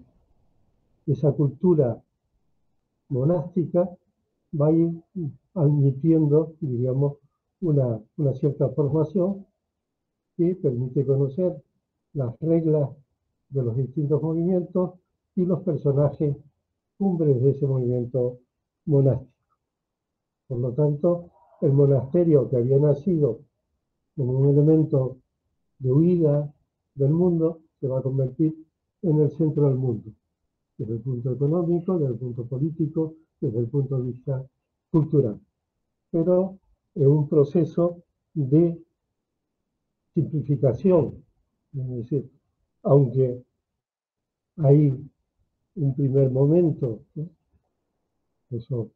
cultura monástica va a ir admitiendo, diríamos, una cierta formación que permite conocer las reglas de los distintos movimientos y los personajes cumbres de ese movimiento monástico. Por lo tanto, el monasterio, que había nacido como un elemento de huida del mundo, se va a convertir en el centro del mundo, desde el punto económico, desde el punto político, desde el punto de vista cultural. Pero es un proceso de simplificación, es decir, aunque hay un primer momento, ¿no? Eso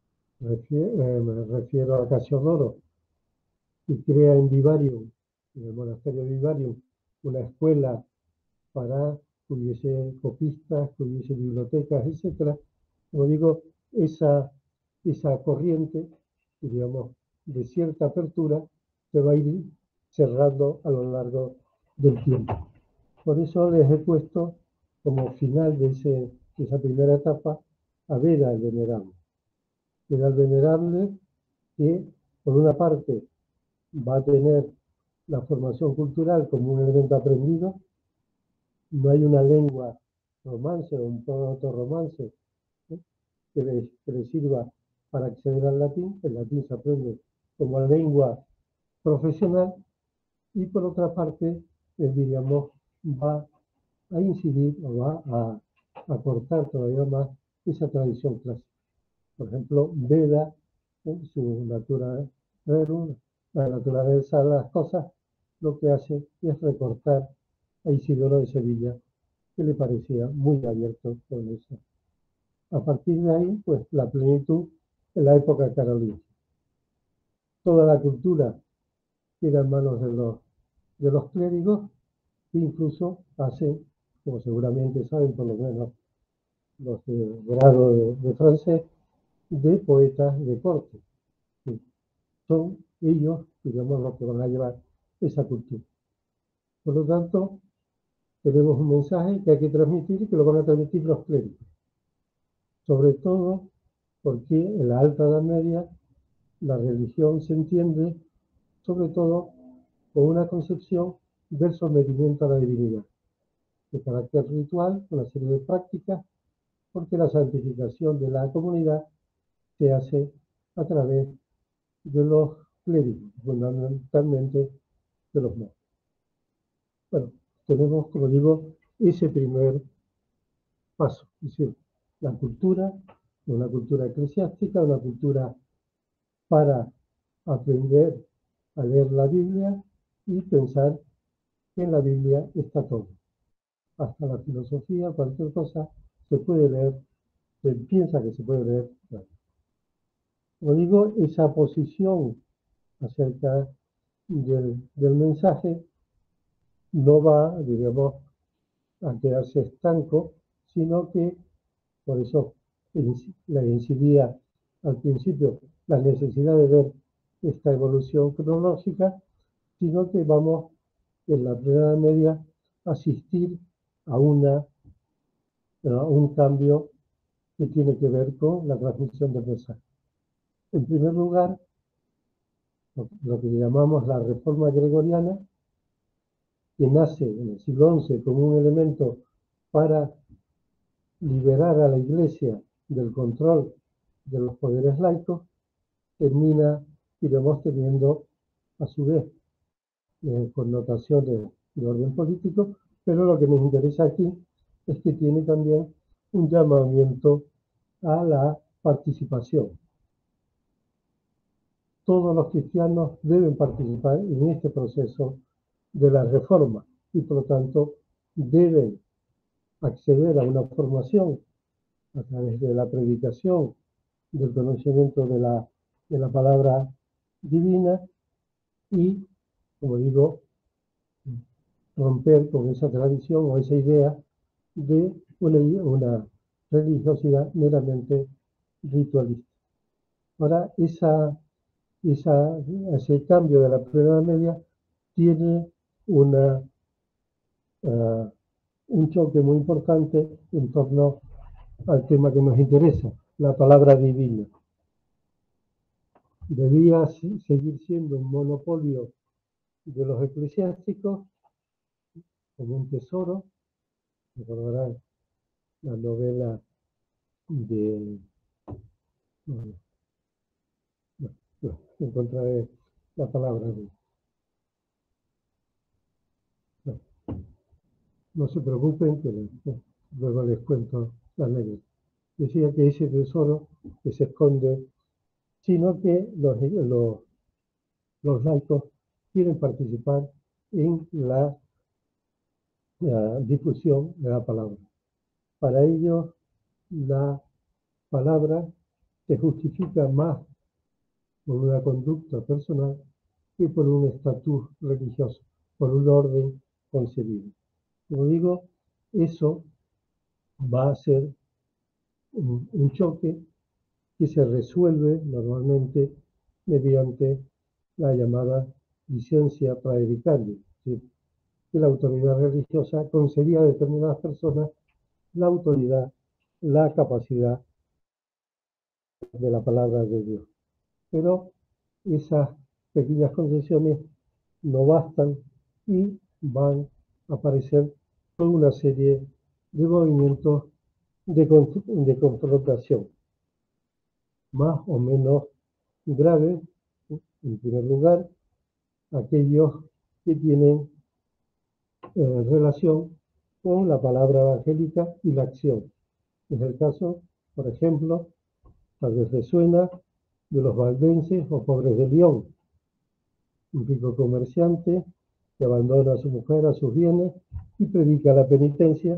me refiero a Casiodoro, que crea en Vivarium, en el monasterio de Vivarium, una escuela para que hubiese copistas, que hubiese bibliotecas, etc. Como digo, esa corriente, digamos, de cierta apertura, se va a ir cerrando a lo largo del tiempo. Por eso les he puesto como final de esa primera etapa a Beda el Venerable. Beda el Venerable, que por una parte va a tener la formación cultural como un elemento aprendido. No hay una lengua romance o un proto-romance, ¿eh? que le sirva para acceder al latín. El latín se aprende como lengua profesional y por otra parte, diríamos, va a incidir o va a aportar todavía más esa tradición clásica. Por ejemplo, Beda, su la naturaleza de las cosas, lo que hace es recortar a Isidoro de Sevilla, que le parecía muy abierto con eso. A partir de ahí, pues la plenitud en la época carolina. Toda la cultura queda en manos de los clérigos, que incluso hacen, como seguramente saben, por lo menos los de grado de francés, de poetas de corte. Sí. Son ellos, digamos, los que van a llevar esa cultura. Por lo tanto, tenemos un mensaje que hay que transmitir y que lo van a transmitir los clérigos. Sobre todo porque en la Alta Edad Media la religión se entiende sobre todo con una concepción del sometimiento a la divinidad, de carácter ritual, con una serie de prácticas, porque la santificación de la comunidad se hace a través de los clérigos, fundamentalmente de los monjes. Bueno, tenemos, como digo, ese primer paso, es decir, la cultura, una cultura eclesiástica, una cultura para aprender a leer la Biblia y pensar que en la Biblia está todo. Hasta la filosofía, cualquier cosa, se puede leer, se piensa que se puede leer. Bueno, como digo, esa posición acerca del mensaje no va, digamos, a quedarse estanco, sino que por eso le incidía al principio la necesidad de ver esta evolución cronológica, sino que vamos en la Edad Media a asistir a un cambio que tiene que ver con la transmisión del mensaje. En primer lugar, lo que llamamos la Reforma Gregoriana, que nace en el siglo XI como un elemento para liberar a la Iglesia del control de los poderes laicos, termina, iremos teniendo a su vez connotaciones de orden político, pero lo que nos interesa aquí es que tiene también un llamamiento a la participación. Todos los cristianos deben participar en este proceso de la reforma y por lo tanto deben acceder a una formación a través de la predicación, del conocimiento de la palabra divina y, como digo, romper con esa tradición o esa idea de una religiosidad meramente ritualista. Ahora, ese cambio de la primera media tiene un choque muy importante en torno al tema que nos interesa, la palabra divina. Debía seguir siendo un monopolio de los eclesiásticos, como un tesoro. Recordarán la novela de... Bueno, encontraré la palabra. No se preocupen, que luego les cuento la anécdota. Decía que ese tesoro que se esconde, sino que los laicos quieren participar en la difusión de la palabra. Para ellos, la palabra se justifica más por una conducta personal que por un estatus religioso, por un orden concebido. Como digo, eso va a ser un choque que se resuelve normalmente mediante la llamada licencia praedicaria, que la autoridad religiosa concedía a determinadas personas la autoridad, la capacidad de la palabra de Dios. Pero esas pequeñas concesiones no bastan y van a aparecer toda una serie de movimientos de confrontación, más o menos graves. En primer lugar, aquellos que tienen relación con la palabra evangélica y la acción. Es el caso, por ejemplo, tal vez resuena, de los valdenses o pobres de León, un rico comerciante que abandona a su mujer, a sus bienes y predica la penitencia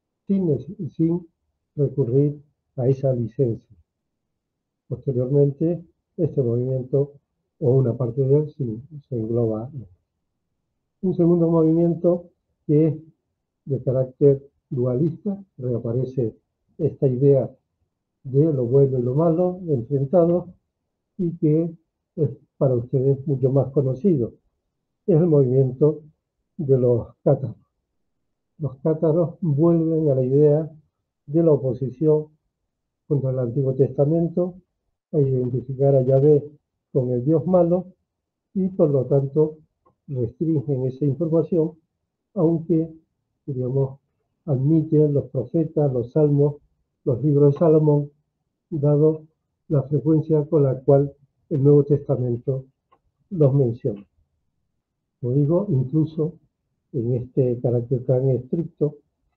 sin recurrir a esa licencia. Posteriormente, este movimiento o una parte de él se engloba. Un segundo movimiento que es de carácter dualista, reaparece esta idea de lo bueno y lo malo enfrentados y que es para ustedes mucho más conocido. Es el movimiento de los cátaros. Los cátaros vuelven a la idea de la oposición contra el Antiguo Testamento, a identificar a Yahvé con el Dios malo y por lo tanto restringen esa información, aunque, digamos, admiten los profetas, los salmos, los libros de Salomón, dado la frecuencia con la cual el Nuevo Testamento los menciona. Como digo, incluso en este carácter tan estricto,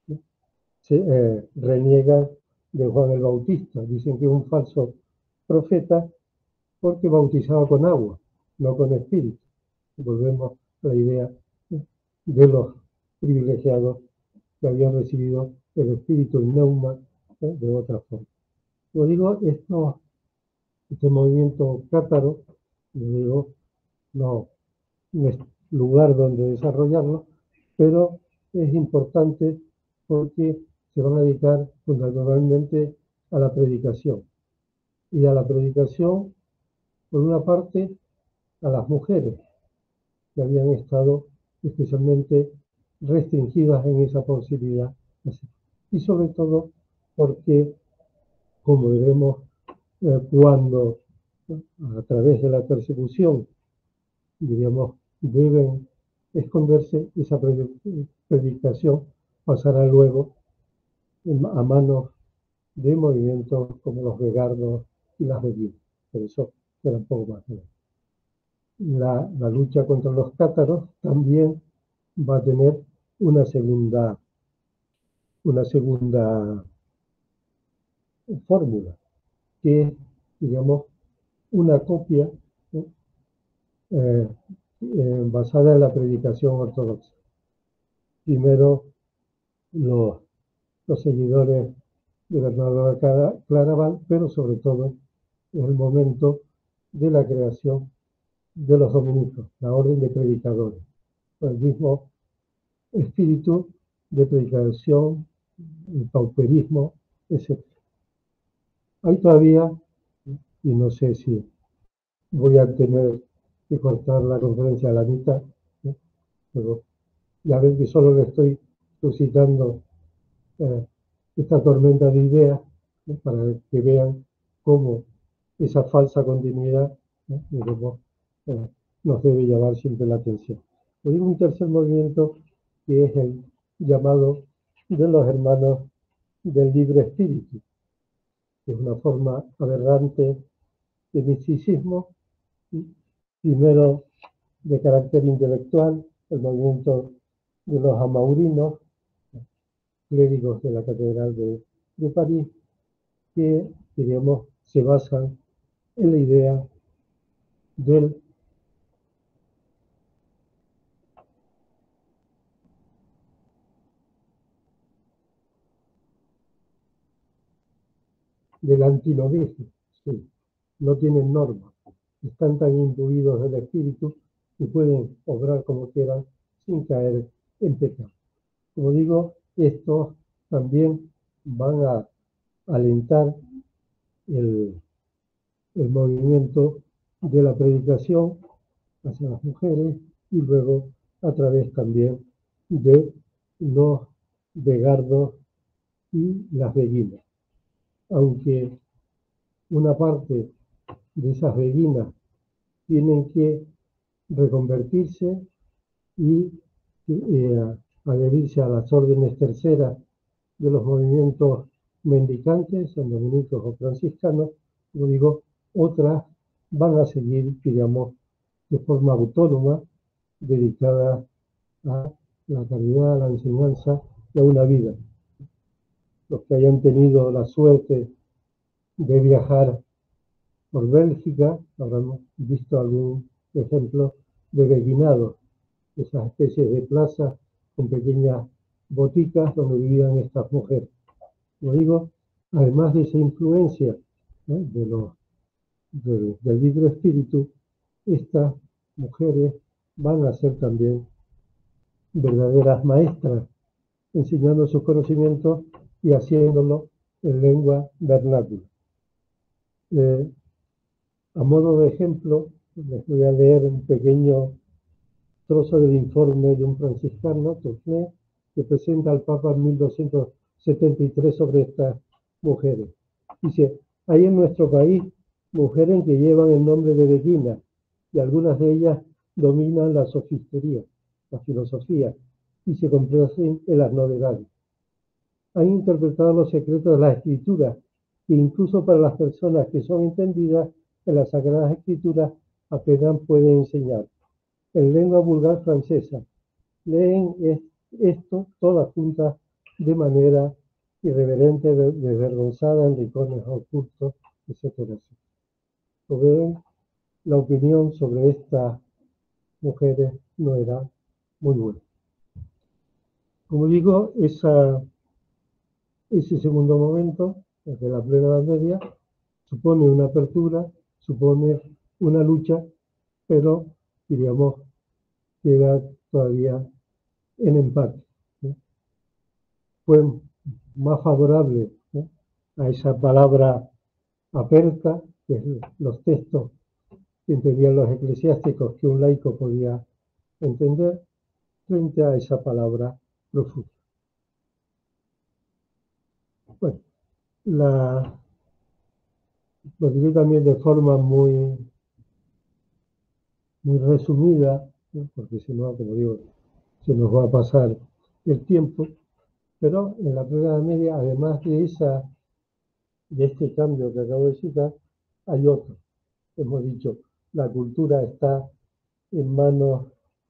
se reniegan de Juan el Bautista. Dicen que es un falso profeta porque bautizaba con agua, no con espíritu. Volvemos a la idea de los privilegiados que habían recibido el espíritu, el neuma, de otra forma. Como digo, este movimiento cátaro, digo, no es lugar donde desarrollarlo, pero es importante porque se van a dedicar fundamentalmente a la predicación. Y a la predicación, por una parte, a las mujeres, que habían estado especialmente restringidas en esa posibilidad. Y sobre todo porque, como veremos, cuando a través de la persecución, diríamos, deben esconderse, esa predicación pasará luego a manos de movimientos como los vegardos y las beguinas. Por eso era un poco más grande. La lucha contra los cátaros también va a tener una segunda fórmula, que es, digamos, una copia basada en la predicación ortodoxa. Primero, los seguidores de Bernardo de Claraval, pero sobre todo es el momento de la creación de los dominicos, la orden de predicadores, el mismo espíritu de predicación, el pauperismo, etc. Hay todavía, y no sé si voy a tener que cortar la conferencia a la mitad, pero ya ven que solo le estoy suscitando esta tormenta de ideas, para que vean cómo esa falsa continuidad, digamos, nos debe llamar siempre la atención. Hay un tercer movimiento que es el llamado de los hermanos del libre espíritu, que es una forma aberrante de misticismo, primero de carácter intelectual, el movimiento de los amaurinos, clérigos de la Catedral de París, que, diríamos, se basan en la idea del antinomismo. Sí, no tienen normas, están tan imbuidos del espíritu que pueden obrar como quieran sin caer en pecado. Como digo, estos también van a alentar el movimiento de la predicación hacia las mujeres y luego a través también de los vegardos y las beguinas. Aunque una parte de esas beguinas tienen que reconvertirse y adherirse a las órdenes terceras de los movimientos mendicantes, san dominicos o franciscanos, como digo, otras van a seguir, digamos, de forma autónoma, dedicadas a la caridad, a la enseñanza y a una vida. Los que hayan tenido la suerte de viajar por Bélgica habrán visto algún ejemplo de beguinado, esas especies de plazas con pequeñas boticas donde vivían estas mujeres. Como digo, además de esa influencia del libre espíritu, estas mujeres van a ser también verdaderas maestras, enseñando sus conocimientos y haciéndolo en lengua vernácula. A modo de ejemplo, les voy a leer un pequeño trozo del informe de un franciscano, Tourné, que presenta al Papa en 1273 sobre estas mujeres. Dice, hay en nuestro país mujeres que llevan el nombre de beguinas y algunas de ellas dominan la sofistería, la filosofía, y se complacen en las novedades. Han interpretado los secretos de la escritura, que incluso para las personas que son entendidas en las Sagradas Escrituras apenas pueden enseñar. En lengua vulgar francesa, leen esto todas juntas de manera irreverente, desvergonzada, en rincones ocultos, etc. Como ven, la opinión sobre estas mujeres no era muy buena. Como digo, ese segundo momento, de la plena Edad Media, supone una apertura, supone una lucha, pero, diríamos, queda todavía en empate. Fue más favorable a esa palabra aperta, que es los textos que entendían los eclesiásticos que un laico podía entender, frente a esa palabra profunda. Bueno, lo diré también de forma muy resumida, ¿no? Porque si no, como digo, se nos va a pasar el tiempo. Pero en la plena Edad Media, además de este cambio que acabo de citar, hay otro. Hemos dicho, la cultura está en manos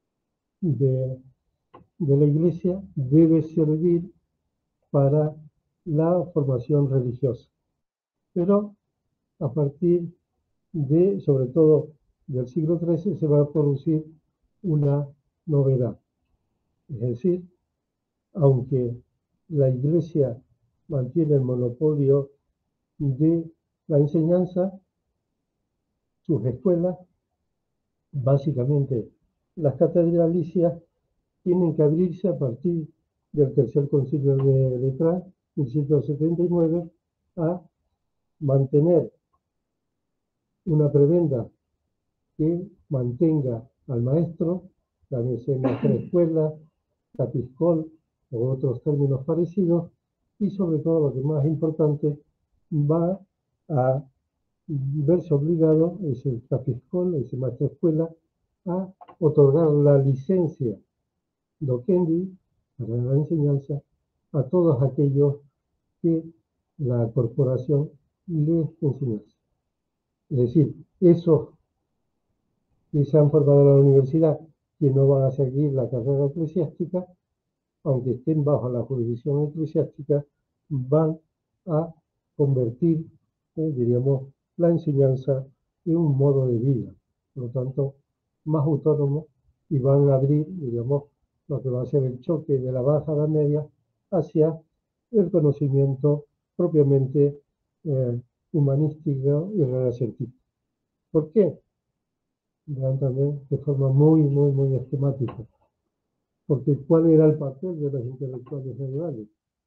de la Iglesia, debe servir para la formación religiosa. Pero a partir sobre todo del siglo XIII, se va a producir una novedad. Es decir, aunque la Iglesia mantiene el monopolio de la enseñanza, sus escuelas, básicamente las catedralicias, tienen que abrirse a partir del Tercer Concilio de Letrán, 1179, a mantener una prebenda que mantenga al maestro, llámese maestra de escuela, capiscol o otros términos parecidos, y sobre todo lo que más importante, va a verse obligado, ese capiscol, ese maestro de escuela, a otorgar la licencia docendi para la enseñanza a todos aquellos que la corporación les enseñase. Es decir, esos que se han formado en la universidad, que no van a seguir la carrera eclesiástica, aunque estén bajo la jurisdicción eclesiástica, van a convertir, diríamos, la enseñanza en un modo de vida, por lo tanto, más autónomo, y van a abrir, diríamos, lo que va a ser el choque de la baja a la media hacia el conocimiento propiamente humanístico y renacentista. ¿Por qué? Vean también de forma muy esquemática. Porque ¿cuál era el papel de los intelectuales medievales?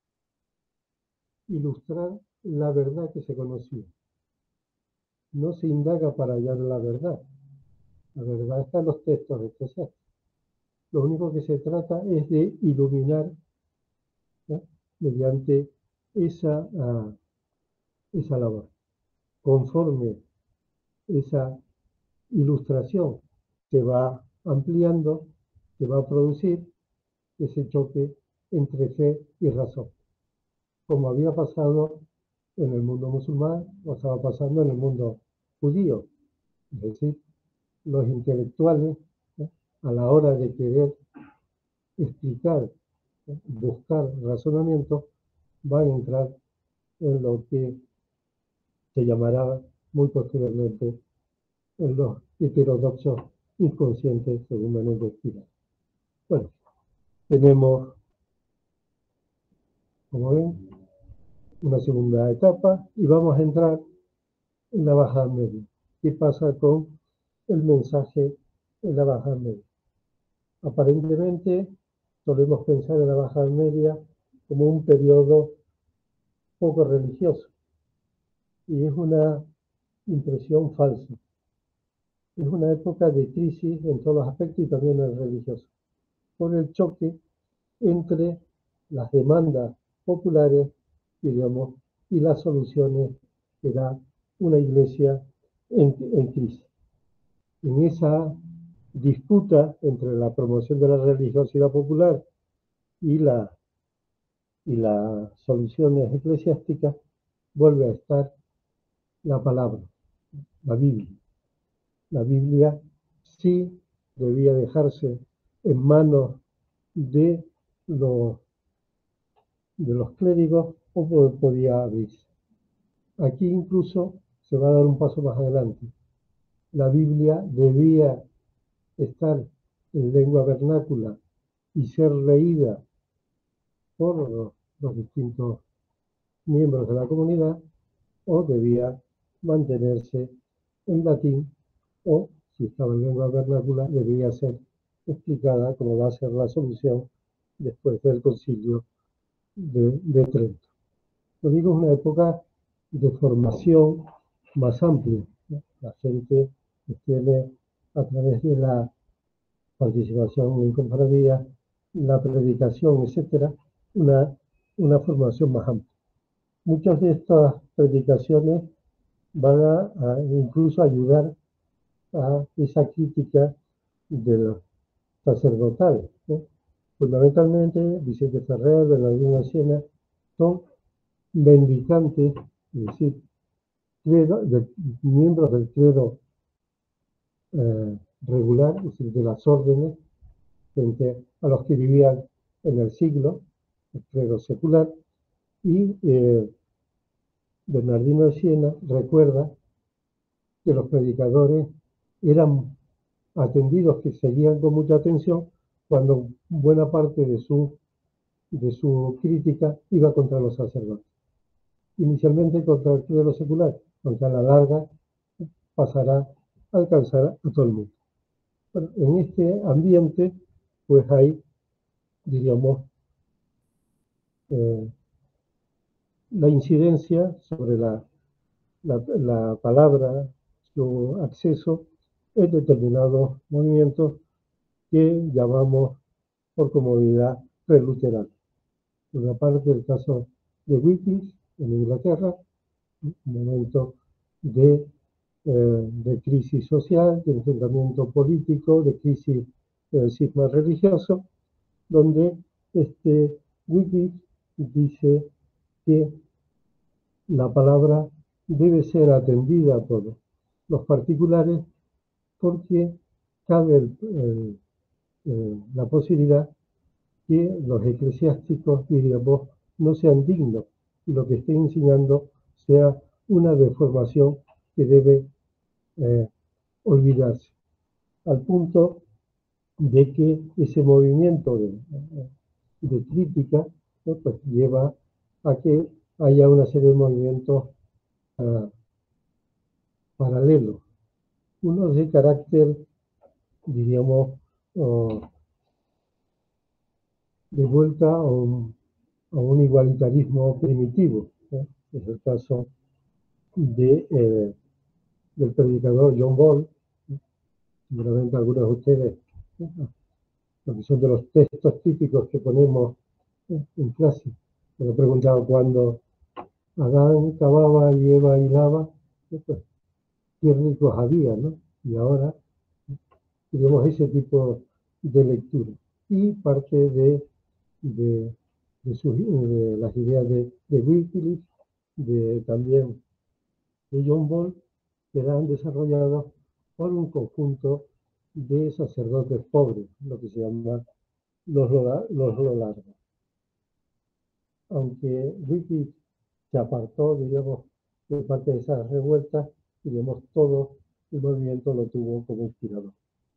Ilustrar la verdad que se conocía. No se indaga para hallar la verdad. La verdad está en los textos eclesiásticos. Lo único que se trata es de iluminar, ¿no?, mediante esa labor. Conforme esa ilustración se va ampliando, se va a producir ese choque entre fe y razón, como había pasado en el mundo musulmán o estaba pasando en el mundo judío. Es decir, los intelectuales, ¿no?, a la hora de querer explicar, ¿no?, buscar razonamiento, van a entrar en lo que se llamará muy posteriormente en los heterodoxos inconscientes, según Menéndez Pidal. Bueno, tenemos, como ven, una segunda etapa y vamos a entrar en la Baja Media. ¿Qué pasa con el mensaje en la Baja Media? Aparentemente solemos pensar en la Baja Media como un periodo poco religioso, y es una impresión falsa. Es una época de crisis en todos los aspectos y también en el religioso, por el choque entre las demandas populares, digamos, y las soluciones que da una iglesia en crisis. En esa disputa entre la promoción de la religiosidad popular y las soluciones eclesiásticas, vuelve a estar la palabra, la Biblia. La Biblia sí debía dejarse en manos de los clérigos o podía abrirse. Aquí incluso se va a dar un paso más adelante. La Biblia debía estar en lengua vernácula y ser leída por los distintos miembros de la comunidad, o debía mantenerse en latín, o si estaba en lengua vernácula debía ser explicada como va a ser la solución después del concilio de Trento. Lo digo, es una época de formación más amplia, ¿no? La gente tiene, a través de la participación en cofradías, la predicación, etcétera, una formación más amplia. Muchas de estas predicaciones van a incluso ayudar a esa crítica de los sacerdotales, ¿no? Fundamentalmente, Vicente Ferrer, Bernardino Siena, son mendicantes, es decir, miembros del clero regular, es decir, de las órdenes, frente a los que vivían en el siglo, el clero secular, y Bernardino de Siena recuerda que los predicadores eran atendidos, que seguían con mucha atención, cuando buena parte de su crítica iba contra los sacerdotes. Inicialmente contra el clero secular, aunque a la larga pasará a alcanzar a todo el mundo. Bueno, en este ambiente, pues hay, diríamos, la incidencia sobre la palabra, su acceso en determinados movimientos que llamamos por comodidad preluteranos. Por una parte, el caso de Wycliffe en Inglaterra, un momento de crisis social, de enfrentamiento político, de crisis del cisma religioso, donde Wycliffe dice que la palabra debe ser atendida a todos los particulares, porque cabe la posibilidad que los eclesiásticos, diríamos, no sean dignos y lo que estén enseñando sea una deformación que debe olvidarse, al punto de que ese movimiento de crítica, ¿no?, pues lleva a que haya una serie de movimientos paralelos, unos de carácter, diríamos, de vuelta a un igualitarismo primitivo, ¿no? Es el caso del predicador John Ball, ¿no? Seguramente algunos de ustedes, ¿no?, porque son de los textos típicos que ponemos en clase. Me he preguntado cuando Adán cavaba y Eva hilaba, pues, qué ricos había, ¿no? Y ahora tenemos ese tipo de lectura. Y parte de las ideas de Wycliffe, también de John Ball, serán desarrolladas por un conjunto de sacerdotes pobres, lo que se llama los Lolardos. Aunque Wycliffe se apartó, diríamos, de parte de esas revueltas, diríamos, todo el movimiento lo tuvo como inspirador.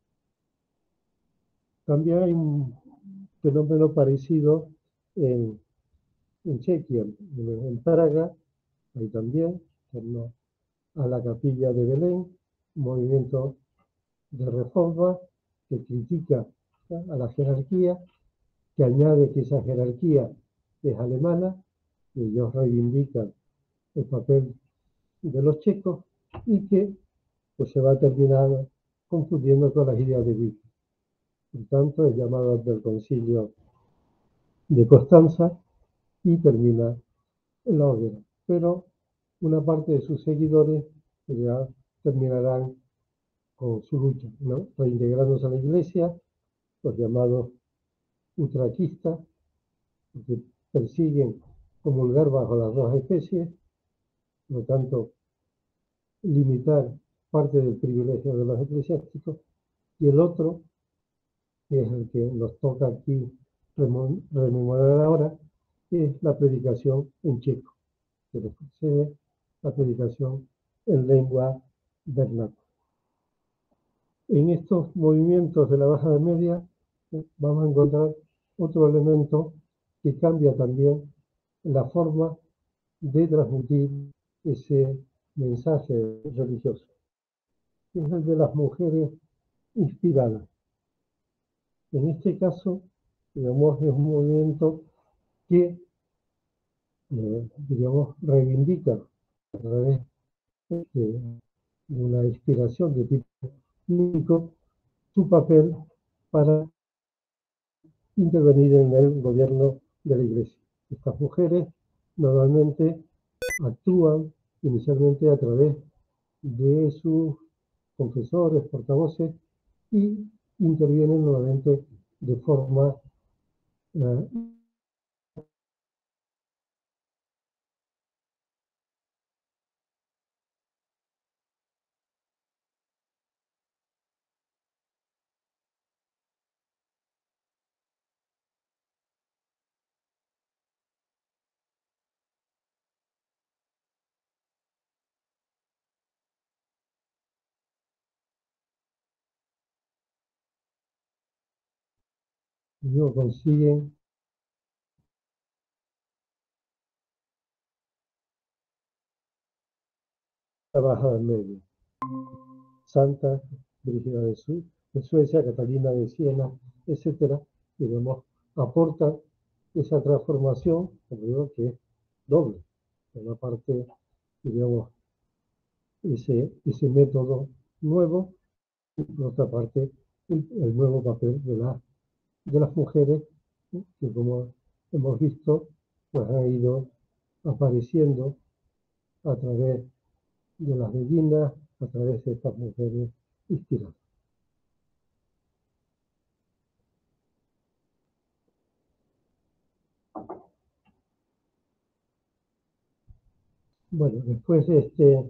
También hay un fenómeno parecido en Chequia, en Praga, hay también, torno a la capilla de Belén, un movimiento de reforma que critica a la jerarquía, que añade que esa jerarquía es alemana, y ellos reivindican el papel de los checos, y que pues se va a terminar confundiendo con las ideas de Wycliffe. Por tanto, es llamado del Concilio de Constanza y termina en la hoguera. Pero una parte de sus seguidores ya terminarán con su lucha, ¿no?, reintegrándose a la iglesia, los llamados utraquistas, que persiguen comulgar bajo las dos especies, por lo tanto, limitar parte del privilegio de los eclesiásticos, y el otro, que es el que nos toca aquí rememorar ahora, es la predicación en checo, que le sucede la predicación en lengua vernácula. En estos movimientos de la Baja Edad Media vamos a encontrar otro elemento que cambia también la forma de transmitir ese mensaje religioso, que es el de las mujeres inspiradas. En este caso, digamos, es un movimiento que, digamos, reivindica a través de una inspiración de tipo místico su papel para intervenir en el gobierno de la Iglesia. Estas mujeres normalmente actúan inicialmente a través de sus confesores, portavoces, y intervienen nuevamente de forma eh, digo, consiguen la Baja Media. Santa Brígida de Suecia, Catalina de Siena, etcétera, digamos, aportan esa transformación, como digo, que es doble. Por una parte, digamos, ese método nuevo, y por otra parte, el nuevo papel de las mujeres, que como hemos visto, pues han ido apareciendo a través de las divinas, a través de estas mujeres inspiradas. Bueno, después de este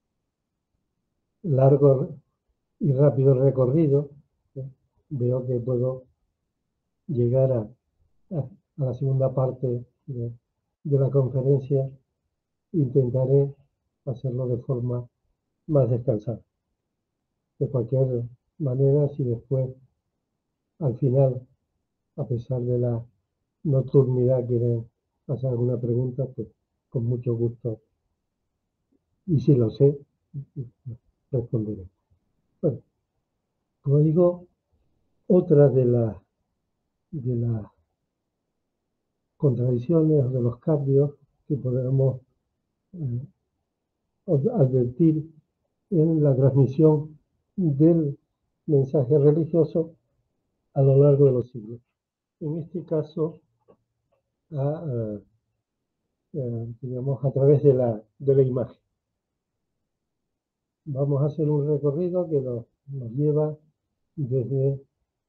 largo y rápido recorrido, veo que puedo llegar a la segunda parte de la conferencia. Intentaré hacerlo de forma más descansada. De cualquier manera, si después, al final, a pesar de la nocturnidad, quieren hacer alguna pregunta, pues con mucho gusto. Y si lo sé, responderé. Bueno, como digo, otra de las contradicciones o de los cambios que podemos advertir en la transmisión del mensaje religioso a lo largo de los siglos. En este caso, digamos, a través de la imagen. Vamos a hacer un recorrido que nos lleva desde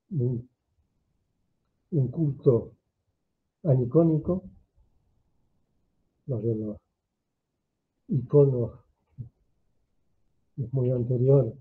un culto anicónico, los de los iconos es muy anterior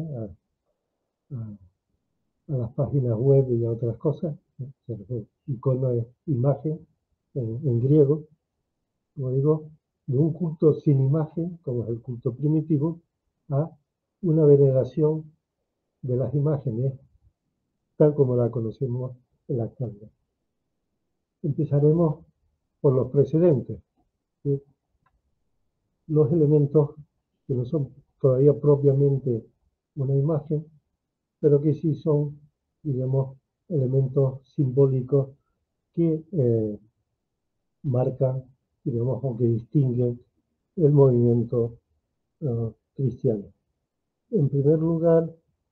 a las páginas web y a otras cosas. Icono es imagen en griego, como digo, de un culto sin imagen, como es el culto primitivo, a una veneración de las imágenes, tal como la conocemos en la actualidad. Empezaremos por los precedentes, ¿sí? Los elementos que no son todavía propiamente una imagen, pero que sí son, digamos, elementos simbólicos que marcan, digamos, o que distinguen el movimiento cristiano. En primer lugar,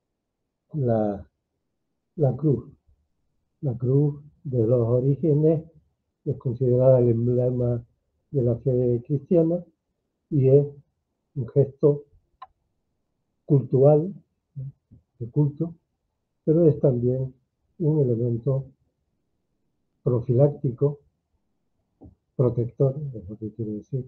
la cruz. La cruz de los orígenes es considerada el emblema de la fe cristiana y es un gesto cultural, de culto, pero es también un elemento profiláctico, protector, es lo que quiere decir,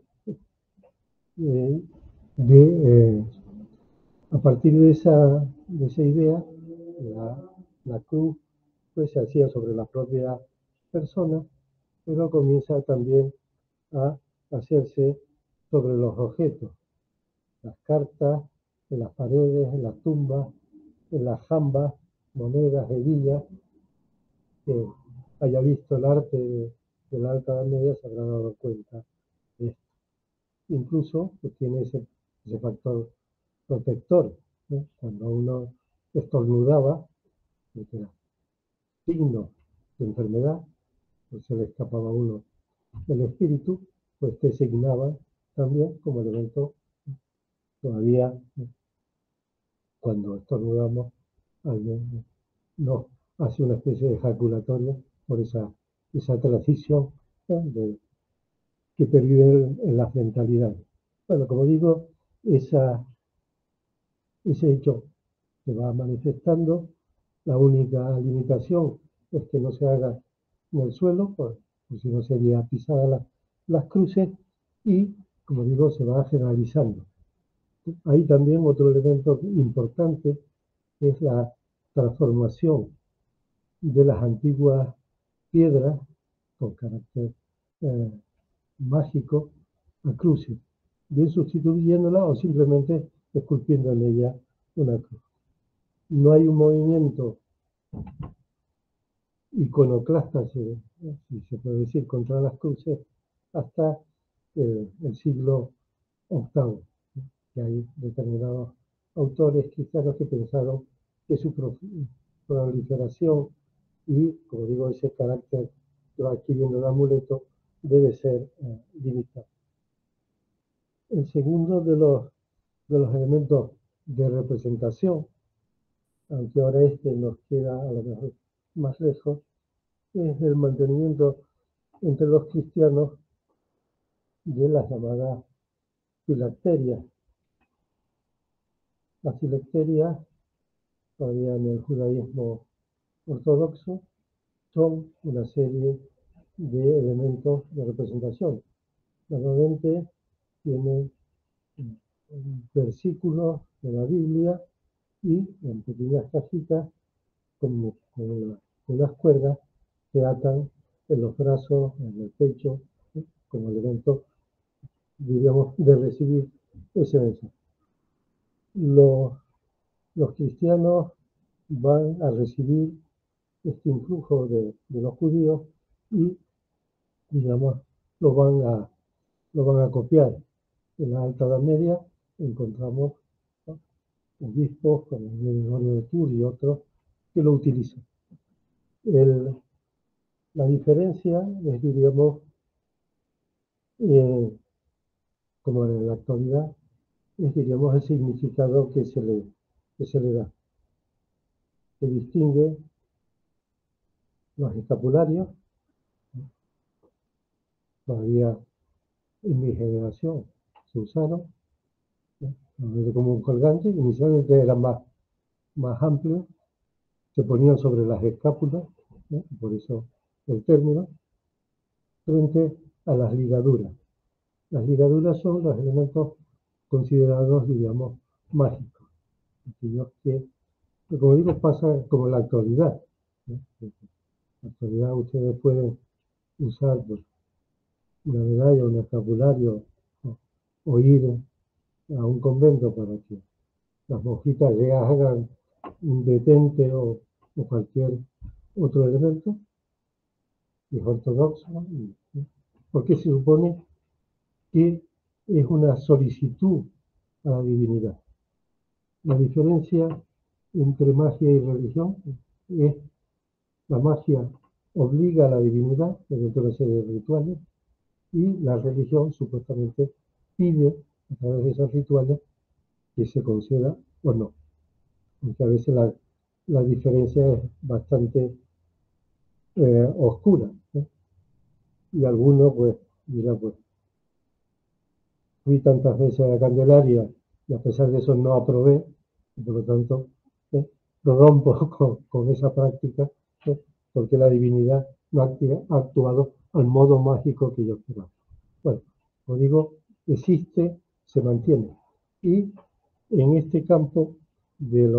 a partir de esa idea, la cruz pues se hacía sobre la propia persona, pero comienza también a hacerse sobre los objetos, las cartas, en las paredes, en las tumbas, en las jambas, monedas, hebillas. Que haya visto el arte de la Alta Edad Media se habrá dado cuenta de esto. Incluso pues, tiene ese factor protector, ¿eh? Cuando uno estornudaba, que era signo de enfermedad, pues se le escapaba a uno el espíritu, pues te signaba también como elemento. Todavía cuando estornudamos, alguien nos hace una especie de ejaculatorio por esa transición, ¿eh? Que pervive en las mentalidades. Bueno, como digo, ese hecho se va manifestando. La única limitación es que no se haga en el suelo, pues si no sería pisadas las cruces y, como digo, se va generalizando. Hay también otro elemento importante, que es la transformación de las antiguas piedras con carácter mágico a cruces, bien sustituyéndola o simplemente esculpiendo en ella una cruz. No hay un movimiento iconoclasta, si se puede decir, contra las cruces hasta el siglo VIII, que hay determinados autores cristianos que pensaron que su proliferación y, como digo, ese carácter que va adquiriendo el amuleto debe ser limitado. El segundo de los elementos de representación, aunque ahora este nos queda a lo mejor más lejos, es el mantenimiento entre los cristianos de las llamadas filacterias. Las filacterias, todavía en el judaísmo ortodoxo, son una serie de elementos de representación. Normalmente tienen versículos de la Biblia y en pequeñas cajitas con unas cuerdas que atan en los brazos, en el pecho, como elemento, diríamos, de recibir ese mensaje. Los cristianos van a recibir este influjo de los judíos y, digamos, lo van a copiar. En la Alta Edad Media encontramos, ¿no?, obispos como el Gregorio de Tours y otros que lo utilizan. La diferencia es, diríamos, como en la actualidad, es, diríamos, el significado que se le da. Se distingue los escapularios, todavía en mi generación se usaron, como un colgante, inicialmente eran más amplios, se ponían sobre las escápulas, ¿no?, por eso el término, frente a las ligaduras. Las ligaduras son los elementos considerados, digamos, mágicos, aquellos que, como digo, pasa como en la actualidad, ¿no? En la actualidad ustedes pueden usar, pues, una medalla, un escapulario, o ir a un convento para que las monjitas le hagan un detente o cualquier otro elemento, es ortodoxo, ¿no? Porque se supone que es una solicitud a la divinidad. La diferencia entre magia y religión es la magia obliga a la divinidad mediante una serie de rituales y la religión supuestamente pide a través de esos rituales que se conceda o no. Aunque a veces la diferencia es bastante oscura, ¿eh? Y algunos pues dirán, pues fui tantas veces a la Candelaria y a pesar de eso no aprobé, y por lo tanto rompo con esa práctica, porque la divinidad no ha actuado al modo mágico que yo esperaba. Bueno, como digo, existe, se mantiene. Y en este campo de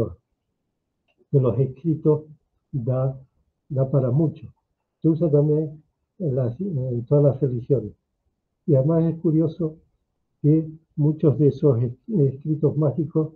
los escritos da para mucho. Se usa también en todas las religiones. Y además es curioso que muchos de esos escritos mágicos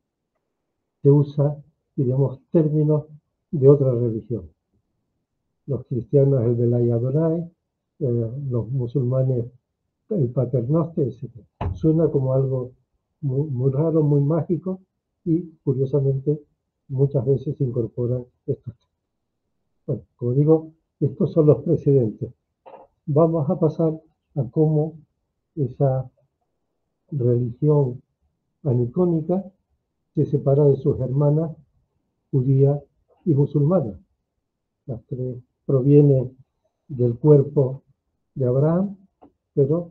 se usan, diríamos, términos de otra religión. Los cristianos el Belay Adonai, los musulmanes el Paternoster, etc. Suena como algo muy raro, muy mágico y, curiosamente, muchas veces se incorporan estos. Bueno, como digo, estos son los precedentes. Vamos a pasar a cómo esa religión anicónica se separa de sus hermanas judía y musulmana. Las tres provienen del cuerpo de Abraham, pero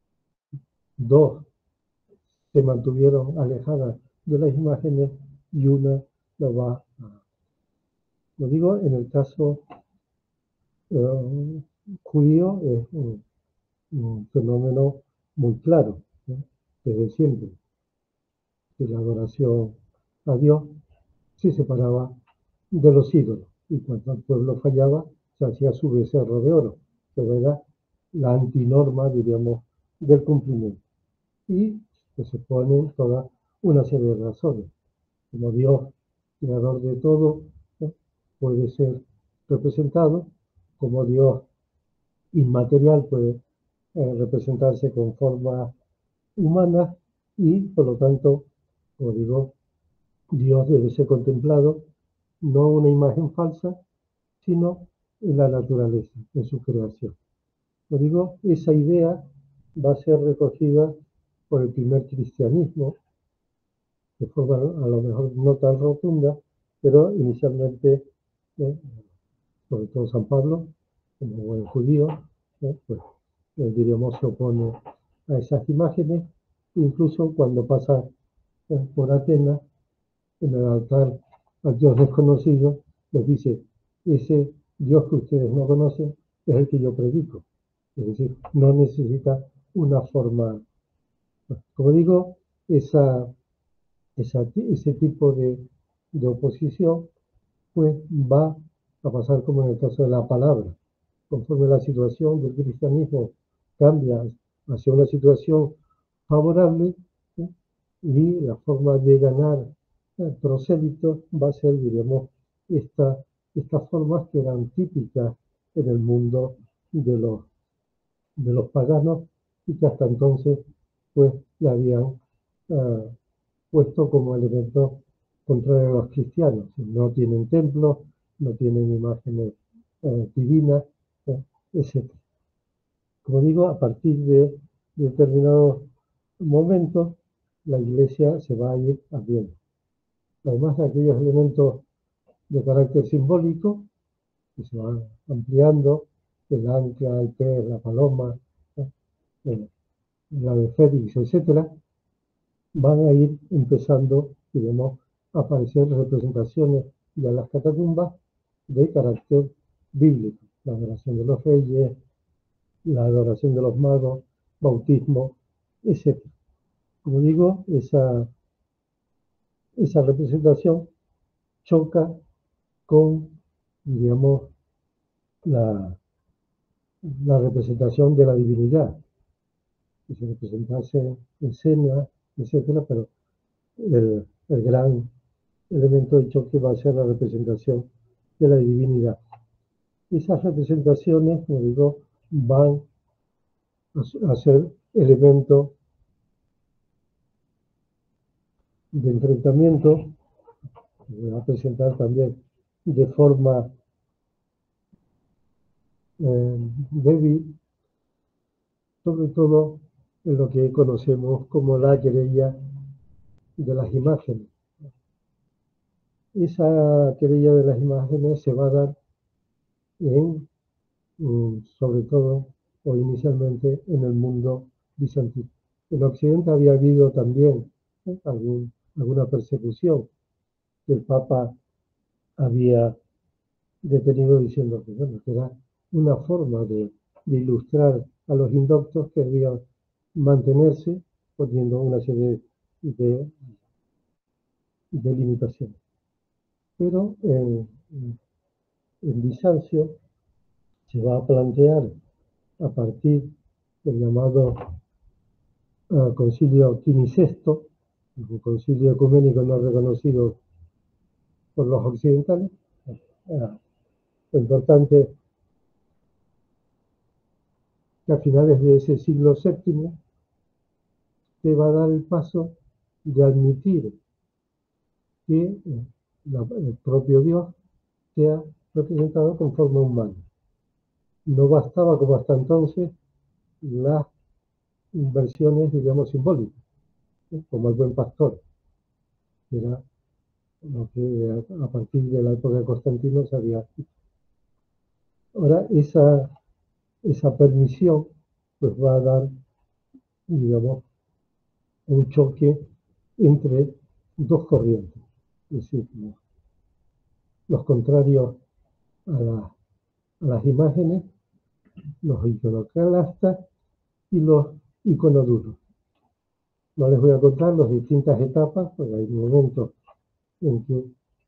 dos se mantuvieron alejadas de las imágenes y una lo va a... Lo digo en el caso judío es un fenómeno muy claro, ¿no? Desde siempre, que la adoración a Dios se separaba de los ídolos, y cuando el pueblo fallaba, se hacía su becerro de oro, pero era la antinorma, diríamos, del cumplimiento. Y se ponen toda una serie de razones. Como Dios, creador de todo, ¿no?, puede ser representado, como Dios inmaterial puede representarse con formas humanas, y por lo tanto, como digo, Dios debe ser contemplado no una imagen falsa, sino en la naturaleza, en su creación. Como digo, esa idea va a ser recogida por el primer cristianismo, de forma a lo mejor no tan rotunda, pero inicialmente, sobre todo San Pablo, como buen judío, pues diríamos se opone a esas imágenes, incluso cuando pasa por Atenas, en el altar al Dios desconocido, les dice, ese Dios que ustedes no conocen es el que yo predico. Es decir, no necesita una forma. Como digo, ese tipo de oposición pues va a pasar como en el caso de la palabra. Conforme la situación del cristianismo cambia hacia una situación favorable, ¿sí?, y la forma de ganar prosélitos va a ser, diríamos, estas formas que eran típicas en el mundo de los paganos, y que hasta entonces pues le habían eh, puesto como elemento contrario a los cristianos. No tienen templos, no tienen imágenes divinas, etc. Como digo, a partir de determinados momentos, la Iglesia se va a ir abriendo. Además de aquellos elementos de carácter simbólico, que se van ampliando, el ancla, el pez, la paloma, la de Félix, etcétera, van a ir empezando, digamos, a aparecer representaciones de las catacumbas de carácter bíblico. La adoración de los reyes, la adoración de los magos, bautismo, etc. Como digo, esa representación choca con, digamos, la representación de la divinidad, que se representase en escena, etcétera, pero el gran elemento de choque va a ser la representación de la divinidad. Esas representaciones, como digo, van a ser elementos de enfrentamiento, se va a presentar también de forma débil, sobre todo en lo que conocemos como la querella de las imágenes. Esa querella de las imágenes se va a dar sobre todo o inicialmente en el mundo bizantino. En Occidente había habido también alguna persecución que el Papa había detenido diciendo que, bueno, que era una forma de ilustrar a los indoctos que debían mantenerse, poniendo una serie de limitaciones. Pero en Bizancio se va a plantear, a partir del llamado Concilio Quinicesto, un concilio ecuménico no reconocido por los occidentales. Lo importante es que a finales de ese siglo VII se va a dar el paso de admitir que el propio Dios sea representado con forma humana. No bastaba, como hasta entonces, las inversiones, digamos, simbólicas, como el buen pastor, que era lo que a partir de la época de Constantino se había. Ahora, esa permisión pues va a dar, digamos, un choque entre dos corrientes, es decir, los contrarios a a las imágenes, los iconoclastas y los iconoduros. No les voy a contar las distintas etapas, porque hay momentos en que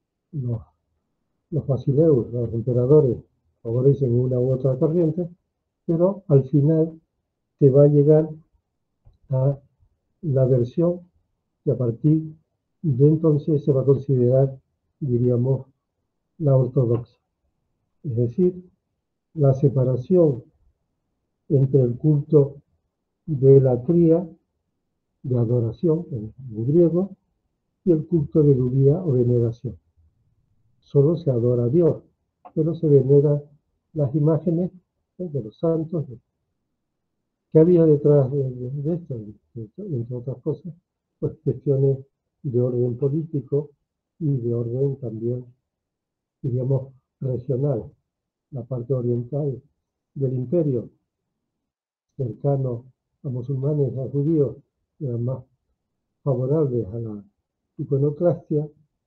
los basileus, los emperadores, favorecen una u otra corriente, pero al final se va a llegar a la versión que a partir de entonces se va a considerar, diríamos, la ortodoxa. Es decir, la separación entre el culto de la tría, de adoración en griego, y el culto de luvía o veneración. Solo se adora a Dios, pero se veneran las imágenes de los santos. ¿Qué había detrás de esto? Entre otras cosas, pues cuestiones de orden político y de orden también, diríamos, regional. La parte oriental del imperio, cercano a musulmanes, a judíos, eran más favorables a la iconoclastia.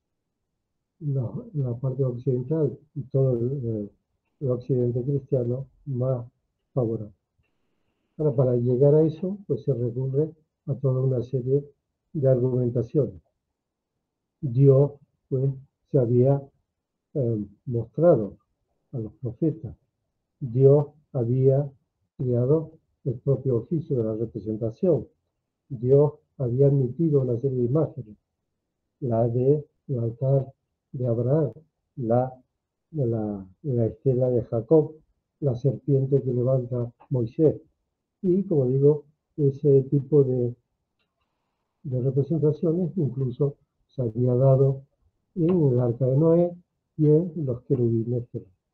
La parte occidental y todo el occidente cristiano más favorable. Ahora, para llegar a eso, pues se recurre a toda una serie de argumentaciones. Dios, pues, se había mostrado a los profetas. Dios había creado el propio oficio de la representación. Dios había admitido una serie de imágenes. La del altar de Abraham, la estela de Jacob, la serpiente que levanta Moisés. Y, como digo, ese tipo de representaciones incluso se había dado en el arca de Noé y en los querubines.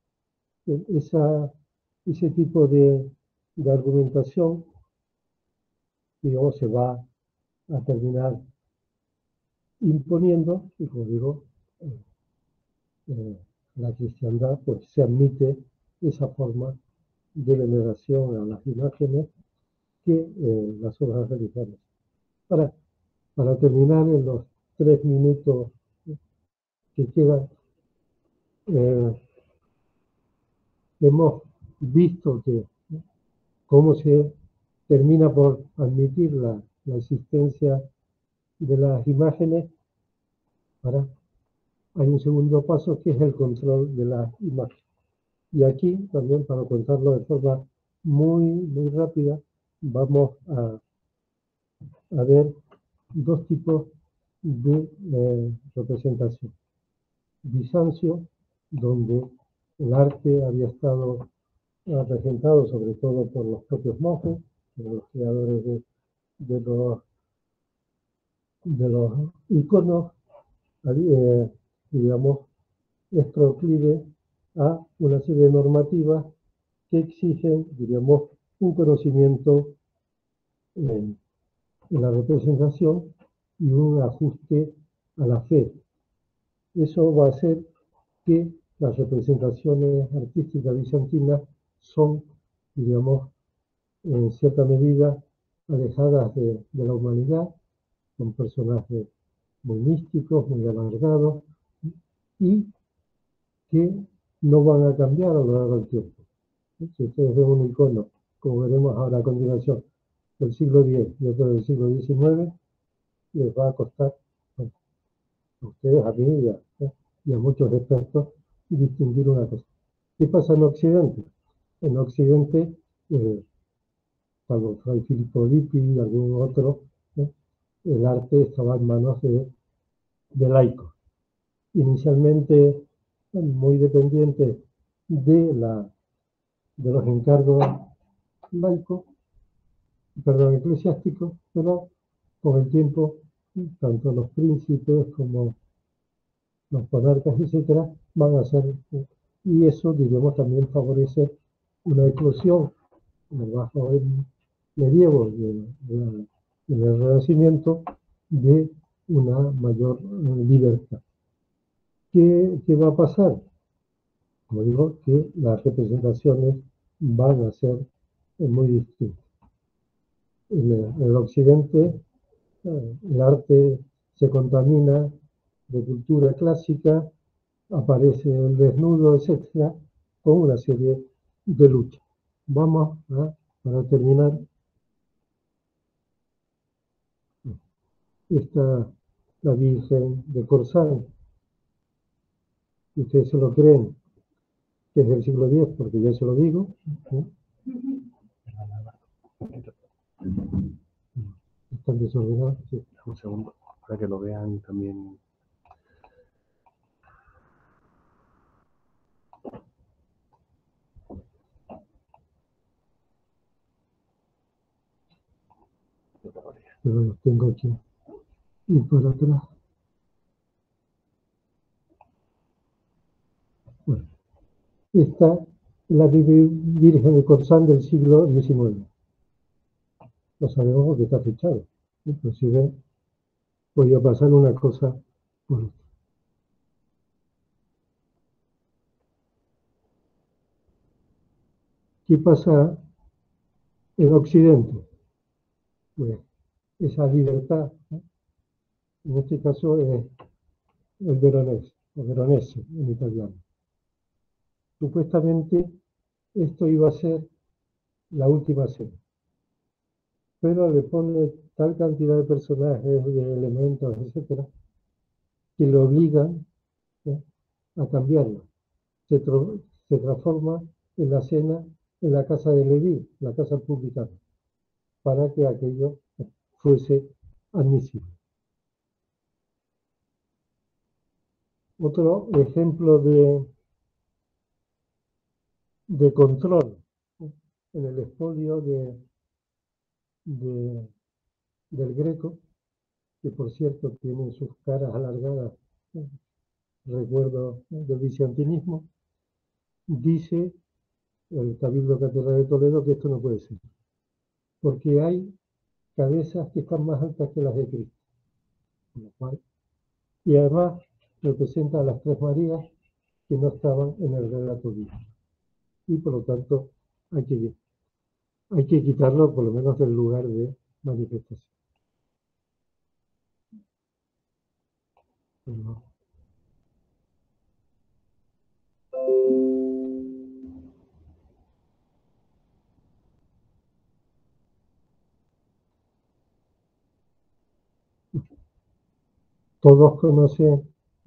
Ese tipo de argumentación, digamos, se va a terminar imponiendo, y como digo, la cristiandad pues se admite esa forma de veneración a las imágenes que las obras religiosas. Para terminar, en los 3 minutos que quedan, hemos visto que cómo se termina por admitir la existencia de las imágenes. Ahora hay un segundo paso que es el control de las imágenes. Y aquí también, para contarlo de forma muy rápida, vamos a ver 2 tipos de representación. Bizancio, donde el arte había estado representado sobre todo por los propios monjes, los creadores de los iconos, digamos, es proclive a una serie de normativas que exigen, diríamos, un conocimiento en la representación y un ajuste a la fe. Eso va a hacer que las representaciones artísticas bizantinas son, digamos, en cierta medida alejadas de la humanidad, con personajes muy místicos, muy alargados, y que no van a cambiar a lo largo del tiempo. Si ustedes ven un icono, como veremos ahora a continuación, del siglo X y otro del siglo XIX, les va a costar a ustedes, a mí y a muchos expertos distinguir una cosa. ¿Qué pasa en Occidente? En Occidente, salvo Fray Filippo Lippi y algún otro, el arte estaba en manos de laicos. Inicialmente muy dependientes de los encargos laicos, eclesiásticos, pero con el tiempo tanto los príncipes como los monarcas, etcétera, van a ser, y eso, diríamos, también favorece una eclosión en el bajo medievo y en el Renacimiento de una mayor libertad. ¿Qué va a pasar? Como digo, que las representaciones van a ser muy distintas. En el Occidente, el arte se contamina de cultura clásica, aparece el desnudo, etcétera, con una serie de luchas. Vamos a, para terminar, está la Virgen de Corsán. Ustedes se lo creen que es del siglo X, porque ya se lo digo. Están desordenados. Sí. Un segundo, para que lo vean también. Pero los tengo aquí. Y por atrás. Bueno, esta la Virgen de Corsán del siglo XIX. Lo sabemos porque está fechado. Inclusive podía pasar una cosa por otra. ¿Qué pasa en Occidente? Pues esa libertad, ¿no? En este caso es el veronés, o veronese en italiano. Supuestamente esto iba a ser la última cena, pero le pone tal cantidad de personajes, de elementos, etcétera, que le obligan, ¿no?, a cambiarlo. Se transforma en la cena en la casa de Leví, la casa publicana, para que aquello fuese admisible. Otro ejemplo de control, ¿no?, en el expolio del Greco, que por cierto tiene sus caras alargadas, ¿no?, recuerdo, ¿no?, del bizantinismo, dice el Cabildo Catedral de Toledo que esto no puede ser, porque hay cabezas que están más altas que las de Cristo, con lo cual, y además representa a las tres Marías que no estaban en el relato bíblico, y por lo tanto hay que quitarlo por lo menos del lugar de manifestación. Pero, todos conocen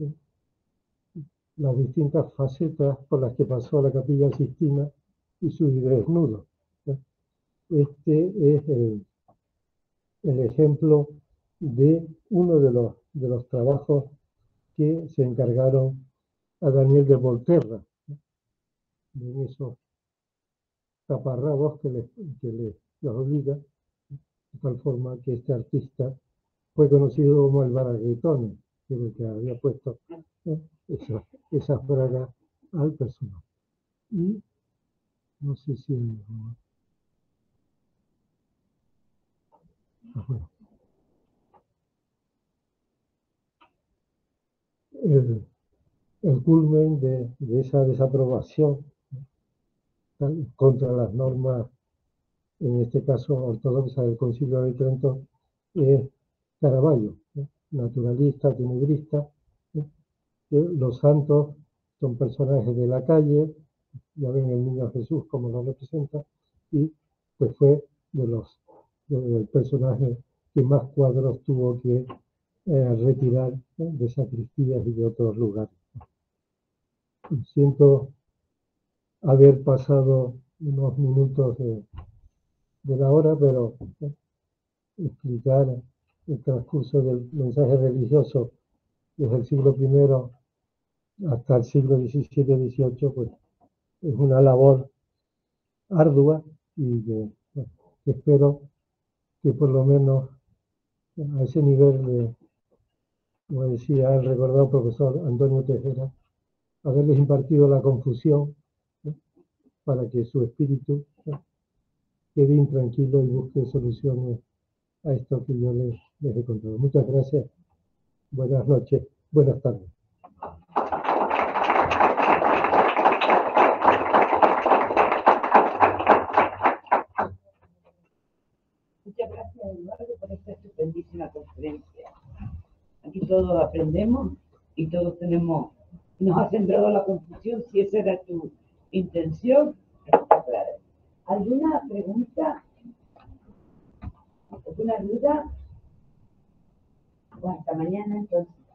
las distintas facetas por las que pasó la Capilla Sixtina y su desnudo. Este es el ejemplo de uno de los trabajos que se encargaron a Daniel de Volterra, de esos taparrabos que los obliga, de tal forma que este artista fue conocido como el Baragritone, que era el que había puesto esas bragas al personaje. Y no sé si... bueno, el culmen de esa desaprobación, ¿no?, contra las normas, en este caso ortodoxas del Concilio de Trento, es Caravaggio, ¿no?, naturalista, tenebrista, ¿no?, que los santos son personajes de la calle, ya ven el niño Jesús como lo representa, y pues fue del personaje que más cuadros tuvo que retirar, ¿no?, de sacristías y de otros lugares. Siento haber pasado unos minutos de la hora, pero explicar el transcurso del mensaje religioso desde el siglo I hasta el siglo XVII-XVIII, pues es una labor ardua y que, bueno, espero que por lo menos a ese nivel, como decía el recordado profesor Antonio Tejera, haberles impartido la confusión, ¿no?, para que su espíritu, ¿no?, quede intranquilo y busque soluciones a esto que yo les he contado. Muchas gracias, buenas noches, buenas tardes. Muchas gracias, Eduardo, por esta estupendísima conferencia. Aquí todos aprendemos y todos nos ha sembrado la confusión si esa era tu intención está clara. ¿Alguna pregunta? ¿Alguna duda? O hasta mañana entonces.